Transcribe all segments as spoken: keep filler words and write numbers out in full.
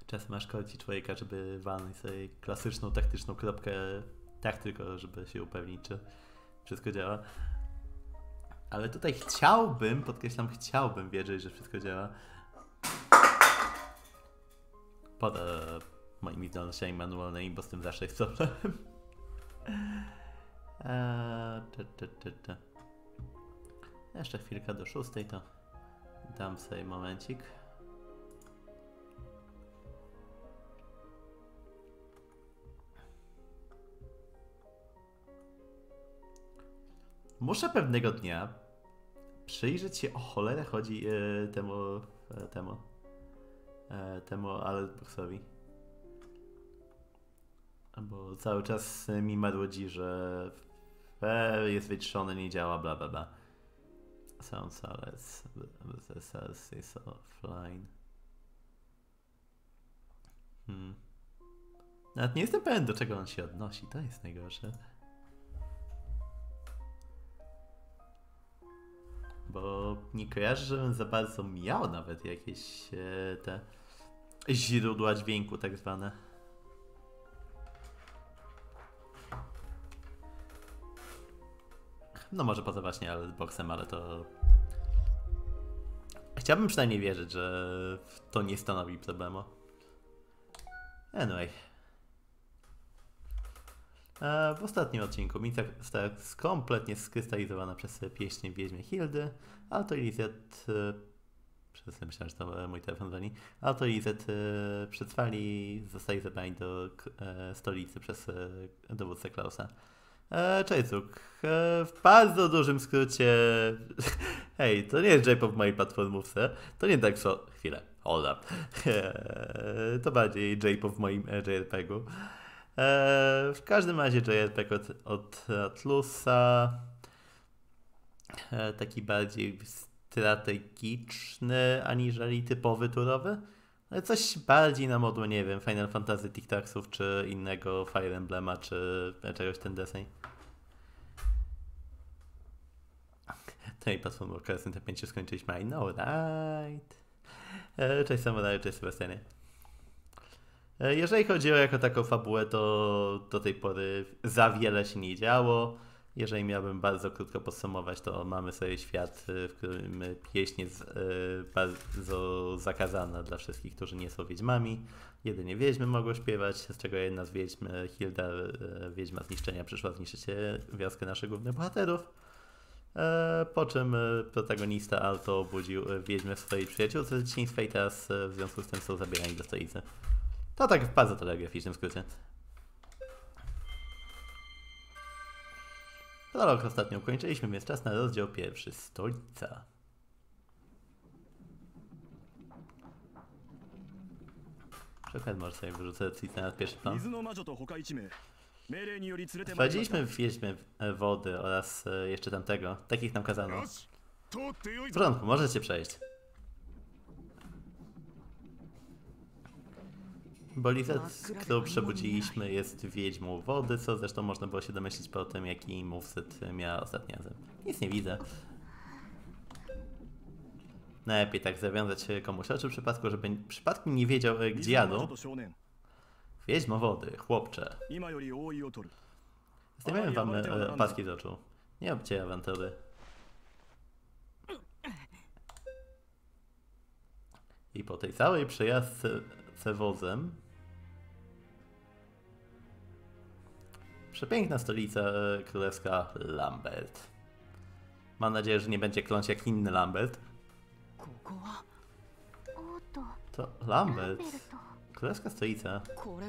Czas masz szkolci człowieka, żeby walnąć sobie klasyczną, taktyczną kropkę, tak tylko, żeby się upewnić, czy wszystko działa. Ale tutaj chciałbym, podkreślam, chciałbym wierzyć, że wszystko działa. Poza moimi zdolnościami manualnymi, bo z tym zawsze jest problem. Eee, ta, ta, ta, ta. Jeszcze chwilkę do szóstej, to dam sobie momencik. Muszę pewnego dnia przyjrzeć się, o cholerę chodzi e, temu, e, temu, e, temu Alertboxowi. Bo cały czas mi marudzi, że e, jest wyciszony, nie działa, bla bla bla. Sounds alert, is offline. Hmm. Nawet nie jestem pewien, do czego on się odnosi, to jest najgorsze. Bo nie kojarzę, żebym za bardzo miał nawet jakieś e, te źródła dźwięku tak zwane. No może poza właśnie Alertboxem, ale to... Chciałbym przynajmniej wierzyć, że to nie stanowi problemu. Anyway. E, w ostatnim odcinku Mita została kompletnie skrystalizowana przez pieśń Wiedźmy Hildy, a to Lizet... E, przez myślałem, że to mój telefon dzwoni. A to Lizet e, przetrwali, zostali zabrani do e, stolicy przez e, dowódcę Klausa. E, cześć Zuk. E, w bardzo dużym skrócie... Hej, to nie jest J-pop w mojej platformówce. To nie tak so... Chwilę. Hold up. E, to bardziej J-pop w moim J R P G-u. E, w każdym razie J R P G od, od Atlusa. E, taki bardziej strategiczny aniżeli typowy turowy. Ale coś bardziej na modłę, nie wiem, Final Fantasy Tic Tacsów, czy innego Fire Emblema, czy czegoś ten deseń. Tej platformówkę S N T pięć skończyliśmy, I know, right? E, cześć Samurai, cześć Sebastianie. E, jeżeli chodzi o jako taką fabułę, to do tej pory za wiele się nie działo. Jeżeli miałbym bardzo krótko podsumować, to mamy sobie świat, w którym pieśń jest bardzo zakazana dla wszystkich, którzy nie są wiedźmami. Jedynie wiedźmy mogą śpiewać, z czego jedna z wiedźm, Hilda, wiedźma zniszczenia, przyszła zniszczyć wioskę naszych głównych bohaterów. Po czym protagonista Alto obudził wiedźmę w swojej przyjaciółce z dzieciństwa i teraz w związku z tym są zabierani do stolicy. To tak w bardzo telegraficznym skrócie. Prolog ostatnio ukończyliśmy, więc czas na rozdział pierwszy. Stolica. Przykład może sobie wyrzucę cycę na pierwszy plan. Wprowadziliśmy w wiedźmie wody oraz jeszcze tamtego. Takich nam kazano. W porządku, możecie przejść. Bo Lizet, którą przebudziliśmy, jest wiedźmą wody, co zresztą można było się domyślić po tym, jaki moveset miała ostatni razem. Nic nie widzę. Najlepiej tak zawiązać komuś oczy w przypadku, żeby w przypadku nie wiedział, gdzie jadą. Wiedźma wody, chłopcze. Zdejmiemy wam e, paski z oczu. Nie obcie awantury. I po tej całej przejazdce wozem przepiękna stolica królewska Lambert. Mam nadzieję, że nie będzie kląć jak inny Lambert. To Lambert. Królewska stolica.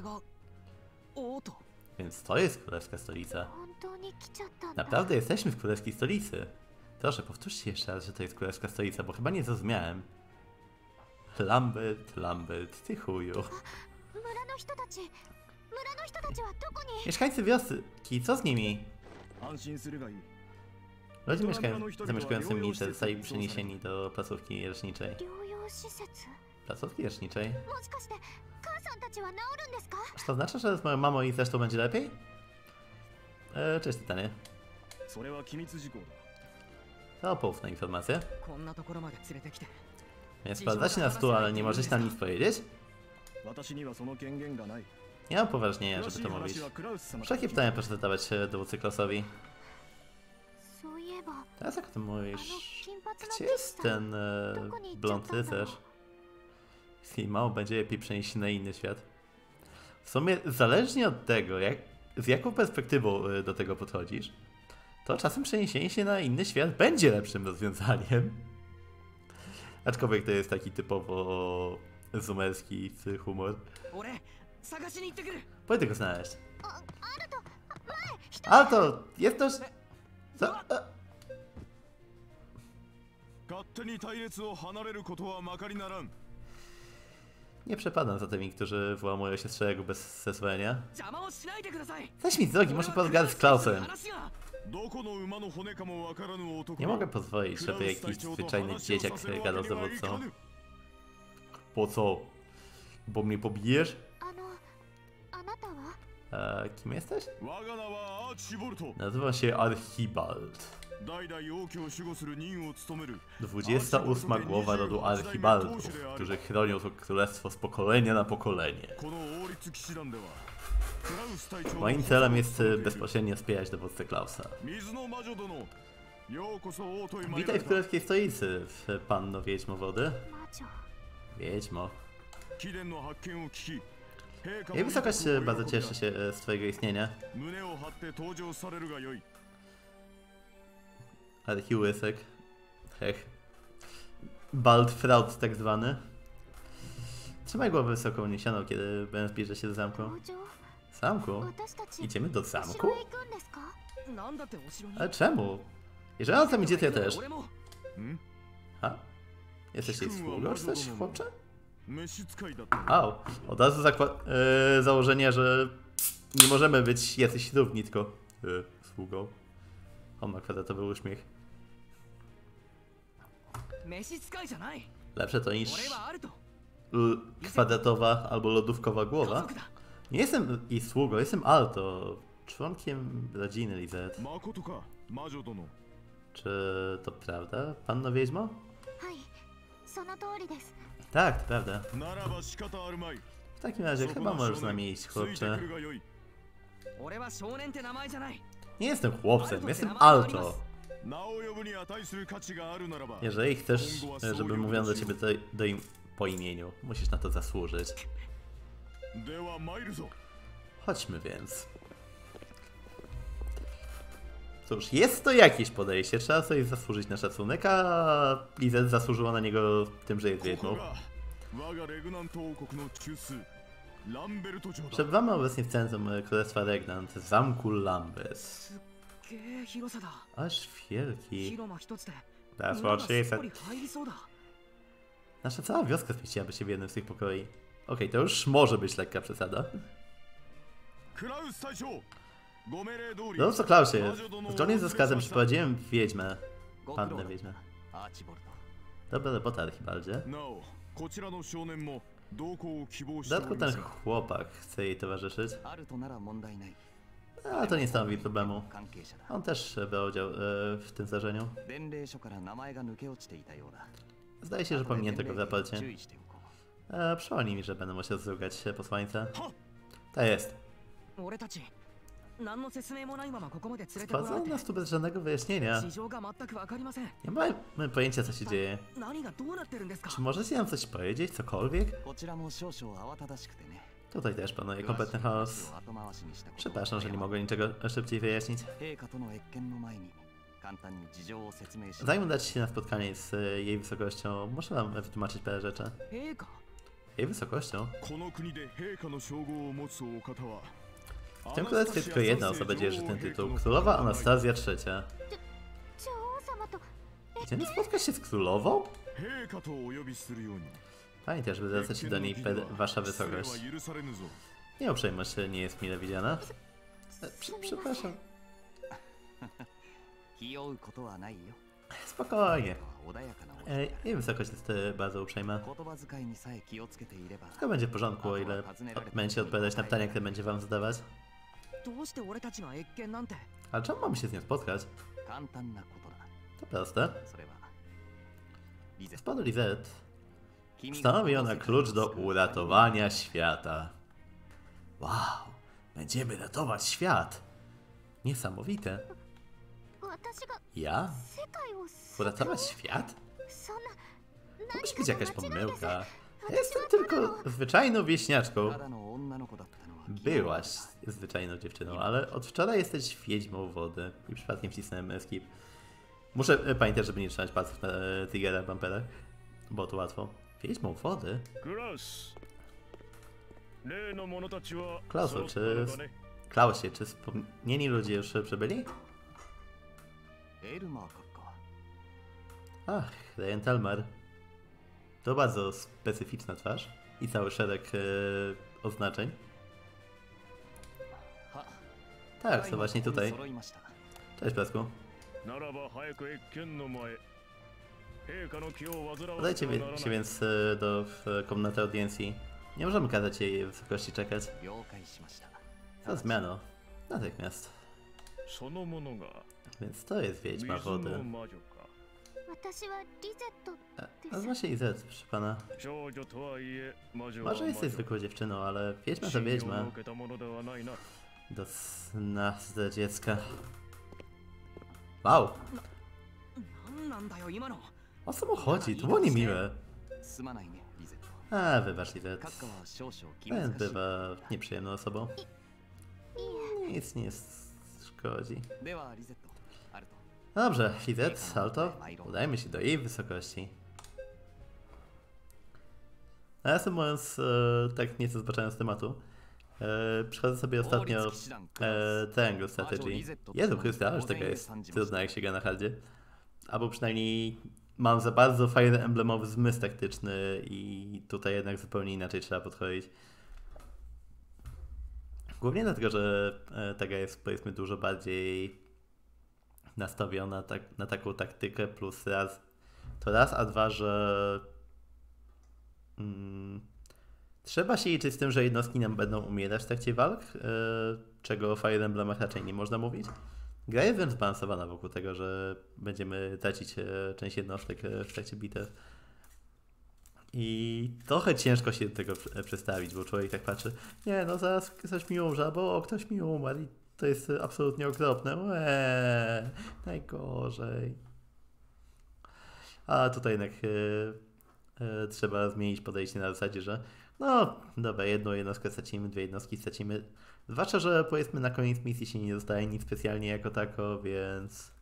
Więc to jest królewska stolica. Naprawdę jesteśmy w królewskiej stolicy. Proszę, powtórzcie jeszcze raz, że to jest królewska stolica, bo chyba nie zrozumiałem. Lambert, Lambert, ty chuju. Mieszkańcy wioski, co z nimi? Ludzie mieszkają, zamieszkujący w Micze zostali przeniesieni do placówki leczniczej. Placówki leczniczej? Czy to oznacza, że z moją mamą i zresztą będzie lepiej? E, cześć Tytanie. To poufna informacja. Więc sprawdzacie na stół, ale nie możecie nam nic powiedzieć? Nie mam poważnienia, żeby to mówić. Wszelkie pytania proszę zadawać dowódcy Klausowi. Teraz jak o tym mówisz? Gdzie jest ten e, blond rycerz? Jeśli mało będzie, lepiej przenieść się na inny świat. W sumie, zależnie od tego, jak, z jaką perspektywą e, do tego podchodzisz, to czasem przeniesienie się na inny świat będzie lepszym rozwiązaniem. Aczkolwiek to jest taki typowo zumerski humor. Pójdę go znaleźć. Alto, jest to... Co? E? Nie przepadam za tymi, którzy włamują się z szeregu bez zezwolenia. Weź mi z drogi, muszę porozmawiać z Klausem. Nie mogę pozwolić, żeby jakiś zwyczajny dzieciak gadał z dowódcą. Po co? Bo mnie pobijesz? A kim jesteś? Nazywam się Archibald. dwudziesta ósma głowa rodu Archibaldów, którzy chronią to królestwo z pokolenia na pokolenie. Moim celem jest bezpośrednio wspierać dowódcę Klausa. Witaj w królewskiej stolicy, panno Wiedźmo Wody. Wiedźmo. Jej wysokość bardzo cieszy się z twojego istnienia. Archiłysek. Hech. Baldfraud tak zwany. Trzymaj głowę wysoko uniesioną, kiedy Ben zbliża się do zamku. Zamku? Idziemy do zamku? Ale czemu? Jeżeli on tam idzie, to ja też. Ha? Jesteś jej sługą, czy coś, chłopcze? Au, od razu yy, założenie, że nie możemy być jacyś równi, tylko yy, sługą. On ma kwadratowy uśmiech. Lepsze to niż kwadratowa albo lodówkowa głowa. Nie jestem jej sługą, jestem Alto, członkiem rodziny Lizette. Czy to prawda, panno Wiedźmo? Tak, to prawda. W takim razie chyba możesz z nami iść, chłopcze. Nie jestem chłopcem, jestem Alto. Jeżeli chcesz, żeby mówiono do ciebie do, do im, po imieniu, musisz na to zasłużyć. Chodźmy więc. Cóż, jest to jakieś podejście, trzeba sobie zasłużyć na szacunek, a Lizette zasłużyła na niego tym, że jest wiedźmą. Przebywamy obecnie w centrum Królestwa Regnant, w zamku Lambes. Aż wielki. That's what she said. Nasza cała wioska zmieściłaby się w jednym z tych pokoi. Okej, okay, to już może być lekka przesada. No co, Klausie, zgodnie z rozkazem przyprowadziłem wiedźmę. Pannę wiedźmę. Dobra robota, Archibaldzie. W dodatku ten chłopak chce jej towarzyszyć. Ale to nie stanowi problemu. On też brał udział e, w tym zdarzeniu. Zdaje się, że pominięto go w raporcie. E, Przypomnij mi, że będę musiał zrugać posłańca. Tak jest. Sprowadzono nas tu bez żadnego wyjaśnienia. Nie mamy pojęcia, co się dzieje. Czy możecie nam coś powiedzieć, cokolwiek? Tutaj też panuje kompletny chaos. Przepraszam, że nie mogę niczego szybciej wyjaśnić. Zanim udać się na spotkanie z jej wysokością, muszę wam wytłumaczyć parę rzeczy. Jej wysokością? W tym królestwie tylko jedna osoba dzierży ten tytuł. Królowa Anastazja trzecia. Idziemy spotkać się z królową? Pamiętaj, żeby zwracać się do niej wasza wysokość. Nie uprzejmość się, nie jest mile widziana. Prze przepraszam. Spokojnie. E, jej wysokość jest bardzo uprzejma. Wszystko będzie w porządku, o ile będziecie odpowiadać na pytania, które będzie wam zadawać. Ale czemu mamy się z nią spotkać? To proste. Gospodo Lizette, Stanowi ona klucz do uratowania świata. Wow, będziemy ratować świat. Niesamowite. Ja? Uratować świat? To musi być jakaś pomyłka. Ja jestem tylko zwyczajną wieśniaczką. Byłaś zwyczajną dziewczyną, ale od wczoraj jesteś wiedźmą wody. I przypadkiem wcisnąłem escape. Muszę e, pamiętać, żeby nie trzymać palców na e, Tigera w bumperach, bo to łatwo. Wiedźmą wody? Klausu, czy... Klausie, czy wspomnieni ludzie już przybyli? Ach, Rejentelmar. To bardzo specyficzna twarz i cały szereg e, oznaczeń. Tak, to właśnie tutaj. Cześć, Plasku. Podajcie się więc e, do komnaty audiencji. Nie możemy kazać jej wysokości czekać. Za zmianą. Natychmiast. Więc to jest wiedźma wody. A, nazywa się Izet, proszę pana. Może jesteś zwykłą dziewczyną, ale wiedźma to wiedźma. Do sna z dziecka. Wow! O co mu chodzi? To było niemiłe. A, wybacz, Izet. Ten bywa nieprzyjemną osobą. Nic nie szkodzi. Dobrze, Izet, Alto, udajmy się do jej wysokości. A ja sobie mówiąc, e, tak nieco zbaczając z tematu, e, przychodzę sobie ostatnio e, Triangle Strategy. Jezu Chryste, ależ taka jest trudna, jak się gra na hardzie. Albo przynajmniej mam za bardzo Fire Emblemowy zmysł taktyczny i tutaj jednak zupełnie inaczej trzeba podchodzić. Głównie dlatego, że e, ta gra jest, powiedzmy, dużo bardziej nastawiona tak, na taką taktykę, plus raz to raz, a dwa, że mm, trzeba się liczyć z tym, że jednostki nam będą umierać w trakcie walk, yy, czego o Fire Emblemach raczej nie można mówić. Gra jest wręcz zbalansowana wokół tego, że będziemy tracić yy, część jednostek yy, w trakcie bitew. I trochę ciężko się do tego przestawić, bo człowiek tak patrzy, nie no zaraz ktoś mi umrze, bo ktoś mi umarł i to jest absolutnie okropne. Eee, najgorzej. A tutaj jednak e, e, trzeba zmienić podejście na zasadzie, że no dobra, jedną jednostkę stracimy, dwie jednostki stracimy. Zwłaszcza, że powiedzmy na koniec misji się nie dostaje nic specjalnie jako tako, więc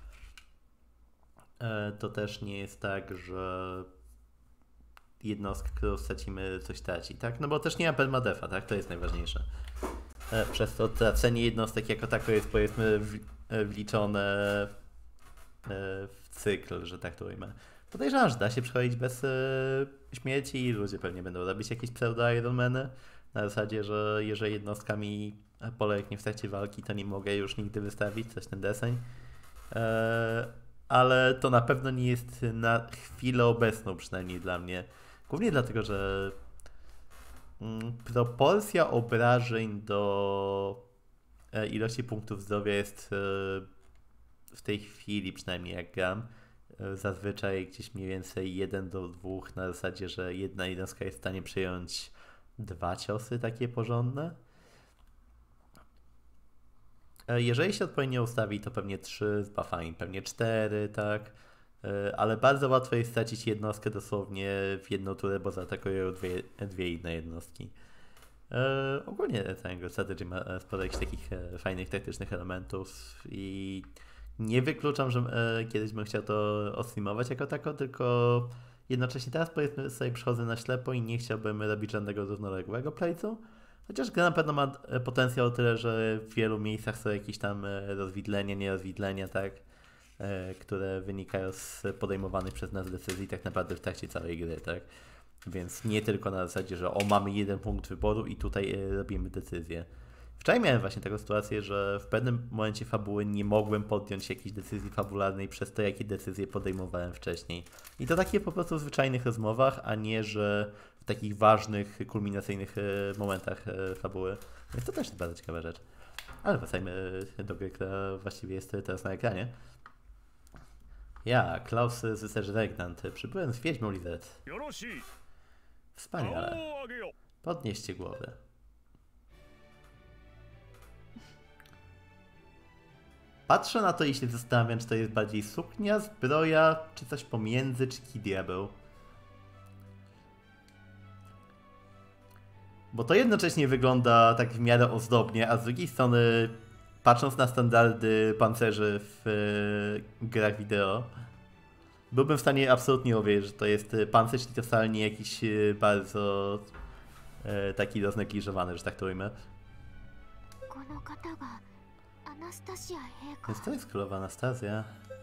e, to też nie jest tak, że jednostkę, którą stracimy, coś traci, tak? No bo też nie ma permadefa, tak? To jest najważniejsze. Przez to tracenie jednostek jako tako jest, powiedzmy, wliczone w cykl, że tak to ujmę. Podejrzewam, że da się przechodzić bez śmierci i ludzie pewnie będą robić jakieś pseudo-Ironmany na zasadzie, że jeżeli jednostkami polegnie w trakcie walki, to nie mogę już nigdy wystawić, coś ten deseń. Ale to na pewno nie jest na chwilę obecną, przynajmniej dla mnie. Głównie dlatego, że proporcja obrażeń do ilości punktów zdrowia jest w tej chwili, przynajmniej jak gram, zazwyczaj gdzieś mniej więcej jeden do dwóch, na zasadzie, że jedna jednostka jest w stanie przyjąć dwa ciosy takie porządne. Jeżeli się odpowiednio ustawi, to pewnie trzy z buffami, pewnie cztery, tak? Ale bardzo łatwo jest stracić jednostkę dosłownie w jedną turę, bo zaatakują dwie, dwie inne jednostki. E, ogólnie Triangle Strategy ma sporo jakichś takich e, fajnych, taktycznych elementów i nie wykluczam, że e, kiedyś bym chciał to ostreamować jako tako, tylko jednocześnie teraz powiedzmy sobie przychodzę na ślepo i nie chciałbym robić żadnego równoległego playthrough. Chociaż gra na pewno ma potencjał tyle, że w wielu miejscach są jakieś tam rozwidlenia, nierozwidlenia, tak? Które wynikają z podejmowanych przez nas decyzji tak naprawdę w trakcie całej gry, tak? Więc nie tylko na zasadzie, że o, mamy jeden punkt wyboru i tutaj robimy decyzję. Wczoraj miałem właśnie taką sytuację, że w pewnym momencie fabuły nie mogłem podjąć jakiejś decyzji fabularnej przez to, jakie decyzje podejmowałem wcześniej. I to takie po prostu w zwyczajnych rozmowach, a nie, że w takich ważnych, kulminacyjnych momentach fabuły. Więc to też jest bardzo ciekawa rzecz. Ale wracajmy do gry, która właściwie jest teraz na ekranie. Ja, Klaus Rycerz Regnant, przybyłem z wiedźmą Lizet. Wspaniale. Podnieście głowę. Patrzę na to i się zastanawiam, czy to jest bardziej suknia, zbroja, czy coś pomiędzy, czy kij diabeł. Bo to jednocześnie wygląda tak w miarę ozdobnie, a z drugiej strony, patrząc na standardy pancerzy w e, grach wideo, byłbym w stanie absolutnie uwierzyć, że to jest pancerz i to wcale nie jakiś e, bardzo e, taki roznegliżowany, że tak to ujmę. Więc to jest królowa Anastazja.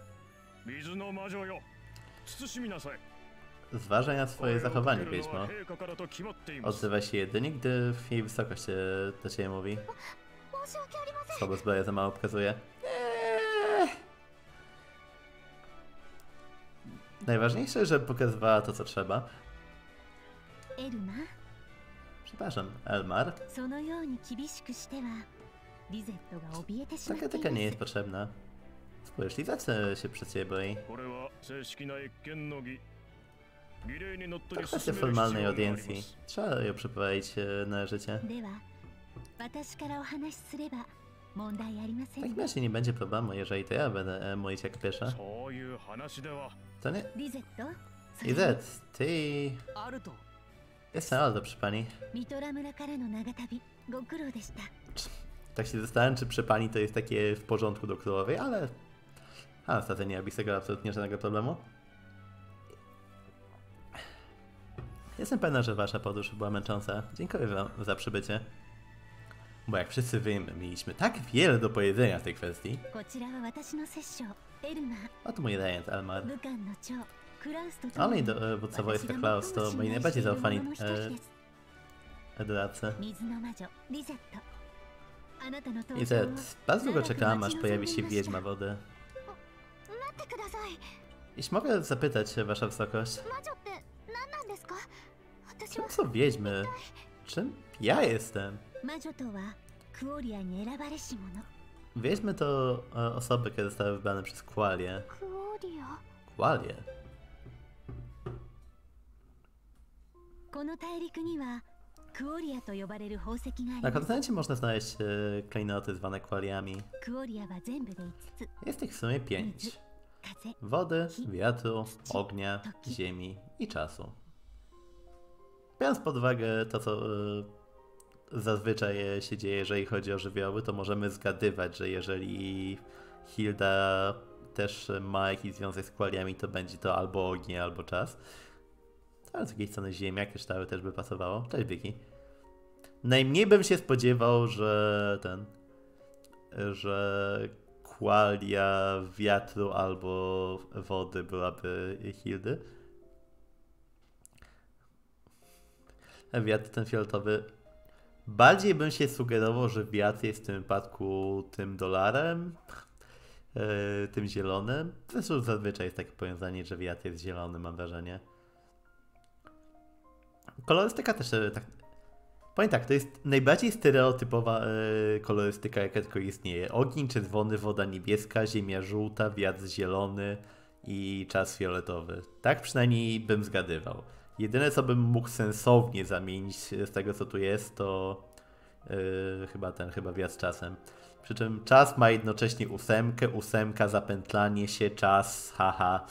Zważaj na swoje zachowanie, wiedźmo. Odzywa się jedynie, gdy jej wysokość do ciebie mówi. Słabo zbroja za mało pokazuje. Eee. Najważniejsze, żeby pokazywała to, co trzeba. Przepraszam, Elmar. Ta krytyka nie jest potrzebna. Spójrz, Lizace się przed ciebie boi. To kwestia formalnej audiencji. Trzeba ją przeprowadzić na życie. W takim razie nie będzie problemu, jeżeli to ja będę mówić jak pierwsza. To nie... Lizet, ty... Jestem Aldo, przy pani. Tak się zastanawiam, czy przy pani to jest takie w porządku do królowej, ale... Anastazja nie robi z tego absolutnie żadnego problemu. Jestem pewna, że wasza podróż była męcząca. Dziękuję wam za przybycie. Bo jak wszyscy wiemy, mieliśmy tak wiele do powiedzenia w tej kwestii. Oto mój rejent, Elmar. On i dowódca wojska Klaus to moi najbardziej zaufani e, doradcy. Lizet, bardzo długo czekałam, aż pojawi się wiedźma wody. Jeśli mogę zapytać, wasza wysokość, czym są wiedźmy? Czym ja jestem? Wiedźmy to e, osoby, które zostały wybrane przez Qualię. Qualię? Na kontynencie można znaleźć e, klejnoty zwane Qualiami. Jest ich w sumie pięć. Wody, wiatru, ognia, ziemi i czasu. Biorąc pod uwagę to, co y, zazwyczaj się dzieje, jeżeli chodzi o żywioły, to możemy zgadywać, że jeżeli Hilda też ma jakiś związek z Qualiami, to będzie to albo ogień, albo czas. Ale z drugiej strony ziemia, kryształy też by pasowało. Cześć, Vicky. Najmniej bym się spodziewał, że ten... że Qualia wiatru albo wody byłaby Hildy. Wiatr ten fioletowy. Bardziej bym się sugerował, że wiatr jest w tym wypadku tym dolarem, yy, tym zielonym. Zresztą zazwyczaj jest takie powiązanie, że wiatr jest zielony, mam wrażenie. Kolorystyka też tak. Powiem tak, to jest najbardziej stereotypowa yy, kolorystyka, jaka tylko istnieje. Ogień czerwony, woda niebieska, ziemia żółta, wiatr zielony i czas fioletowy. Tak przynajmniej bym zgadywał. Jedyne, co bym mógł sensownie zamienić z tego, co tu jest, to yy, chyba ten, chyba wiatr z czasem. Przy czym czas ma jednocześnie ósemkę, ósemka, zapętlanie się, czas, haha.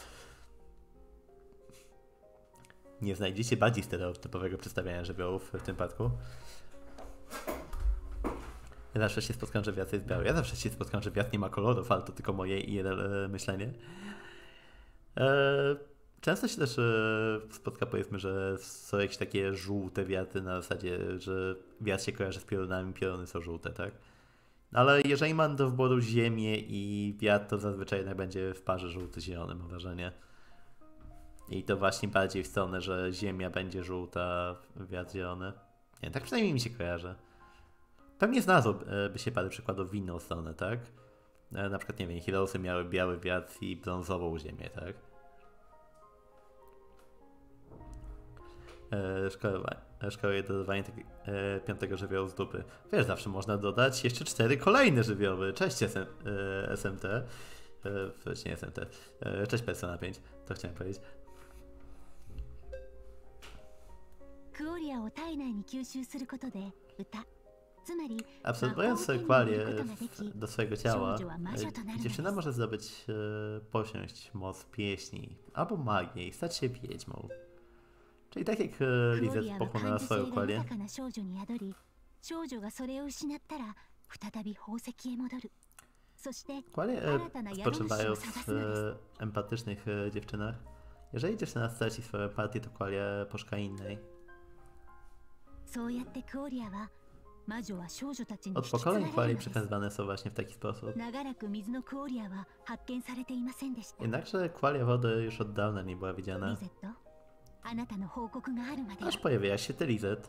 Nie znajdziecie bardziej stereotypowego przedstawiania żywiołów w tym wypadku. Ja zawsze się spotkam, że wiatr jest biały. Ja zawsze się spotkam, że wiatr nie ma kolorów, ale to tylko moje i jedno myślenie. Eee, Często się też e, spotka, powiedzmy, że są jakieś takie żółte wiatry na zasadzie, że wiatr się kojarzy z piorunami, pioruny są żółte, tak? Ale jeżeli mam do wyboru ziemię i wiatr, to zazwyczaj jednak będzie w parze żółty-zielony, mam wrażenie. I to właśnie bardziej w stronę, że ziemia będzie żółta, wiatr zielony. Nie, tak przynajmniej mi się kojarzy. Pewnie znalazłoby się parę przykładów w inną stronę, tak? Na przykład, nie wiem, Heroesy miały biały wiatr i brązową ziemię, tak? Szkoła dodawanie e, piątego żywiołu z dupy. Wiesz, zawsze można dodać jeszcze cztery kolejne żywioły. Cześć S M, e, S M T. E, nie S M T. E, cześć Persona pięć. To chciałem powiedzieć. Absorbując kwalię do swojego ciała, dziewczyna może zdobyć e, posiąść moc pieśni albo magię i stać się wiedźmą. Czyli tak jak e, Lizet pokonała swoją kwalię. Kwalie e, spoczywają w e, empatycznych e, dziewczynach. Jeżeli dziewczyna straci swoją empatię, to kwalia poszka innej. Od pokoleń kwali przekazywane są właśnie w taki sposób. Jednakże kwalia wody już od dawna nie była widziana. Aż pojawiła się ty, Lizet.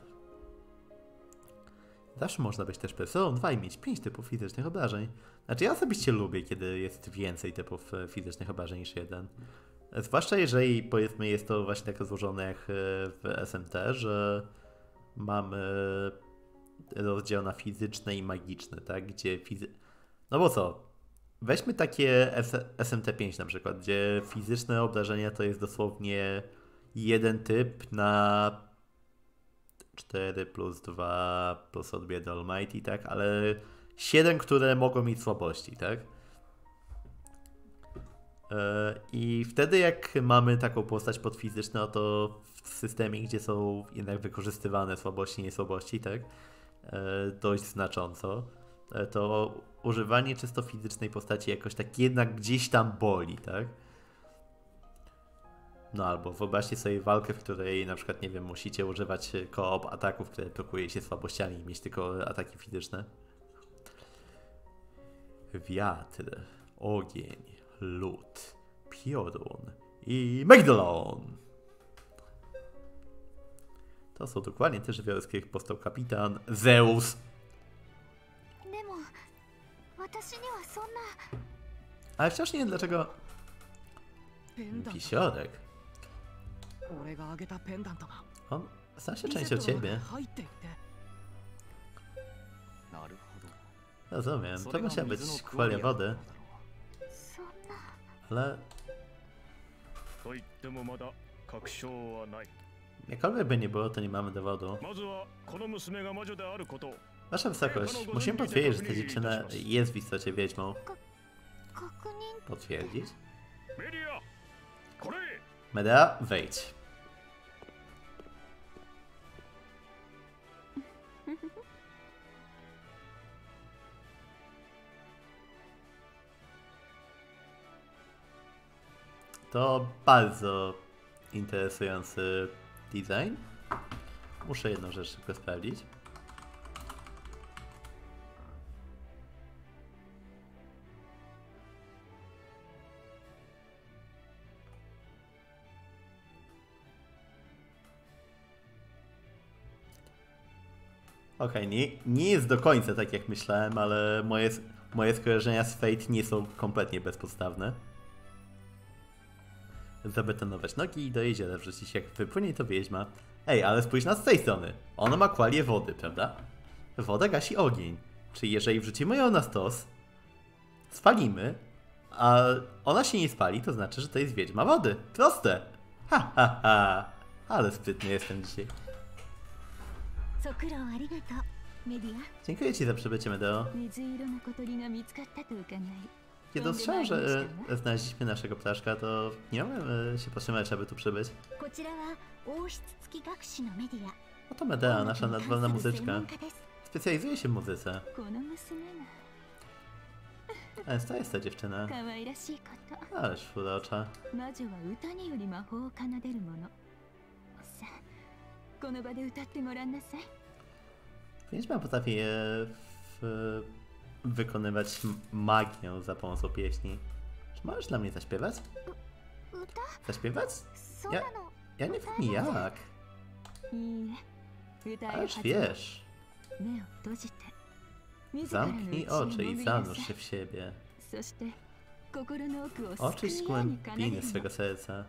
Zawsze można być też personą dwa i mieć pięć typów fizycznych obrażeń. Znaczy ja osobiście lubię, kiedy jest więcej typów fizycznych obrażeń niż jeden. Zwłaszcza jeżeli, powiedzmy, jest to właśnie tak złożone jak w S M T, że mamy rozdział na fizyczne i magiczne, tak? Gdzie fizy... No bo co? Weźmy takie S M T pięć na przykład, gdzie fizyczne obrażenia to jest dosłownie jeden typ na cztery plus dwa plus od biedy Almighty, tak? Ale siedem, które mogą mieć słabości, tak? I wtedy jak mamy taką postać podfizyczną, no to w systemie, gdzie są jednak wykorzystywane słabości i niesłabości, tak? Dość znacząco, to używanie czysto fizycznej postaci jakoś tak jednak gdzieś tam boli, tak? No albo wyobraźcie sobie walkę, w której na przykład, nie wiem, musicie używać koop ataków, które blokuje się słabościami i mieć tylko ataki fizyczne. Wiatr, ogień, lód, piorun i Magdalon. To są dokładnie te żywioły, z których powstał kapitan Zeus. Ale wciąż nie wiem dlaczego... Wisiorek. On stał się częścią ciebie. Rozumiem, to musiała być kwalia wody. Ale... Jakkolwiek by nie było, to nie mamy dowodu. Wasza wysokość, musimy potwierdzić, że ta dziewczyna jest w istocie wiedźmą. Potwierdzić? Medea, wejdź. To bardzo interesujący design. Muszę jedną rzecz szybko sprawdzić. Okej, okay, nie, nie jest do końca tak jak myślałem, ale moje, moje skojarzenia z Fate nie są kompletnie bezpodstawne. Zabetonować nogi i do jeziora wrzucić. Jak wypłynie to wiedźma. Ej, ale spójrz na z tej strony. Ona ma kwalię wody, prawda? Woda gasi ogień. Czyli jeżeli wrzucimy ją na stos, spalimy, a ona się nie spali, to znaczy, że to jest wiedźma wody. Proste. Ha, ha, ha. Ale sprytny jestem dzisiaj. Dziękuję ci za przybycie, Medeo. Kiedy usłyszałem, że e, znaleźliśmy naszego ptaszka, to nie mogłem e, się powstrzymać, aby tu przybyć. Oto Medea, nasza nadworna muzyczka. Specjalizuje się w muzyce. A to jest ta dziewczyna. Ależ furocza. Wiedźma potrafi e, w, wykonywać magię za pomocą pieśni. Czy możesz dla mnie zaśpiewać? Zaśpiewać? Ja, ja nie wiem jak. Ależ wiesz. Zamknij oczy i zanurz się w siebie. Oczyść głębiny swego serca.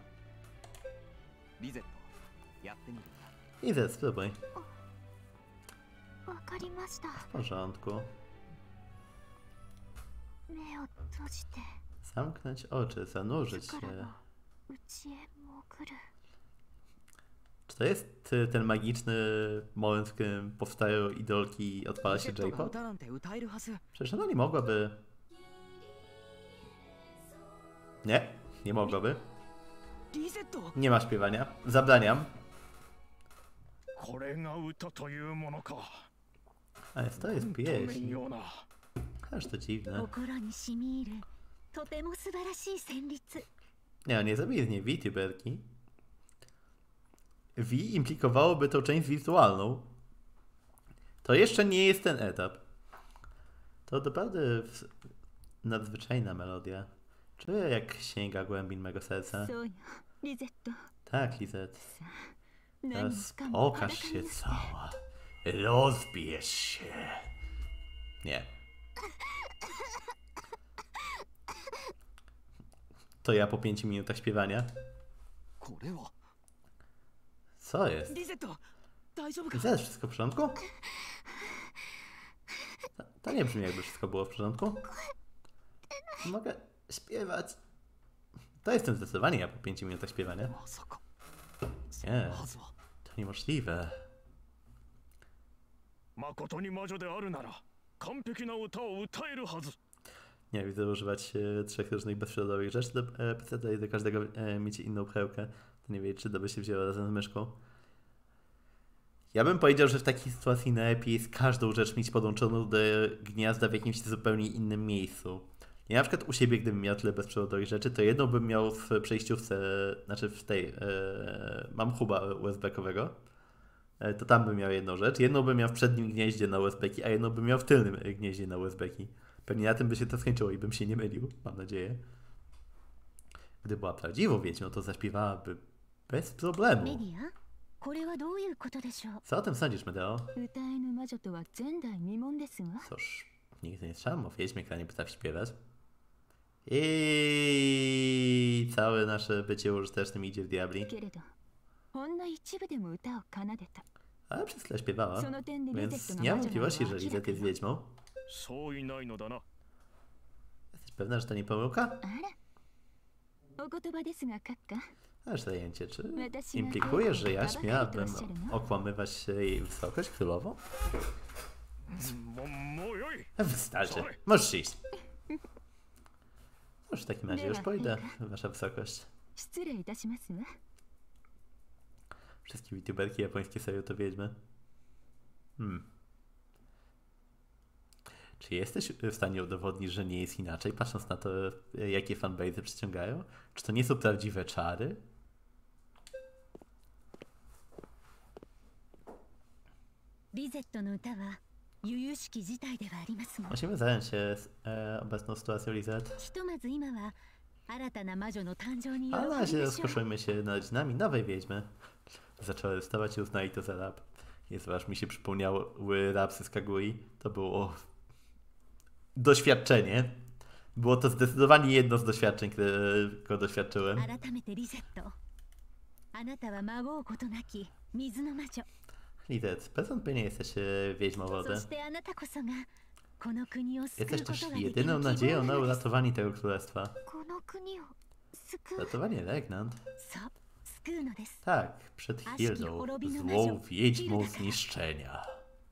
Lizet, spróbuj. W porządku. Zamknąć oczy, zanurzyć się. Czy to jest y, ten magiczny moment, w którym powstają idolki i odpala się リセットが J-pop? 歌なんて歌えるはず。 Przecież ona nie mogłaby... Nie, nie mogłaby. リセット Nie ma śpiewania. Zabraniam. これが歌というものか。 A jest, to jest とめ pieśń. ような。 Aż to dziwne. 心に染み入るとても素晴らしい旋律。 Nie, nie zrobię z niej VTuberki. V implikowałoby tą część wizualną. To jeszcze nie jest ten etap. To naprawdę w- nadzwyczajna melodia. Czuję, jak sięga głębin mego serca. そうよ、リゼット。 Tak, Lizet. 何も Teraz かも pokaż 裸 się になって cała. Rozbierz się. Nie. To ja po pięciu minutach śpiewania. これは Co jest? リセット大丈夫か？ Lizet, wszystko w porządku? To, to nie brzmi, jakby wszystko było w porządku. Mogę śpiewać. To jestem zdecydowanie ja po pięciu minutach śpiewania. まさか。 Nie, はずは。 to niemożliwe. 誠に魔女であるなら完璧な歌を歌えるはず。 Nie, widzę używać e, trzech różnych bezprzewodowych rzeczy do e, P C i do każdego e, mieć inną perełkę. To nie wiem, czy to by się wzięło razem z myszką. Ja bym powiedział, że w takiej sytuacji najlepiej jest każdą rzecz mieć podłączoną do gniazda w jakimś zupełnie innym miejscu. Ja na przykład u siebie, gdybym miał tyle bezprzewodowych rzeczy, to jedną bym miał w przejściówce, znaczy w tej, e, mam huba U S B-kowego, e, to tam bym miał jedną rzecz, jedną bym miał w przednim gnieździe na U S B-ki, a jedną bym miał w tylnym gnieździe na U S B-ki. Pewnie na tym by się to skończyło i bym się nie mylił, mam nadzieję. Gdy była prawdziwą wiedźmą, to zaśpiewałaby bez メ problemu. ディア、これはどういうことでしょう。 Co o tym sądzisz, Medeo? 歌えぬ魔女とは前代未聞ですが。 Cóż, nigdy nie słyszałem o wiedźmie, która nie potrafi śpiewać. I całe nasze bycie użytecznym idzie w diabli. けれど、ほんの一部でも歌を奏でた。 Ale przez chwilę śpiewała, その点でリゼッ więc トが nie 魔 mam 女なのは wątpliwości, że 明ら Lizet か jest よ。 wiedźmą. そういないのだな。 Jesteś pewna, że to nie pomyłka? あら、お言葉ですが閣下。 Aż zajęcie, czy 私が implikujesz, że ja バカりと śmiałabym おっしゃるの？ okłamywać jej wysokość królową? ももうよい。 Wystarczy, możesz iść. Już w takim razie już Była pójdę, chwilka. wasza wysokość. 失礼いたしますわ。 Wszystkie youtuberki japońskie serio to wiedźmy. Hmm. Czy jesteś w stanie udowodnić, że nie jest inaczej, patrząc na to, jakie fanbase przyciągają? Czy to nie są prawdziwe czary? Lizettoの歌は由々しき事態ではありますが、 Musimy zająć się e, obecną sytuacją, Lizet. ひとまず今は新たな魔女の誕生に喜 A na び razie ましょう。 rozkoszujmy się narodzinami nowej wiedźmy. Zaczęła rysować i uznali to za rap. Jezu, aż mi się przypomniały rapsy z Kagui. To było doświadczenie. Było to zdecydowanie jedno z doświadczeń, którego doświadczyłem. 改めてリゼット。あなたは孫うことなき水の魔女。 Lizet, bez wątpienia jesteś e, wiedźmą そ wody. してあなたこそがこの国を救 Jesteś うこ też とができる希 jedyną 望 nadzieją な na のです。 uratowanie tego królestwa. この国を救う。 Ratowanie Regnant? そう、救うのです。 Tak, przed Hildą, złą wiedźmą zniszczenia.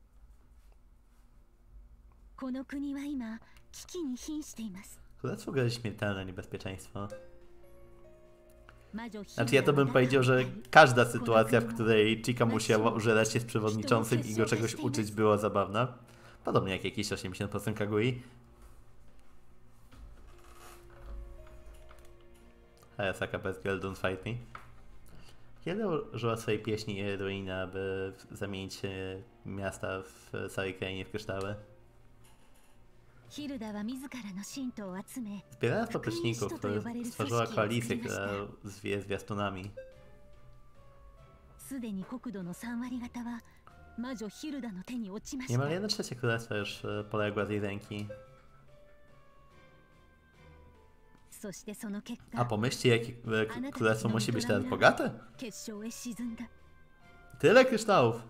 この国は今危機に瀕しています。 Królestwo grozi śmiertelne niebezpieczeństwo. 魔女ヒル Znaczy ja to bym powiedział, że każda sytuacja, w której Chica musiała użerać się z przewodniczącym i go czegoś uczyć, była zabawna. Podobnie jak jakieś osiemdziesiąt procent Kagui. Hayasaka bez Girl Don't Fight Me. Kiedy użyła swojej pieśni Ruina, aby zamienić miasta w całej krainie w kryształy? ヒルダは自らの信徒を集め、 Zbierając popleczników, stworzyła koalicję, która zwie zwiastunami. すでに国土のさん割方は魔女ヒルダの手に落ちました。 Niemal jedna trzecia królestwa już e, poległa z jej ręki. そしてその結 A 果、 pomyślcie, jakie e, k- królestwo musi być teraz bogate? 決勝へ沈んだ。 Tyle kryształów!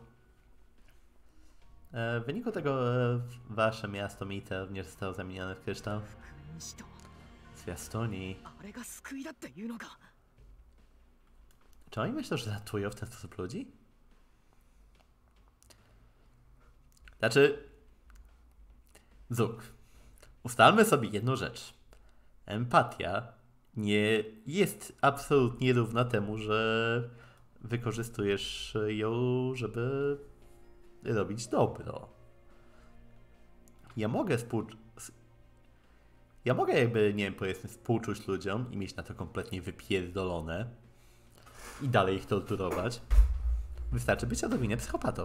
E, w wyniku tego e, wasze miasto Mite również zostało zamienione w kryształ. 封印した。 Zwiastuni. あれが救いだっていうのか。 Czy oni myślą, że ratują w ten sposób ludzi? Znaczy... Zuk. Ustalmy sobie jedną rzecz. Empatia nie jest absolutnie równa temu, że wykorzystujesz ją, żeby robić dobro. Ja mogę współczuć... Ja mogę jakby, nie wiem, powiedzmy, współczuć ludziom i mieć na to kompletnie wypierdolone i dalej ich torturować. Wystarczy być odrobinę psychopatą.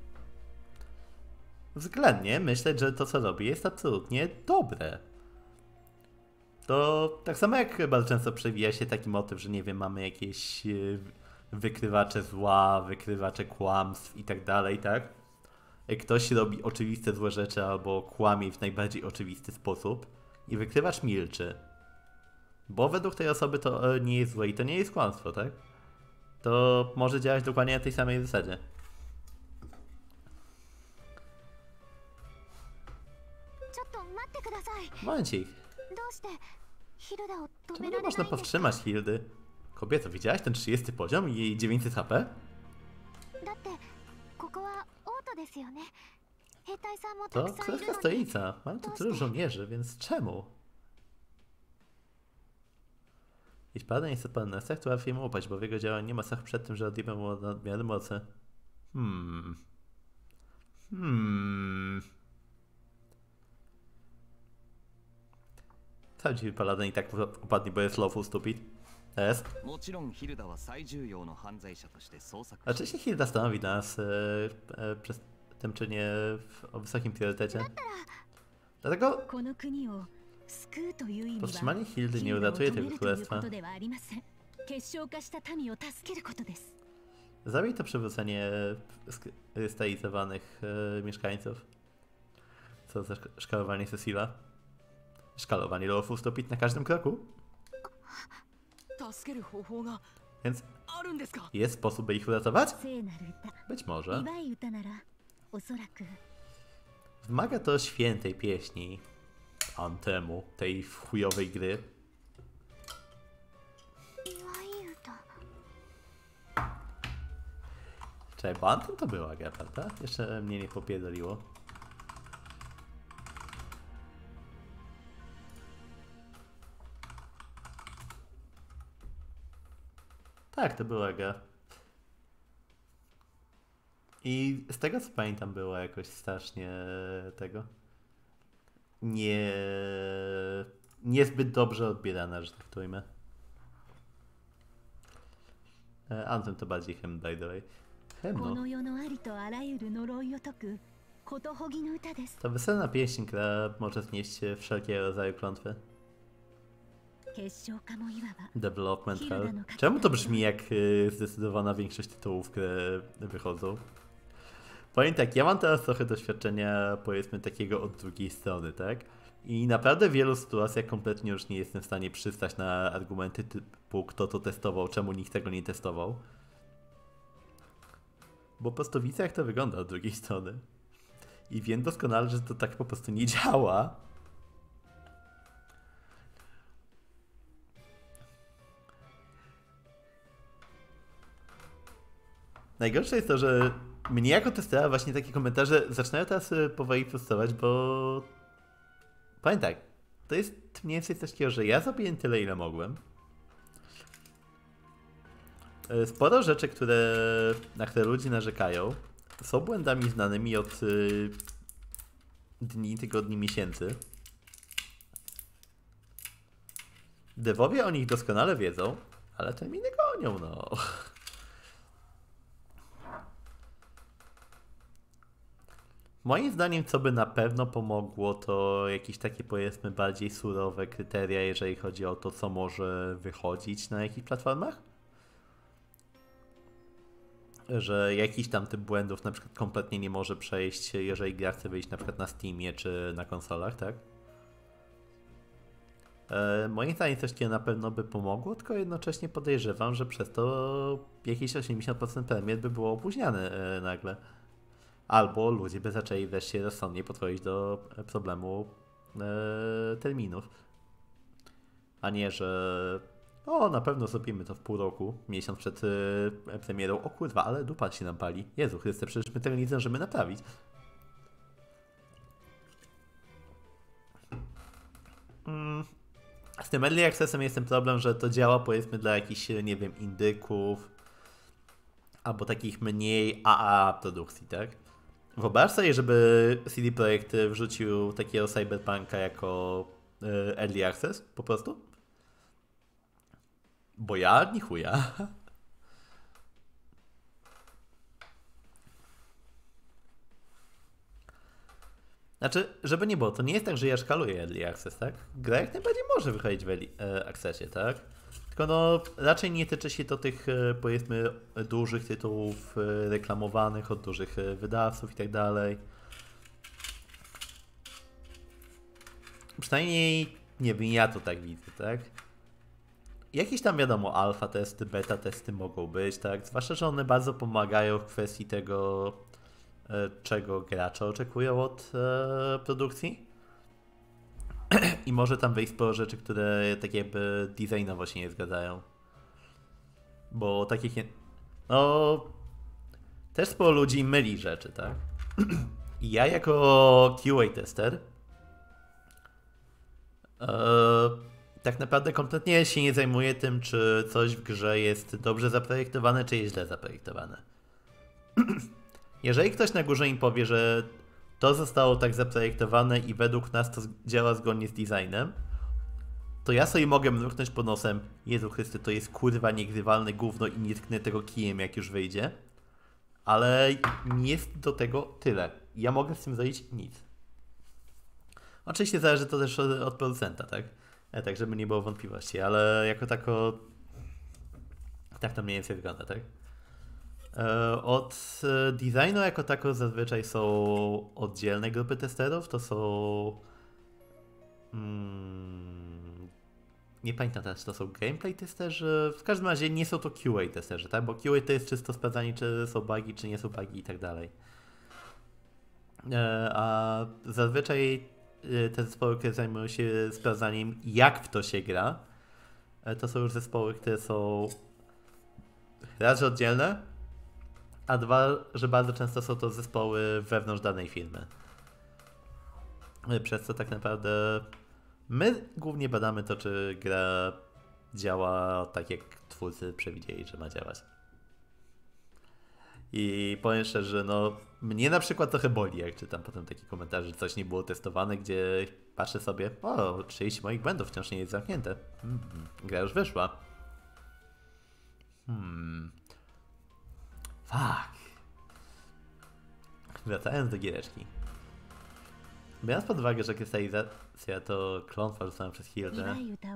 Względnie myśleć, że to, co robi, jest absolutnie dobre. To tak samo jak bardzo często przewija się taki motyw, że nie wiem, mamy jakieś wykrywacze zła, wykrywacze kłamstw i tak dalej, tak? Jak ktoś robi oczywiste złe rzeczy albo kłamie w najbardziej oczywisty sposób i wykrywacz milczy, bo według tej osoby to nie jest złe i to nie jest kłamstwo, tak? To może działać dokładnie na tej samej zasadzie. Momencik. Czemu nie można powstrzymać Hildy? Kobieto, widziałaś ten trzydziesty poziom i jej dziewięćset H P? To królewska stolica. Mamy tu tylu żołnierzy, więc czemu? Jeśli pada nie chce pan na to łatwiej mu upaść, bo w jego działaniu nie ma strach przed tym, że odjebę mu nadmiary mocy. Hmm. Hmm. Cały dziwi paladyn i tak upadnie, bo jest lawful stupid. Jest. Oczywiście Hilda stanowi dla nas e, e, przestępczynię o wysokim priorytecie. Dlatego powstrzymanie Hildy nie uratuje tego królestwa. Zabij to przywrócenie stabilizowanych e, mieszkańców. Co za szkalowanie Cecila? Szkalowanie lawful stupid na każdym kroku. Więc jest sposób, by ich uratować? Być może. Wymaga to świętej pieśni, antemu tej chujowej gry. Czekaj, bo antem to była gra, prawda? Jeszcze mnie nie popierdoliło. Tak, to była gra. I z tego co pamiętam była jakoś strasznie tego nie niezbyt dobrze odbierana, że tak tujmy. Anthem to bardziej hymn, by the way. Hymno. To weselna pieśń, która może znieść wszelkie rodzaje klątwy. Development Hell. Czemu to brzmi jak y, zdecydowana większość tytułów, które wychodzą? Powiem tak, ja mam teraz trochę doświadczenia, powiedzmy, takiego od drugiej strony, tak? I naprawdę w wielu sytuacjach kompletnie już nie jestem w stanie przystać na argumenty typu kto to testował, czemu nikt tego nie testował. Bo po prostu widzę, jak to wygląda od drugiej strony. I wiem doskonale, że to tak po prostu nie działa. Najgorsze jest to, że mnie jako testera właśnie takie komentarze zaczynają teraz powoli frustrować, bo powiem tak, to jest mniej więcej coś takiego, że ja zrobiłem tyle, ile mogłem. Sporo rzeczy, które, na które ludzie narzekają, są błędami znanymi od y, dni, tygodni, miesięcy. Devowie o nich doskonale wiedzą, ale terminy gonią, no. Moim zdaniem, co by na pewno pomogło, to jakieś takie, powiedzmy, bardziej surowe kryteria, jeżeli chodzi o to, co może wychodzić na jakich platformach. Że jakiś tam typ błędów na przykład kompletnie nie może przejść, jeżeli gra chce wyjść na przykład na Steamie czy na konsolach, tak? E, moim zdaniem coś takiego na pewno by pomogło, tylko jednocześnie podejrzewam, że przez to jakieś osiemdziesiąt procent premier by było opóźniane e, nagle. Albo ludzie by zaczęli wreszcie rozsądnie podchodzić do problemu e, terminów. A nie, że O, na pewno zrobimy to w pół roku, miesiąc przed yy, premierą. O kurwa, ale dupa się nam pali. Jezu Chryste, przecież my tego nie zdążymy naprawić. Mm. Z tym Early Accessem jest ten problem, że to działa powiedzmy dla jakichś, nie wiem, indyków albo takich mniej A A produkcji, tak? Wyobraź sobie, żeby C D Projekt wrzucił takiego Cyberpunka jako yy, Early Access po prostu? Bo ja ni chuja. Znaczy, żeby nie było, to nie jest tak, że ja szkaluję Early Access, tak? Gra jak najbardziej może wychodzić w Early e, Accessie, tak? Tylko no, raczej nie tyczy się to tych, e, powiedzmy, dużych tytułów e, reklamowanych od dużych e, wydawców i tak dalej. Przynajmniej, nie wiem, ja to tak widzę, tak? Jakieś tam, wiadomo, alfa testy, beta testy mogą być, tak? Zwłaszcza, że one bardzo pomagają w kwestii tego, czego gracze oczekują od e, produkcji. I może tam wejść sporo rzeczy, które tak jakby designowo się nie zgadzają. Bo takich nie... No... Też sporo ludzi myli rzeczy, tak? I ja jako Q A tester e, tak naprawdę kompletnie się nie zajmuję tym, czy coś w grze jest dobrze zaprojektowane, czy jest źle zaprojektowane. Jeżeli ktoś na górze im powie, że to zostało tak zaprojektowane i według nas to działa zgodnie z designem, to ja sobie mogę mruknąć pod nosem: Jezu Chryste, to jest kurwa niegrywalne gówno i nie tknę tego kijem jak już wyjdzie. Ale jest do tego tyle. Ja mogę z tym zrobić nic. Oczywiście zależy to też od, od producenta, tak? E, tak, żeby nie było wątpliwości, ale jako tako... Tak to mniej więcej wygląda, tak? E, od e, designu jako tako zazwyczaj są oddzielne grupy testerów, to są... Mm, nie pamiętam teraz, czy to są gameplay testerzy. W każdym razie nie są to Q A testerzy, tak? Bo Q A to jest czysto sprawdzanie, czy są bugi, czy nie są bugi i tak dalej. E, a zazwyczaj e, te zespoły, które zajmują się sprawdzaniem, jak w to się gra, e, to są już zespoły, które są raz, że oddzielne, a dwa, że bardzo często są to zespoły wewnątrz danej firmy. E, przez co tak naprawdę my głównie badamy to, czy gra działa tak, jak twórcy przewidzieli, że ma działać. I powiem szczerze, no mnie na przykład trochę boli, jak czytam potem takie komentarze, że coś nie było testowane, gdzie patrzę sobie: o, trzydzieści moich błędów wciąż nie jest zamknięte. Hmm, gra już wyszła. Hmm. Fuck. Wracając do giereczki. Biorąc pod uwagę, że krystalizacja to klątwa rzucona przez Hildę,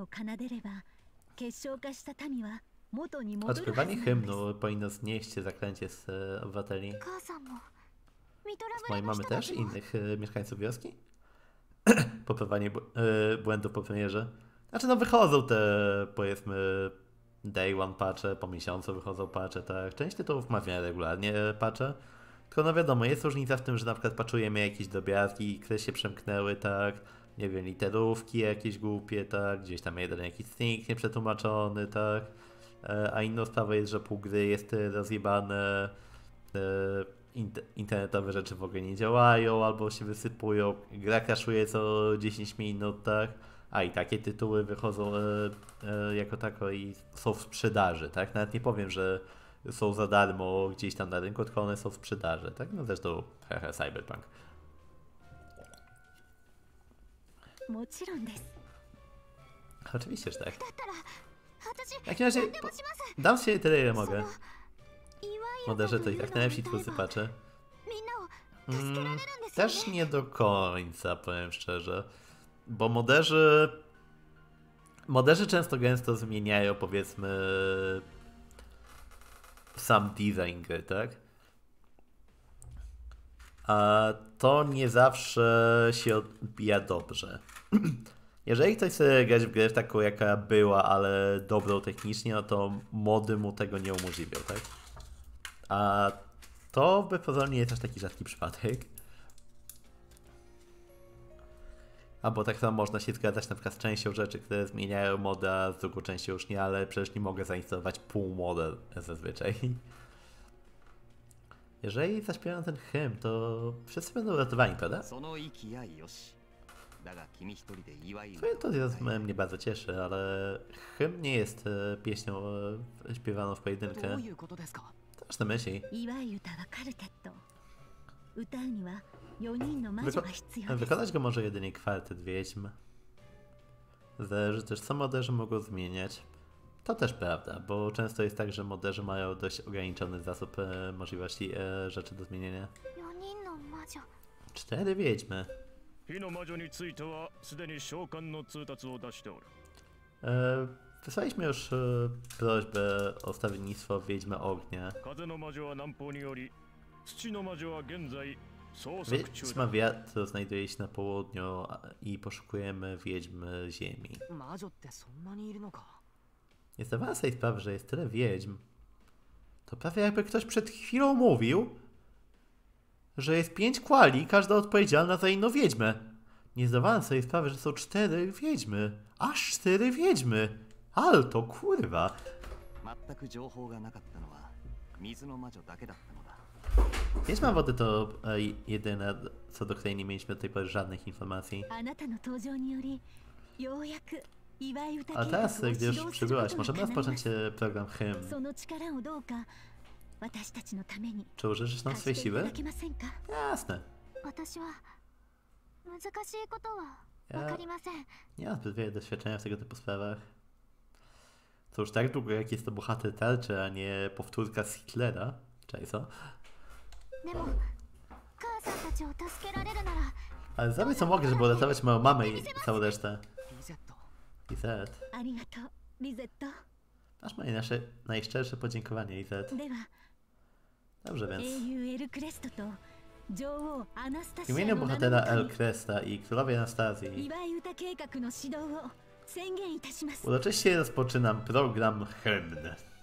odśpiewanie hymnu powinno znieść zaklęcie z e, obywateli. Z mojej mamy też innych e, mieszkańców wioski? Poprawianie e, błędów po premierze. Znaczy no wychodzą te, powiedzmy, day one patche, po miesiącu wychodzą patche, tak. Część tytułów ma w miarę regularnie patche. Tylko no wiadomo, jest różnica w tym, że na przykład patchujemy jakieś drobiazgi, które się przemknęły, tak. Nie wiem, literówki jakieś głupie, tak. Gdzieś tam jeden jakiś string nieprzetłumaczony, tak. A inną sprawą jest, że pół gry jest rozjebane, internetowe rzeczy w ogóle nie działają albo się wysypują, gra crashuje co dziesięć minut, tak? A i takie tytuły wychodzą jako tako i są w sprzedaży, tak? Nawet nie powiem, że są za darmo gdzieś tam na rynku, tylko one są w sprzedaży, tak? No zresztą hehe, Cyberpunk. Oczywiście, że tak. W takim razie dam się tyle, ile mogę. Moderze to i tak najlepsi twórcy patche. Mm, też nie do końca, powiem szczerze. Bo moderzy... Moderzy często gęsto zmieniają, powiedzmy, sam design gry, tak? A to nie zawsze się odbija dobrze. Jeżeli ktoś chce grać w grę taką, jaka była, ale dobrą technicznie, no to mody mu tego nie umożliwią, tak? A to wbrew pozorom nie jest aż taki rzadki przypadek. Albo tak samo można się zgadzać na przykład z częścią rzeczy, które zmieniają modę, a z drugą częścią już nie, ale przecież nie mogę zainstalować pół model zazwyczaj. Jeżeli zaśpiewam ten hymn, to wszyscy będą uratowani, prawda? Twoje to mnie bardzo cieszy, ale hymn nie jest e, pieśnią e, śpiewaną w pojedynkę. どういうことですか To masz na myśli. 祝い歌はカルテット。歌うにはよにんの魔女が必要です。 Wykonać go może jedynie kwartet wiedźm. Zależy też, co moderzy mogą zmieniać. To też prawda, bo często jest tak, że moderzy mają dość ograniczony zasób e, możliwości e, rzeczy do zmienienia. よにんの魔女 Cztery wiedźmy. 火の魔女についてはすでに召喚の通達を出しておる。 E, wysłaliśmy już e, prośbę o stawiennictwo Wiedźmy Ognia. 風の魔女は南方により、土の魔女は現在捜索中 Wiedźma だ。 Wiatru znajduje się na południu a- i poszukujemy Wiedźmy Ziemi. 魔女ってそんなにいるのか Nie zdawałem sobie sprawy, że jest tyle wiedźm. To prawie jakby ktoś przed chwilą mówił, że jest pięć kwali, każda odpowiedzialna za inną wiedźmę. Nie zdawałem sobie sprawy, że są cztery wiedźmy. Aż cztery wiedźmy. Alto, kurwa. 全く情報がなかったのは水の魔女だけだったのだ。 Wiedźma Wody to e, jedyna, co do której nie mieliśmy do tej pory żadnych informacji. あなたの登場によりようやく祝い歌 A 計画を teraz, 指 gdy 導 już する przybyłaś, ことが możemy 叶いま rozpocząć す e, program hymn. その力をどうか私たちのために Czy użyczysz nam 貸 swojej していた siły? だけませんか Jasne. 私は難しいことはわかりません Nie mam zbyt wiele doświadczenia w tego typu sprawach. To już tak długo, jak jest to bohater tarczy, a nie powtórka z Hitlera. Cześć, co? でも母さんたちを助けられるなら Ale zrobię co mogę, żeby uratować moją mamę i całą resztę. リゼット Izet. ありがとうリゼット Masz moje nasze najszczersze podziękowanie, Izet. では Dobrze, 英 więc 雄エルクレストと女王アナスタ w シア imieniu の名の bohatera もと El に Cresta i królowej Anastazji 祝い歌計画の指導を宣言いたします uroczyście rozpoczynam program hymn.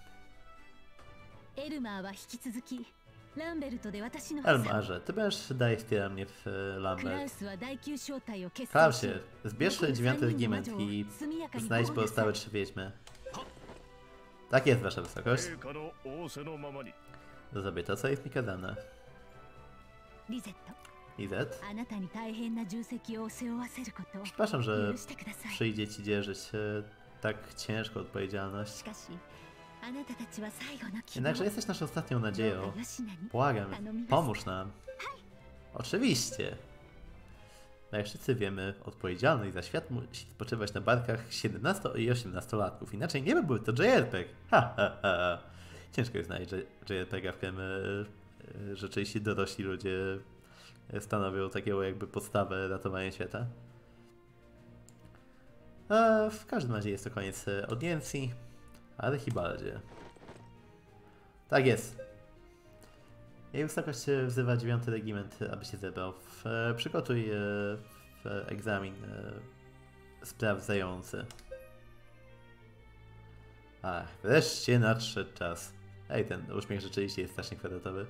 エルマーは引き続きランベルトで私の Elmarze, ty będziesz dalej wspierał mnie w e, クラウ Lambert. スは第九小隊を結成 Klausie, zbierz dziewiąty regiment i 速やかに znajdź 保護なさい pozostałe trzy wiedźmy. Tak jest, wasza wysokość. 陛下の仰せのままに。 Zrobię to, co jest mi kazane. リゼット Izet, あなたに大変な重責を背負わせることを przepraszam, że 許してください przyjdzie ci dzierżyć e, tak ciężką odpowiedzialność. しかしあなたたちは最後の希望 Jednakże jesteś naszą ostatnią どう nadzieją. か吉名に Błagam, 頼みます pomóż nam. Oczywiście. No jak wszyscy wiemy, odpowiedzialność za świat musi spoczywać na barkach siedemnasto i osiemnastolatków. Inaczej nie byłby to J R P G. Ha, ha, ha. Ciężko jest znaleźć J R P G, w którym e, e, rzeczywiście dorośli ludzie stanowią taką jakby podstawę ratowania świata. A w każdym razie jest to koniec e, audiencji. Archibaldzie. Tak jest. Jej wysokość e, wzywa dziewiąty regiment, aby się zebrał. W, e, przygotuj e, w egzamin e, sprawdzający. Ach, wreszcie nadszedł czas. Ej, ten uśmiech rzeczywiście jest strasznie kwadratowy.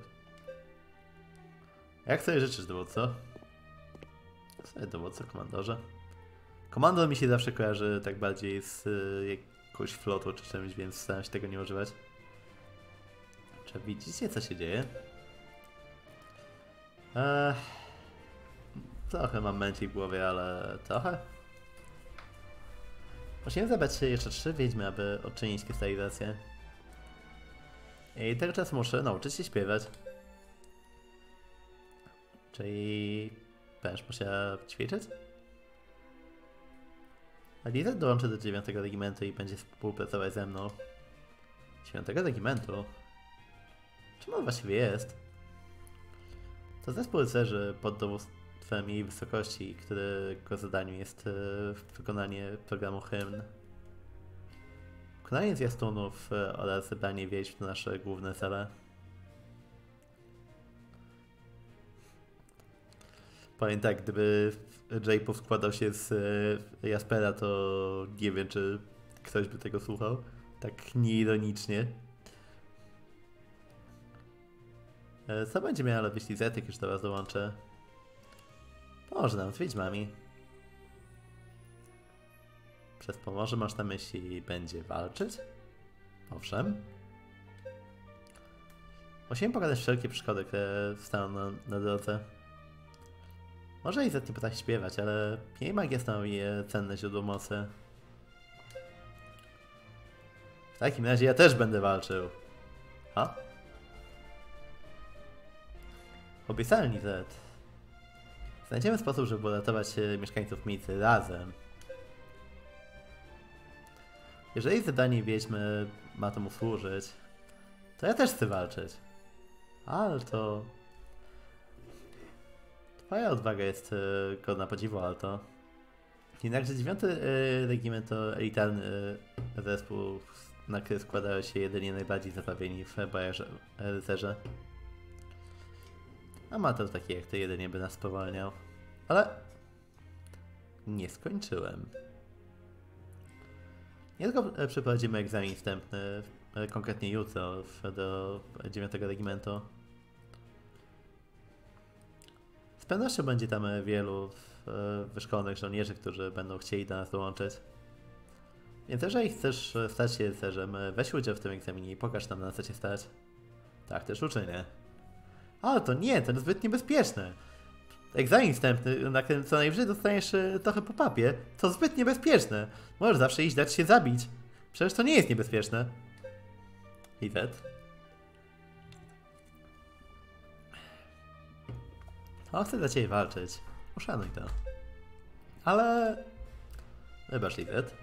Jak sobie życzysz, dowódco? Sobie dowódco, komandorze. Komandor mi się zawsze kojarzy tak bardziej z y, jakąś flotą czy czymś, więc staram się tego nie używać. Czy widzicie, co się dzieje? Eee, trochę mam męci w głowie, ale trochę. Musimy zabrać się jeszcze trzy wiedźmy, aby odczynić krystalizację. I tego czasu muszę nauczyć się śpiewać. Czyli będziesz musiała ćwiczyć? Aliza dołączy do dziewiątego regimentu i będzie współpracować ze mną. dziewiątego regimentu? Czym on właściwie jest? To zespół rycerzy pod dowództwem jej wysokości, którego zadaniem jest wykonanie programu hymn. Wykonanie zwiastunów oraz zebranie wieść to nasze główne cele. Powiem tak, gdyby J-Pop składał się z Jaspera, to nie wiem, czy ktoś by tego słuchał. Tak nieironicznie. Co będzie miała robić Lizetek, już do was dołączę? Pomoże nam z wiedźmami. Przez pomoże masz na myśli będzie walczyć? Owszem. Musimy pogadać wszelkie przeszkody, które wstaną na, na drodze. Może Izet nie potrafi śpiewać, ale jej magia stanowi cenne źródło mocy. W takim razie ja też będę walczył. Ha? Obiecałem Izet. Znajdziemy sposób, żeby uratować mieszkańców Micy razem. Jeżeli zadanie wiedźmy ma temu służyć, to ja też chcę walczyć. Ale to... Twoja odwaga jest yy, godna podziwu, Alto. Jednakże dziewiąty yy, regiment to elitarny yy, zespół, na który składają się jedynie najbardziej zabawieni w bojarze rycerze. Amator taki jak ty jedynie by nas spowalniał. Ale... nie skończyłem. Niedługo przeprowadzimy egzamin wstępny, konkretnie jutro, do dziewiątego regimentu. Z pewnością będzie tam wielu wyszkolonych żołnierzy, którzy będą chcieli do nas dołączyć. Więc jeżeli chcesz stać się rycerzem, weź udział w tym egzaminie i pokaż nam, na co cię stać. Tak też uczynię. Ale to nie, to jest zbyt niebezpieczne. Egzamin wstępny, na którym co najwyżej dostaniesz trochę po papie, to zbyt niebezpieczne. Możesz zawsze iść dać się zabić. Przecież to nie jest niebezpieczne. Izet. On chce dla ciebie walczyć. Uszanuj to. Ale... Wybacz, Izet.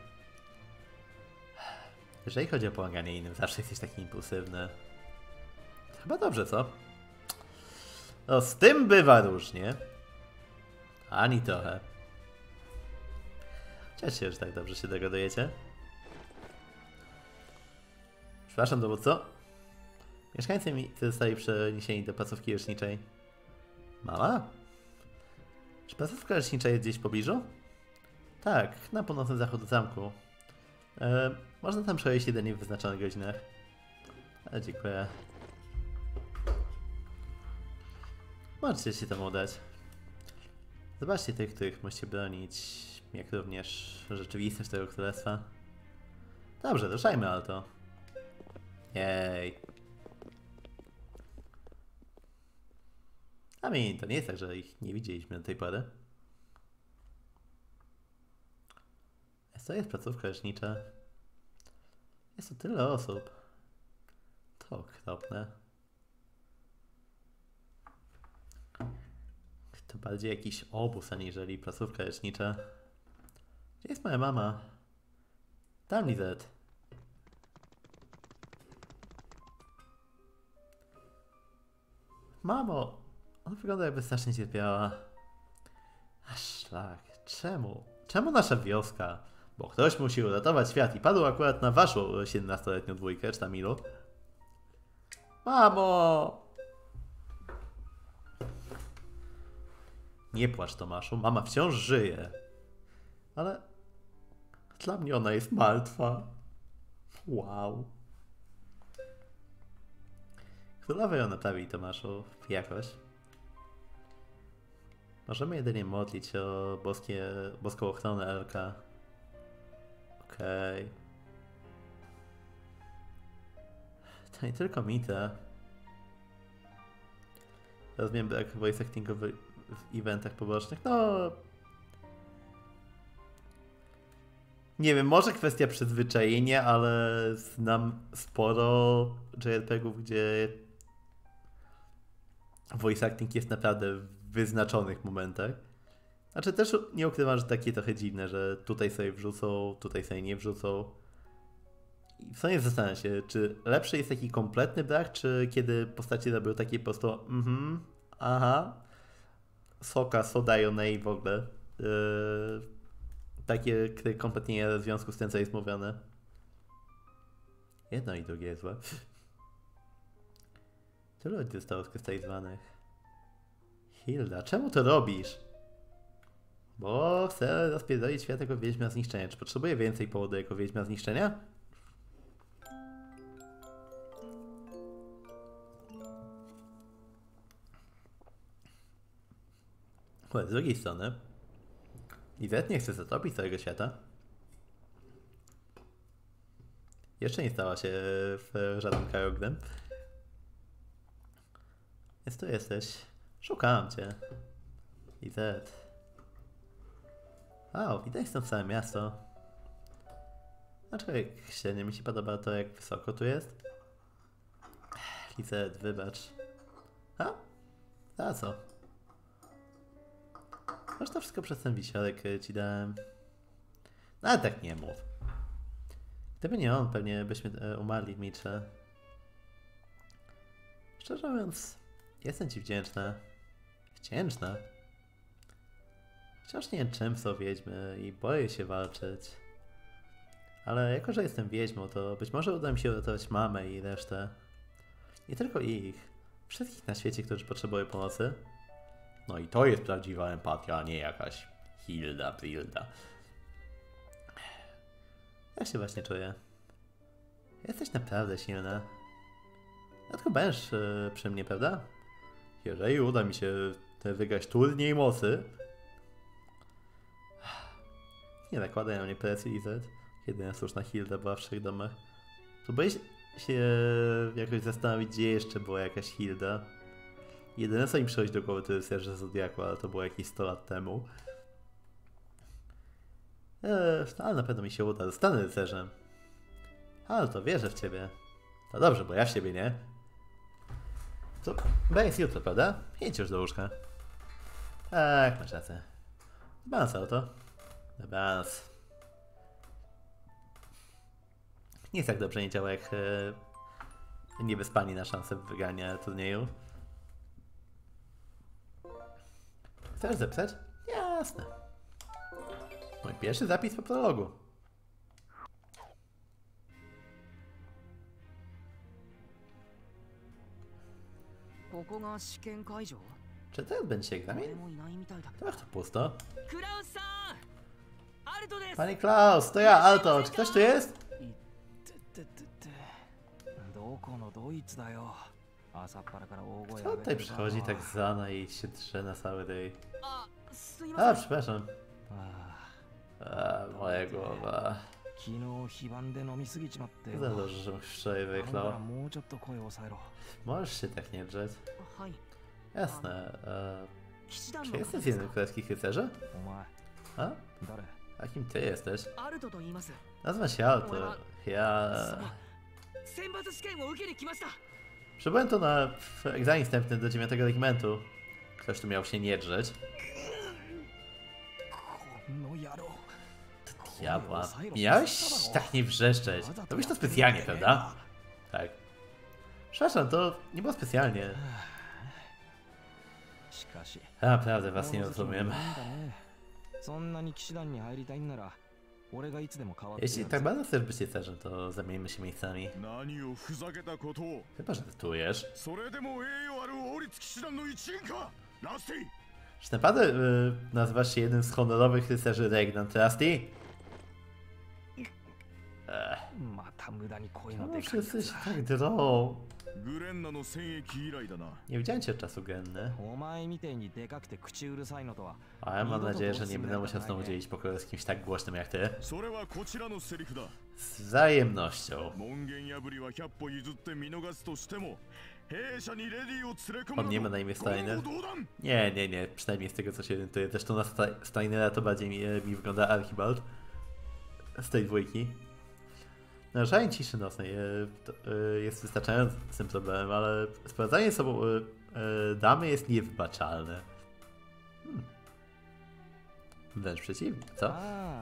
Jeżeli chodzi o pomaganie innym, zawsze jesteś taki impulsywny. Chyba dobrze, co? No z tym bywa różnie. Ani trochę. Cieszę się, że tak dobrze się dogadujecie. Przepraszam, dowódco. Mieszkańcy mi zostali przeniesieni do placówki leczniczej. Mama? Czy placówka lecznicza jest gdzieś w pobliżu? Tak, na północny zachód zamku. E, można tam przejść jedynie w wyznaczonych godzinach. E, dziękuję. Możecie się tam udać. Zobaczcie tych, których musicie bronić, jak również rzeczywistość tego królestwa. Dobrze, ruszajmy, Alto. Jej. A mi to nie jest tak, że ich nie widzieliśmy do tej pory. To jest placówka lecznicza. Jest tu tyle osób. To okropne. To bardziej jakiś obóz, aniżeli placówka lecznicza. Gdzie jest moja mama? Tam, Lizet. Mamo! Ona wygląda, jakby strasznie cierpiała. A szlak, czemu? Czemu nasza wioska? Bo ktoś musi uratować świat i padł akurat na waszą siedemnastoletnią dwójkę, czy tam ilu? Mamo! Nie płacz, Tomaszu, mama wciąż żyje. Ale dla mnie ona jest martwa. Wow. Królowa ją naprawi, Tomaszu, jakoś. Możemy jedynie modlić o boskie, boską ochronę Elka. Okej. Okay. To nie tylko mita. Rozumiem brak voice actingu w, w eventach pobocznych. No... Nie wiem, może kwestia przyzwyczajenia, ale znam sporo J R P gów, gdzie voice acting jest naprawdę w wyznaczonych momentach. Znaczy też nie ukrywam, że takie trochę dziwne, że tutaj sobie wrzucą, tutaj sobie nie wrzucą. I w sumie zastanawiam się, czy lepszy jest taki kompletny brak, czy kiedy postacie robią takie po prostu mhm, aha, soka, soda i one i w ogóle. Yy, takie, które kompletnie nie w związku z tym, co jest mówione. Jedno i drugie jest złe. Tylu ludzi zostało skrystalizowanych. Hilda, czemu to robisz? Bo chcę rozpierdolić świat jako wiedźma zniszczenia. Czy potrzebuję więcej powodu jako wiedźma zniszczenia? Ale z drugiej strony Izet nie chce zatopić całego świata. Jeszcze nie stała się w żaden Karognem. Jest tu jesteś. Szukałem cię. I Z. O, widać stąd całe miasto. Aczkolwiek średnio mi się podoba to, jak wysoko tu jest. Lizet, wybacz. A? Za co? Masz to wszystko przez ten wisiorek ci dałem. No ale tak nie mów. Gdyby nie on, pewnie byśmy umarli w Mitrze. Szczerze mówiąc, jestem ci wdzięczna. Wdzięczna? Wciąż nie wiem, czym są wiedźmy i boję się walczyć. Ale jako, że jestem wiedźmą, to być może uda mi się uratować mamę i resztę. Nie tylko ich. Wszystkich na świecie, którzy potrzebują pomocy. No i to jest prawdziwa empatia, a nie jakaś Hilda, Brilda. Jak się właśnie czuję? Jesteś naprawdę silna. Tylko będziesz yy, przy mnie, prawda? Jeżeli uda mi się wygrać turniej mocy. Nie nakładaj na mnie presji, Izet. Jedyna słuszna Hilda była w trzech domach. Próbuję się jakoś zastanowić, gdzie jeszcze była jakaś Hilda. Jedyne co mi przychodzi do głowy to jest Rycerze Zodiaku, ale to było jakieś sto lat temu. Eee, ale na pewno mi się uda. Zostanę rycerzem. Ale to wierzę w ciebie. To dobrze, bo ja w siebie nie. To jest jutro, prawda? Idź już do łóżka. Tak, masz rację. Balans auto. Balans. Nic tak dobrze nie działa jak e, niewyspani na szansę wygrania turnieju. Chcesz zapisać? Jasne. Mój pierwszy zapis po prologu. Czy teraz będzie egzamin? Tak, to pusto. Panie Klaus, to ja, Alto. Czy ktoś tu jest? Kto tutaj przychodzi tak zana i się drze na cały tej... A, przepraszam. A, moja głowa. Za dobrze, że wczoraj wyklał. Możesz się tak nie drzeć. Jasne. E, czy jesteś jednym z królewskich rycerzy? A? A kim ty jesteś? Nazywam się Alto. Ja... Przybyłem tu na egzamin wstępny do dziewiątego regimentu. Ktoś tu miał się nie drzeć. Diabła. Miałeś tak nie wrzeszczeć. Robisz to specjalnie, prawda? Tak. Przepraszam, to nie było specjalnie. Naprawdę was nie rozumiem. Jeśli tak bardzo chcesz być rycerzem, to zamieńmy się miejscami. Chyba, że tytułujesz. Czy naprawdę yy, nazywasz się jednym z honorowych rycerzy Regnant Rusty? Ech. No, wszyscy się tak drą. Nie widziałem cię od czasu Genny. A ja mam nadzieję, że nie będę musiał znowu dzielić pokoju z kimś tak głośnym jak ty. Z wzajemnością. On nie ma na imię Steiner? Nie, nie, nie. Przynajmniej z tego co się orientuję. Zresztą na Steinera to bardziej mi, mi wygląda Archibald. Z tej dwójki. Naruszanie ciszy nocnej jest wystarczającym problemem, ale sprowadzanie sobą damy jest niewybaczalne. Hmm. Wręcz przeciwnie, co?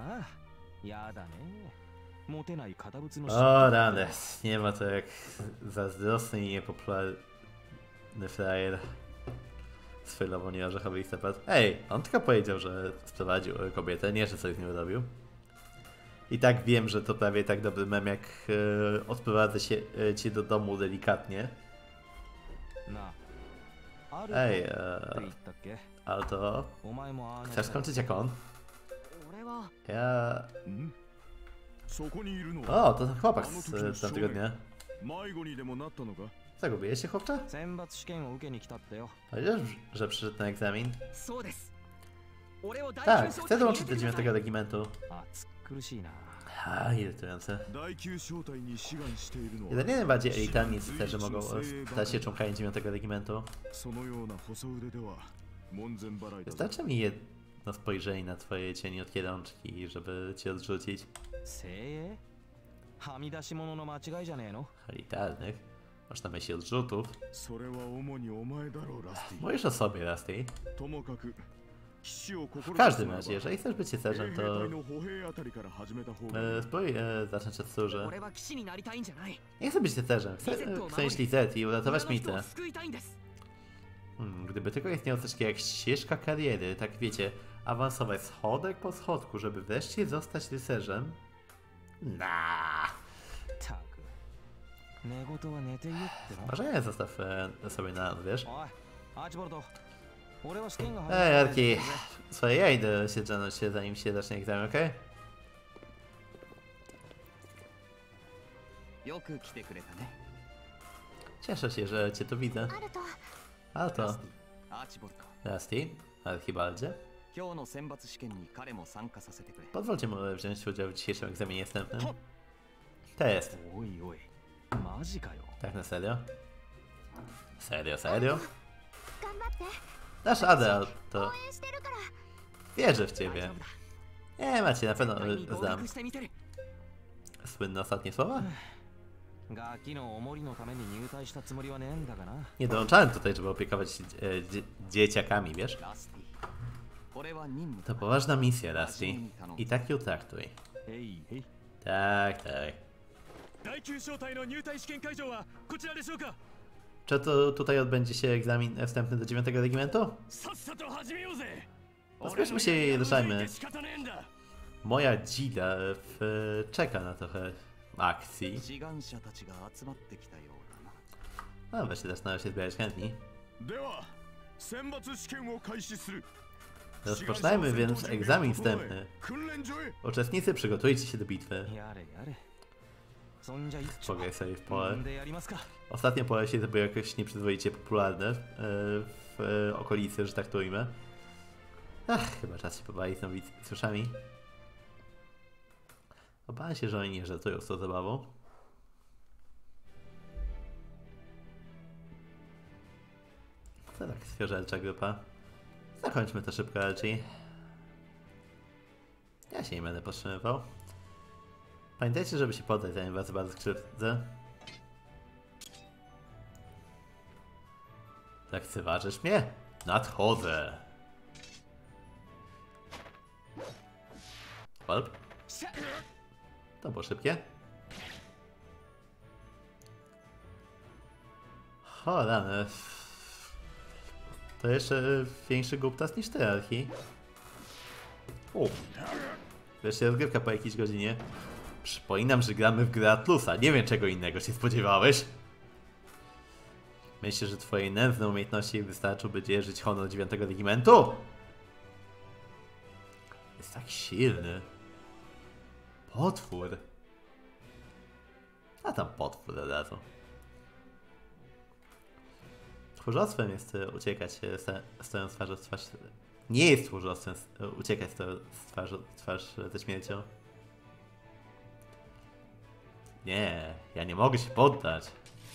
O rany, nie ma to jak zazdrosny i niepopularny frajer z chwilowo nieorzechowy listopad. Ej, on tylko powiedział, że sprowadził kobietę, nie że coś z nią robił. I tak wiem, że to prawie tak dobry mem, jak e, odprowadzę się, e, cię do domu delikatnie. Ej, e, Alto, chcesz skończyć jak on? Ja... O, to ten chłopak z, z tamtego dnia. Zagubiłeś się, chłopcze? Powiedziałeś, że przyszedł na egzamin? Tak, chcę dołączyć do dziewiątego regimentu. A, irytujące. 第九小隊に志願しているのは Jedynie najbardziej elitarni cycerze mogą stać się członkami dziewiątego regimentu. そのような細腕では門前払いだぞ Wystarczy mi jedno spojrzenie na twoje cieniutkie rączki, żeby cię odrzucić. 精鋭はみ出し物の間違いじゃねえの Elitarnych? Masz na myśli odrzutów? それは主にお前だろうラスティ Mówisz o sobie, Rusty. ともかく騎士を W 志 każdym すならば razie, jeżeli chcesz być 衛兵 cycerzem, to 隊の歩兵あたりから始めた方がいい e, spróbuj e, zacząć od stróży. 俺は騎士になりたいんじゃない Nie chcę być cycerzem, chcę, chcę iść Lizet i 村 uratować の人を Mitę. 救いたいんです Hmm, gdyby tylko istniało coś takiego jak ścieżka kariery, tak wiecie, awansować schodek po schodku, żeby wreszcie zostać rycerzem? Nah. たく寝言は寝て言っての Marzenie zostaw e, sobie na noc, wiesz? おいアーチボルト俺は試験が Ej, ない Arki, słuchaj, ja idę się drzemnąć się, zanim się zacznie egzamin, okej? よく来てくれたね。 Cieszę się, że cię tu widzę. アルト、 A ラ to スティ、アーチボルト。 Rusty, Archibaldzie. 今日の選抜試験に彼も参加させてくれ。 Pozwólcie mu wziąć udział w dzisiejszym egzaminie wstępnym. Test. おいおいマジかよ Tak na serio? Serio, serio? 頑張って。 Dasz radę, to 応援してるから。 wierzę w 大 ciebie. 丈夫だ Nie, Macie, na 絶 pewno 対に合 zdam. 格してみてる Słynne ostatnie słowa? ガキのおもりのために入隊したつもりはねえんだがな Nie dołączałem tutaj, żeby opiekować się e, dzie dzieciakami, wiesz? ラスティ、これは任務 To だ。 poważna misja, Rusty. I tak ją traktuj. へいへい Tak, tak. 第九小隊の入隊試験会場はこちらでしょうか Czy to tutaj odbędzie się egzamin wstępny do dziewiątego regimentu? さっさと始めようぜ Pospieszmy się i ruszajmy. 仕方ねえんだ Moja dzida w, czeka na trochę akcji. 志願者たちが集まってきたようだな。 No, właśnie zaczynają się zbierać chętni. では選抜試験を開始する Rozpoczynajmy więc egzamin wstępny. 訓練所へ Uczestnicy, przygotujcie się do bitwy. やれやれそんじゃ一丁 Pograj sobie w pole. んでやりますか Ostatnie pole się było jakoś nieprzyzwoicie popularne w, w okolicy, że tak to ujmę. Ach, chyba czas się pobawić z nowicjuszami. Obawiam się, że oni nie żartują z tą zabawą. To tak świeżelcza grupa. Zakończmy to szybko, raczej. Ja się nie będę powstrzymywał. Pamiętajcie, żeby się poddać, zanim was bardzo skrzywdzę. Lekceważysz mnie? Nadchodzę. Walp. To było szybkie. Cholane. To jeszcze większy głuptas niż ty, Archi. U. Wreszcie rozgrywka po jakiejś godzinie. Przypominam, że gramy w grę Atlusa. Nie wiem, czego innego się spodziewałeś. Myślę, że twojej nędzne umiejętności wystarczą, by dzierżyć honor dziewiątego regimentu? Jest tak silny. Potwór. A tam potwór od razu. Tchórzostwem jest e, uciekać e, sta- stojąc twarzą w twarz. Nie jest tchórzostwem e, uciekać stojąc twarzą w twarz e, ze śmiercią. Nie, ja nie mogę się poddać.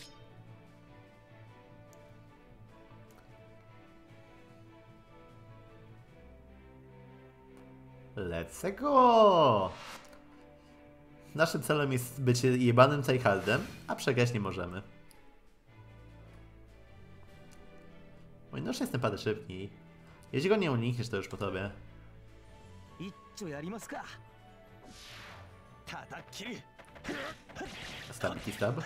Let's go! Naszym celem jest bycie jebanym tryhardem, a przegrać nie możemy. Mój nóż jest naprawdę szybki. Jeśli go nie unikniesz, to już po tobie. 一丁やりますか叩き切る Stability stab.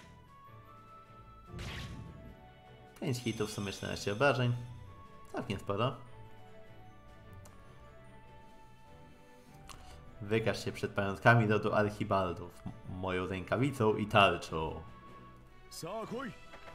pięć hitów, w sumie czternaście obrażeń. Całkiem sporo. Wykaż się przed pajątkami rodu Archibaldów, m- moją rękawicą i tarczą. さあ来い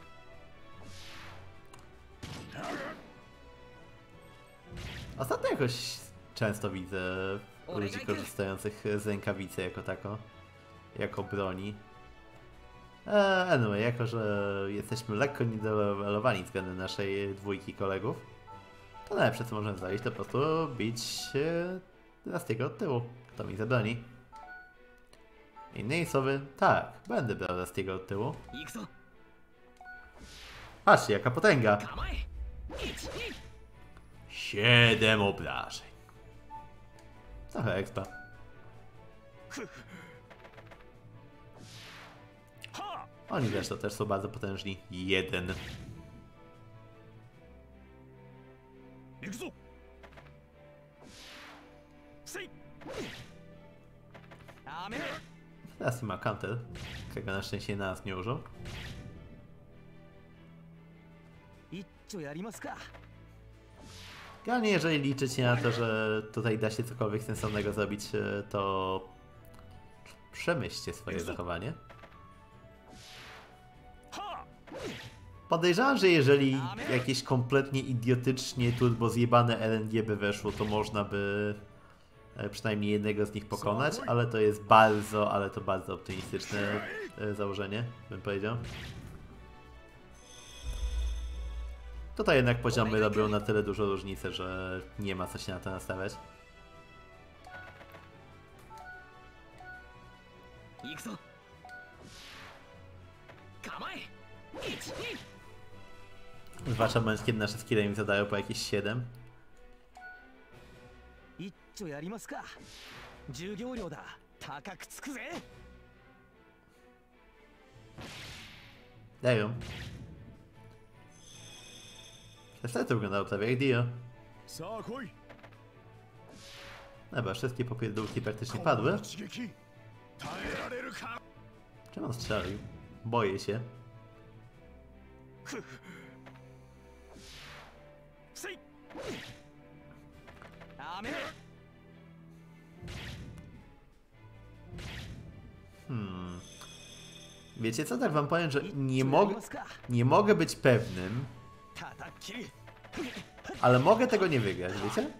Ostatnio jakoś często widzę ludzi korzystających z rękawicy jako tako, jako broni. Eee, anyway, jako że jesteśmy lekko niedolewelowani względem naszej dwójki kolegów, to najlepsze co możemy zrobić to po prostu bić e, Rusty'ego od tyłu, kto mi zabroni. Innymi słowy, tak, będę brał Rusty'ego od tyłu. 行くぞ Patrzcie, jaka potęga! 構え Siedem obrażeń. Trochę expa. は Oni zresztą też są bardzo potężni. Jeden. あ行くぞせいダメ Teraz ma counter, którego na szczęście na nas nie użył. 一丁やりますか Generalnie jeżeli liczycie na to, że tutaj da się cokolwiek sensownego zrobić, to przemyślcie swoje zachowanie. は Podejrzewam, że jeżeli jakieś kompletnie idiotycznie turbo zjebane R N G by weszło, to można by e, przynajmniej jednego z nich pokonać, ale to jest bardzo, ale to bardzo optymistyczne e, założenie, bym powiedział. Tutaj jednak poziomy robią na tyle dużo różnicy, że nie ma co się na to nastawiać. 行くぞ構え Zwłaszcza moment, kiedy nasze skille im zadają po jakieś siedem. 一丁やりますか従業料だ高くつくぜ Dają. Zresztą to wyglądało prawie jak Dio. さあ来い Dobra, wszystkie popierdółki praktycznie この padły. 一撃耐えられるか Czym on strzelił? Boję się. せいダメ Hmm. Wiecie co, tak wam powiem, że nie, 一丁やり mog ますか nie mogę być pewnym, 叩き切る ale mogę tego nie wygrać, wiecie?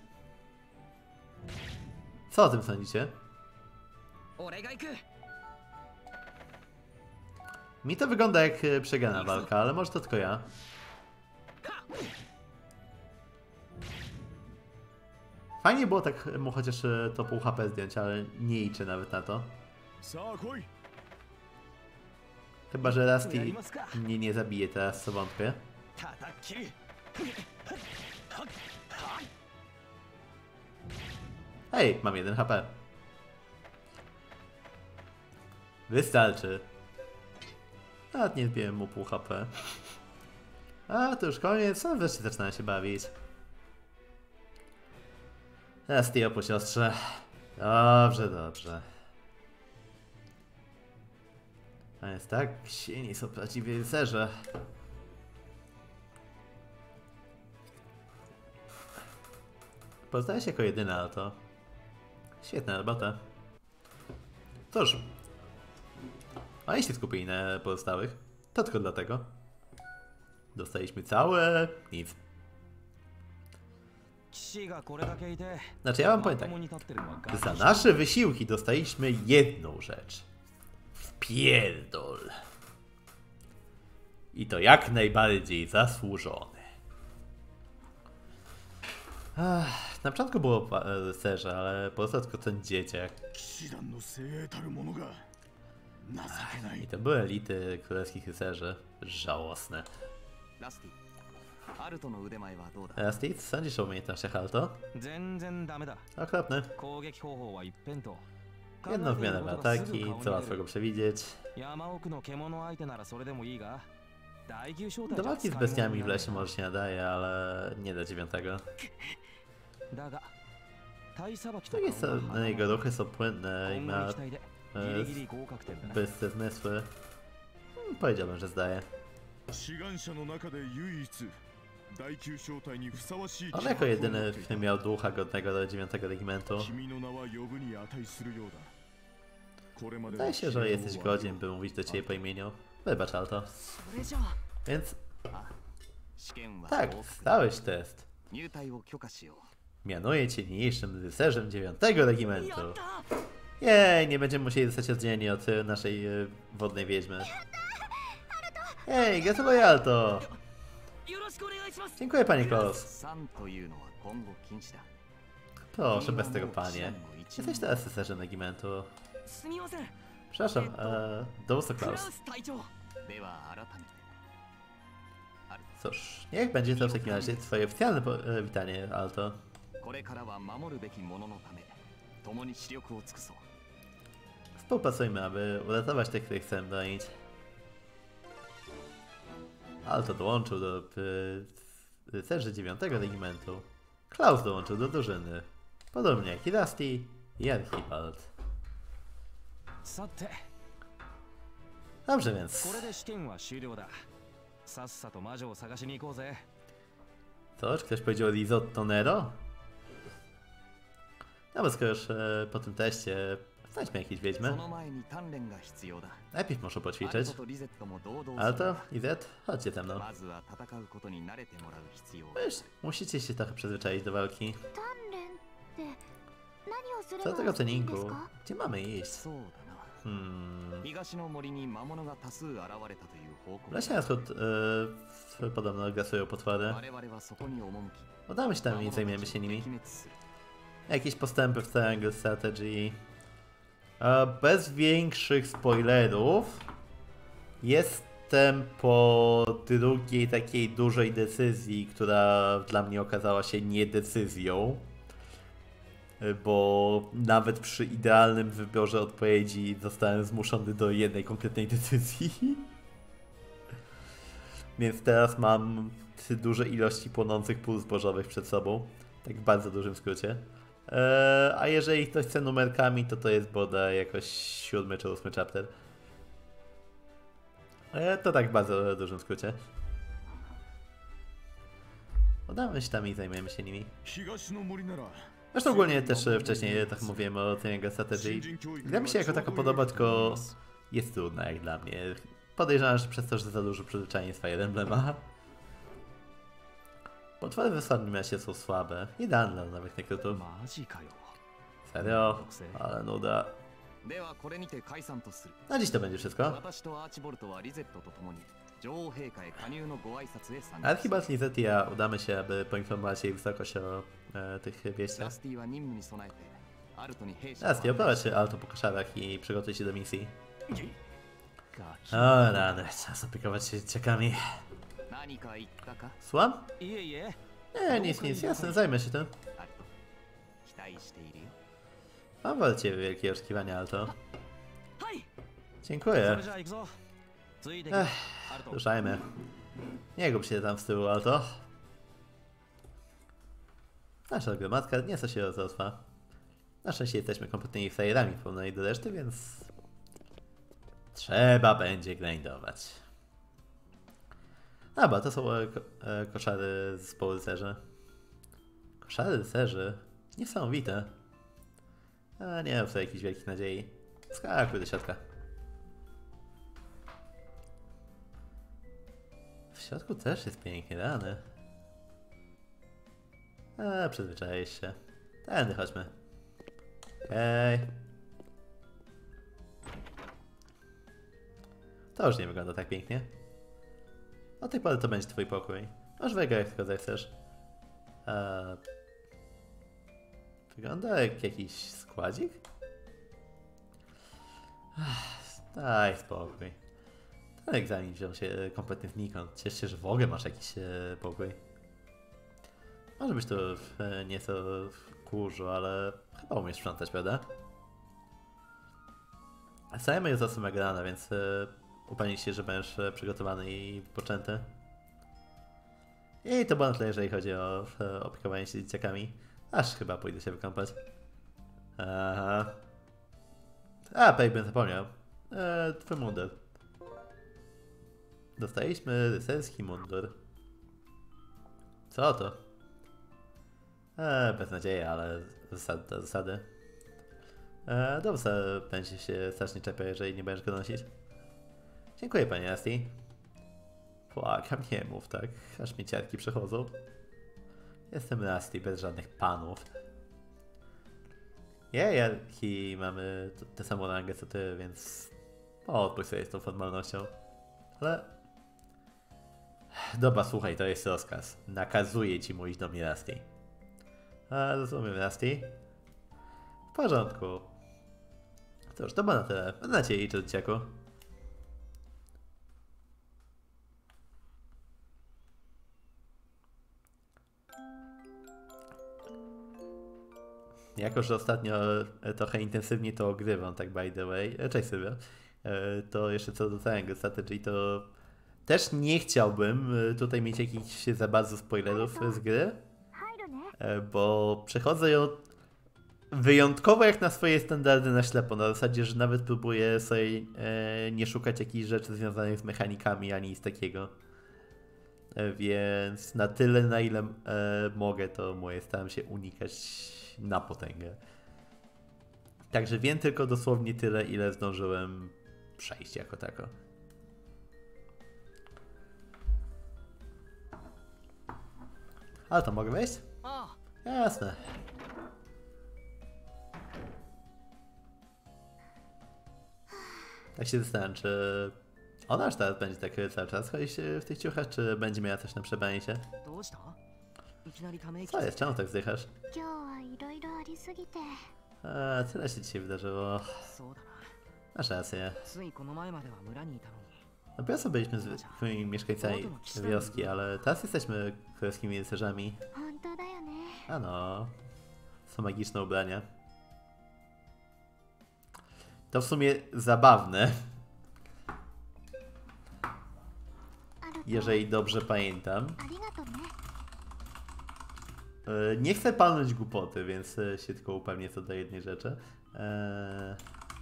Co o tym sądzicie? 俺が行く Mi to wygląda jak e, przegrana walka, ale może to tylko ja. Fajnie było tak mu chociaż e, to pół H P zdjąć, ale nie liczę nawet na to. さあ来い Chyba że Rusty mnie nie zabije teraz, co wątpię. 叩き切る Hej, mam jeden H P. Wystarczy. Nawet nie zbiłem mu pół H P. A, to już koniec. On wreszcie zaczyna się bawić. Rusty opu siostrze. Dobrze, dobrze. A jest tak, silni są prawdziwi rycerze. Poznaję się jako jedyna, ale to świetna robota. Cóż, oni się skupili na pozostałych. To tylko dlatego. Dostaliśmy całe nic. 騎士がこれだけいて Znaczy ja wam powiem ま tak. ともに立ってるのはガキ Za nasze wysiłki dostaliśmy jedną rzecz. Wpierdol. I to jak najbardziej zasłużony. Ach, na początku było rycerze, ale pozostał tylko ten dzieciak. 騎士団の精鋭たる者が情けない I to były elity królewskich rycerzy. Żałosne. ラスティアルトの腕前はどうだ Rusty, co sądzisz o umiejętnościach Alto? 全然ダメだ Okropne. 攻撃方法は一辺倒 Jedno w miarę ataki, co łatwo go przewidzieć. 山奥の獣相手ならそれでもいいが大牛正体 Do じゃ walki z 使い物に bestiami な w ら lesie może się nadaje, ale nie do dziewiątego. だが体さばき To と jest, 顔が no, jego ruchy są płynne i 今後 ma に期待で e, ギリギリ合格点だな bystre zmysły. Hmm, powiedziałbym, że zdaje. 志願者の中で唯一第九小隊にふさわしい On jako jedyny miał ducha godnego do dziewiątego regimentu. 君の名は呼ぶに値するようだこれまで Wydaje się, że jesteś godzien, by mówić do ciebie po imieniu. Wybacz, Alto. それじゃあ Więc 試験は tak, 合格 zdałeś test. 入隊を許可しよう Mianuję cię niniejszym rycerzem dziewiątego regimentu. やった Jej, nie będziemy musieli zostać oddzieleni od y, naszej y, wodnej wiedźmy. Hej, gratuluję Alto! よろしくお願いします Dziękuję, panie Klos. さんというのは今後禁止だ Proszę, bez tego, panie. Jesteś teraz rycerzem regimentu. すみません Przepraszam, e, dowódco クラウ Klaus. ス隊長。 では改めてアル Cóż, niech będzie to w takim razie twoje oficjalne po, e, witanie, Alto. これからは守るべき者のため共に視力を尽くそう。 Współpracujmy, aby uratować tych, których chcemy bronić. Alto dołączył do y, rycerzy dziewiątego regimentu. Klaus dołączył do drużyny. Podobnie jak i Rusty i Archibald. さて、 Dobrze więc. これで試験は終了だ。さっさと魔女を探しに行こうぜ。 Co? Czy ktoś powiedział Risotto Nero? No bo skoro już e, po tym teście znajdźmy jakieś そ wiedźmy. の前に鍛錬が必要だ。 Najpierw muszę アル poćwiczyć. トとリゼットも堂々する Alto, Izet, chodźcie ze mną. まずは戦うことに慣れてもらう必要。 Wiesz, musicie się trochę przyzwyczaić do walki. 鍛錬って何をすれ Co ば do tego いいんです treningu, か？ gdzie mamy iść? そうだな。 Hmm. 東の森に魔物が多数現れたという報 W 告。 lesie na wschód e, podobno grasują potwory. 我々はそこに赴き、 Udamy się tam i zajmiemy się nimi. 撃滅する。 Jakieś postępy w Triangle Strategy. E, bez większych spoilerów. Jestem po drugiej takiej dużej decyzji, która dla mnie okazała się niedecyzją. E, Bo nawet przy idealnym wyborze odpowiedzi zostałem zmuszony do jednej konkretnej decyzji. Więc teraz mam duże ilości płonących pól zbożowych przed sobą. Tak w bardzo dużym skrócie. Eee, a jeżeli ktoś chce numerkami, to to jest bodaj jakoś siódmy czy ósmy chapter. Eee, to tak w bardzo dużym skrócie. Udamy się tam i zajmiemy się nimi. 東の森なら Zresztą ogólnie też e, wcześniej tak mówiłem o Triangle Strategy. Gra mi się jako tako podoba, tylko jest trudna jak dla mnie. Podejrzewam, że przez to, że za dużo przyzwyczajenia Fire Emblema. Potwory w ostatnim mieście są słabe. Idealne dla nowych rekrutów. マジかよ。 Serio? Ale nuda. ではこれにて解散とする。 Na dziś to będzie wszystko. 私とアーチボルトはリゼットと共に女王陛下へ加入のご挨拶へ参加。 Archibald, Lizet i ja udamy się, aby poinformować jej wysokość o e, tych wieściach. ラスティは任務に備えてアルトに兵士 Rusty, oprowadź się Alto po koszarach i przygotuj się do misji. ガキ。 O rany, czas opiekować się dzieciakami. 何か言ったか Słucham? いえいえ。 Nie, nic, nic, jasne, zajmę się tym. アルト期待しているよ。 Mam wobec ciebie wielkie oczekiwania, Alto. はい。そ Dziękuję. れじゃあ行くぞ。ついてき Ech, アルト。 ruszajmy. Nie gub się tam z tyłu, Alto. Nasza gromadka nieco się rozrosła. Na szczęście jesteśmy kompletnymi frajerami w porównaniu do reszty, więc... Trzeba będzie grindować. Dobra, to są e, ko e, koszary zespołu rycerzy. Koszary rycerzy? Niesamowite. A nie mam tutaj jakichś wielkich nadziei. Skakuj do środka. W środku też jest pięknie, rany. A, przyzwyczaisz się. Tędy chodźmy. Okej. Okay. To już nie wygląda tak pięknie. Od tej pory to będzie twój pokój. Możesz wejść jak tylko zechcesz. Eee... Wygląda jak jakiś składzik? Ach, daj spokój. Ten egzamin wziął się kompletnie znikąd. Cieszę się, że w ogóle masz jakiś e, pokój. Może być to e, nieco kurzu, ale chyba umiesz sprzątać, prawda? Stajemy już za samego rana, więc e, upewnij się, że będziesz e, przygotowany i wypoczęty. I to było na tyle, jeżeli chodzi o e, opiekowanie się dzieciakami. Aż chyba pójdę się wykąpać. Aha. A, prawie bym zapomniał. E, twój mundur. Dostaliśmy rycerski mundur. Co to? E, bez nadziei, ale zasady to zasady. E, Dowódca będzie się strasznie czepiał, jeżeli nie będziesz go nosić. Dziękuję, panie Rusty. Płakam, nie mów tak, aż mi ciarki przechodzą. Jestem Rusty, bez żadnych panów. Ja, Jarki, mamy tę samą rangę co ty, więc odpuść sobie z tą formalnością. Ale... Dobra, słuchaj, to jest rozkaz. Nakazuję ci mówić do mnie Rusty. A, rozumiem, Rusty. W porządku. Cóż, to było na tyle. Mam nadzieję, że dzieciaku. Jako że ostatnio trochę intensywnie to ogrywam, tak by the way. Cześć sobie. To jeszcze co do całego strategy, to też nie chciałbym tutaj mieć jakichś za bardzo spoilerów z gry, bo przechodzę ją wyjątkowo jak na swoje standardy na ślepo, na zasadzie, że nawet próbuję sobie nie szukać jakichś rzeczy związanych z mechanikami ani nic takiego. Więc na tyle, na ile mogę, to moje staram się unikać na potęgę. Także wiem tylko dosłownie tyle, ile zdążyłem przejść jako tako. Ale to mogę wejść? Jasne. Tak się zastanawiam, czy ona aż teraz będzie tak cały czas chodzić w tych ciuchach, czy będzie miała coś na przebranie się? Co jest? Czemu tak zdychasz? A, tyle się dzisiaj wydarzyło. Masz rację. Dopiero co byliśmy zwykłymi mieszkańcami wioski, ale teraz jesteśmy królewskimi rycerzami. Ano, są magiczne ubrania. To w sumie zabawne. Jeżeli dobrze pamiętam. Nie chcę palnąć głupoty, więc się tylko upewnię co do jednej rzeczy. Eee...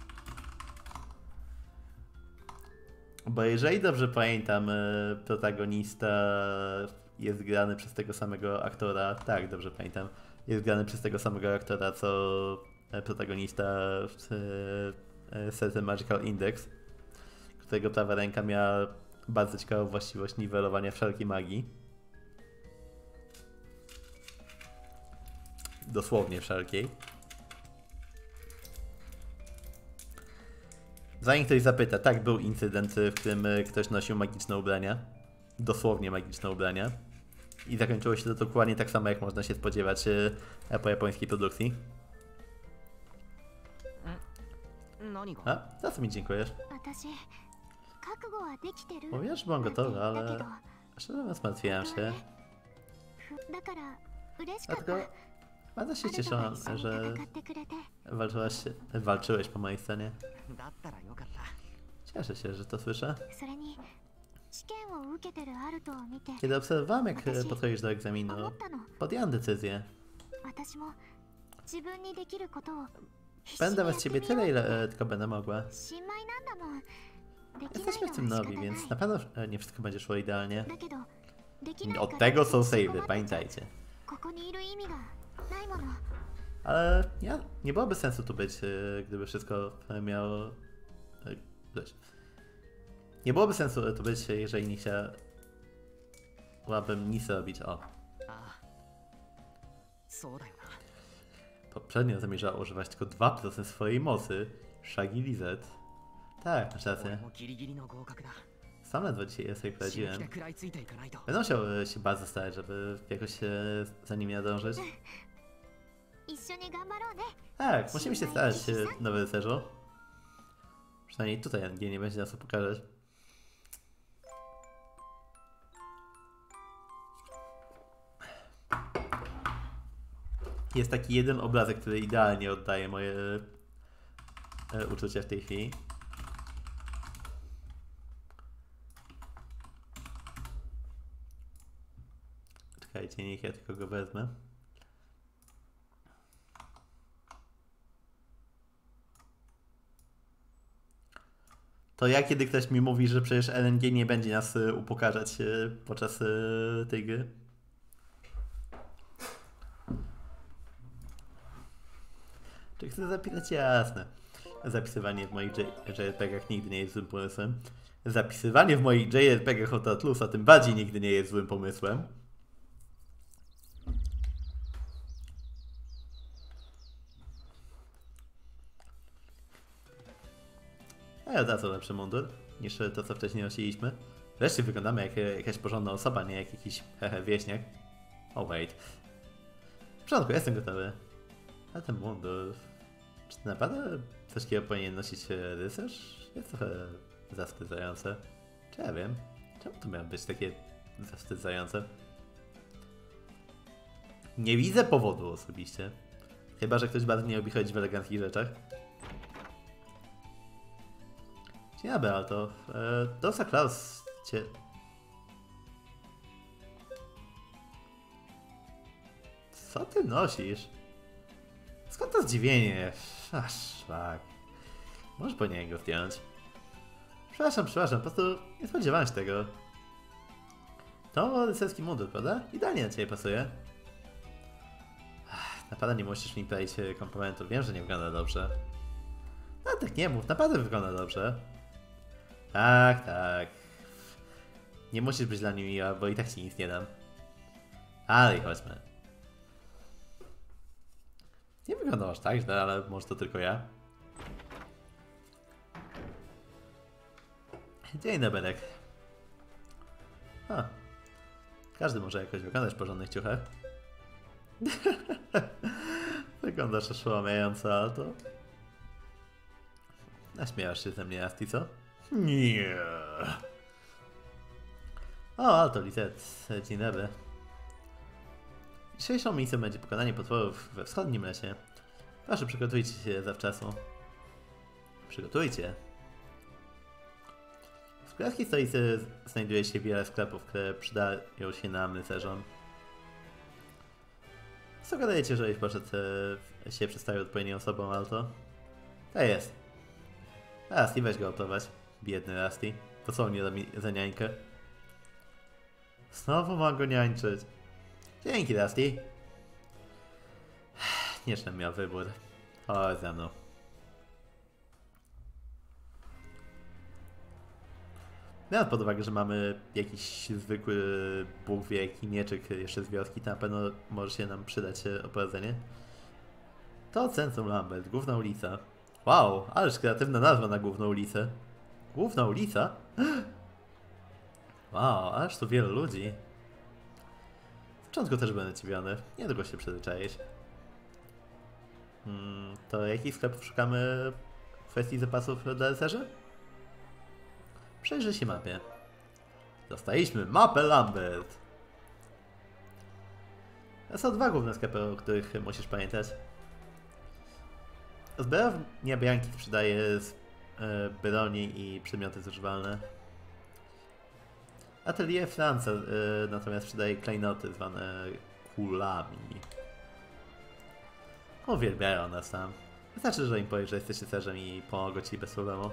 Bo jeżeli dobrze pamiętam, protagonista jest grany przez tego samego aktora. Tak, dobrze pamiętam. Jest grany przez tego samego aktora, co protagonista w Certain Magical Index, którego prawa ręka miała bardzo ciekawą właściwość niwelowania wszelkiej magii. Dosłownie wszelkiej. Zanim ktoś zapyta, tak, był incydent, w którym ktoś nosił magiczne ubrania. Dosłownie magiczne ubrania. I zakończyło się to dokładnie tak samo, jak można się spodziewać po japońskiej produkcji. A? Za co mi dziękujesz? Mówisz, że byłam gotowa, ale szczerze mówiąc martwiłam się. Dlatego bardzo się cieszyłam, że walczyłaś, walczyłeś po mojej scenie. Cieszę się, że to słyszę. Kiedy obserwowałam, jak podchodzisz do egzaminu, podjęłam decyzję. Będę dawać ciebie tyle, ile tylko będę mogła. Jesteśmy w tym nowi, więc na pewno nie wszystko będzie szło idealnie. Od tego są savey, pamiętajcie. Ale ja, nie byłoby sensu tu być, gdyby wszystko miało... Nie byłoby sensu tu być, jeżeli nie chciałabym nic robić. O. Poprzednio zamierzała używać tylko dwa procent swojej mocy. Shaggy Lizard. Tak, masz rację. Sam ledwo dzisiaj sobie poradziłem. Będę musiał się bardzo starać, żeby jakoś się za nimi nadążyć. Tak, musimy się starać, nowy rycerzu. Przynajmniej tutaj N G nie będzie nas pokazać. Jest taki jeden obrazek, który idealnie oddaje moje e, uczucia w tej chwili. Czekajcie, niech ja tylko go wezmę. To ja, kiedy ktoś mi mówi, że przecież L N G nie będzie nas upokarzać podczas tej gry. Czy chcę zapisać? Jasne. Zapisywanie w moich J R P gach nigdy nie jest złym pomysłem. Zapisywanie w moich J R P gach od Atlusa tym bardziej nigdy nie jest złym pomysłem. A da co lepszy mundur niż to, co wcześniej nosiliśmy. Wreszcie wyglądamy jak jakaś porządna osoba, nie jak jakiś hehe wieśniak. Oh wait. W porządku, jestem gotowy. A ten mundur... Czy naprawdę coś takiego powinien nosić rycerz? Jest trochę zawstydzające. Czy ja wiem? Czemu to miało być takie zawstydzające? Nie widzę powodu osobiście. Chyba że ktoś bardzo nie lubi chodzić w eleganckich rzeczach. Dzień dobry, ale to... E, Dosa Klaus cię... Co ty nosisz? Skąd to zdziwienie? Aż szlak. Może powinienem go zdjąć. Przepraszam, przepraszam, po prostu nie spodziewałem się tego. To rycerski mundur, prawda? Idealnie na ciebie pasuje. Ach, naprawdę nie musisz mi prawić komplementów. Wiem, że nie wygląda dobrze. No tak nie mów, naprawdę wygląda dobrze. Tak, tak. Nie musisz być dla mnie miła, bo i tak ci nic nie dam. Ale chodźmy. Nie wygląda aż tak źle, ale może to tylko ja. Dzień dobry. A. Każdy może jakoś wyglądać w porządnych ciuchach. Wyglądasz oszałamiająco, ale to... Naśmiewasz się ze mnie, Asti, co? Nie. O, Alto Lisette. Dzień dobry. Dzisiejszą misją będzie pokonanie potworów we wschodnim lesie. Proszę, przygotujcie się zawczasu. Przygotujcie. W królewskiej stolicy znajduje się wiele sklepów, które przydają się nam rycerzom. Sugerujecie, żebyś poszedł e, się przedstawił odpowiednią osobą, Alto? To jest. Rusty, weź go oprowadź. Biedny Rusty. Dosłownie za, mi, za niańkę. Znowu mam go niańczyć. Dzięki, Rusty. Nie żebym miał wybór. Chodź za mną. Biorąc pod uwagę, że mamy jakiś zwykły, Bóg wie jaki mieczyk jeszcze z wioski, to na pewno może się nam przydać oprowadzenie. To Centrum Lambert, główna ulica. Wow, ależ kreatywna nazwa na główną ulicę. Główna ulica? Wow, aż tu wielu ludzi. W początku też byłem zdziwiony, niedługo się przyzwyczaisz. Hmm, to jakich sklepów szukamy w kwestii zapasów dla rycerzy? Przejrzyj się mapie. Dostaliśmy mapę Lambert. Są dwa główne sklepy, o których musisz pamiętać. Zbrojownia Bianki sprzedaje e, broni i przedmioty zużywalne. Atelier Franca e, natomiast sprzedaje klejnoty zwane kulami. Uwielbiają nas tam. Wystarczy, że im powiesz, że jesteś rycerzem i pomogą ci bez problemu.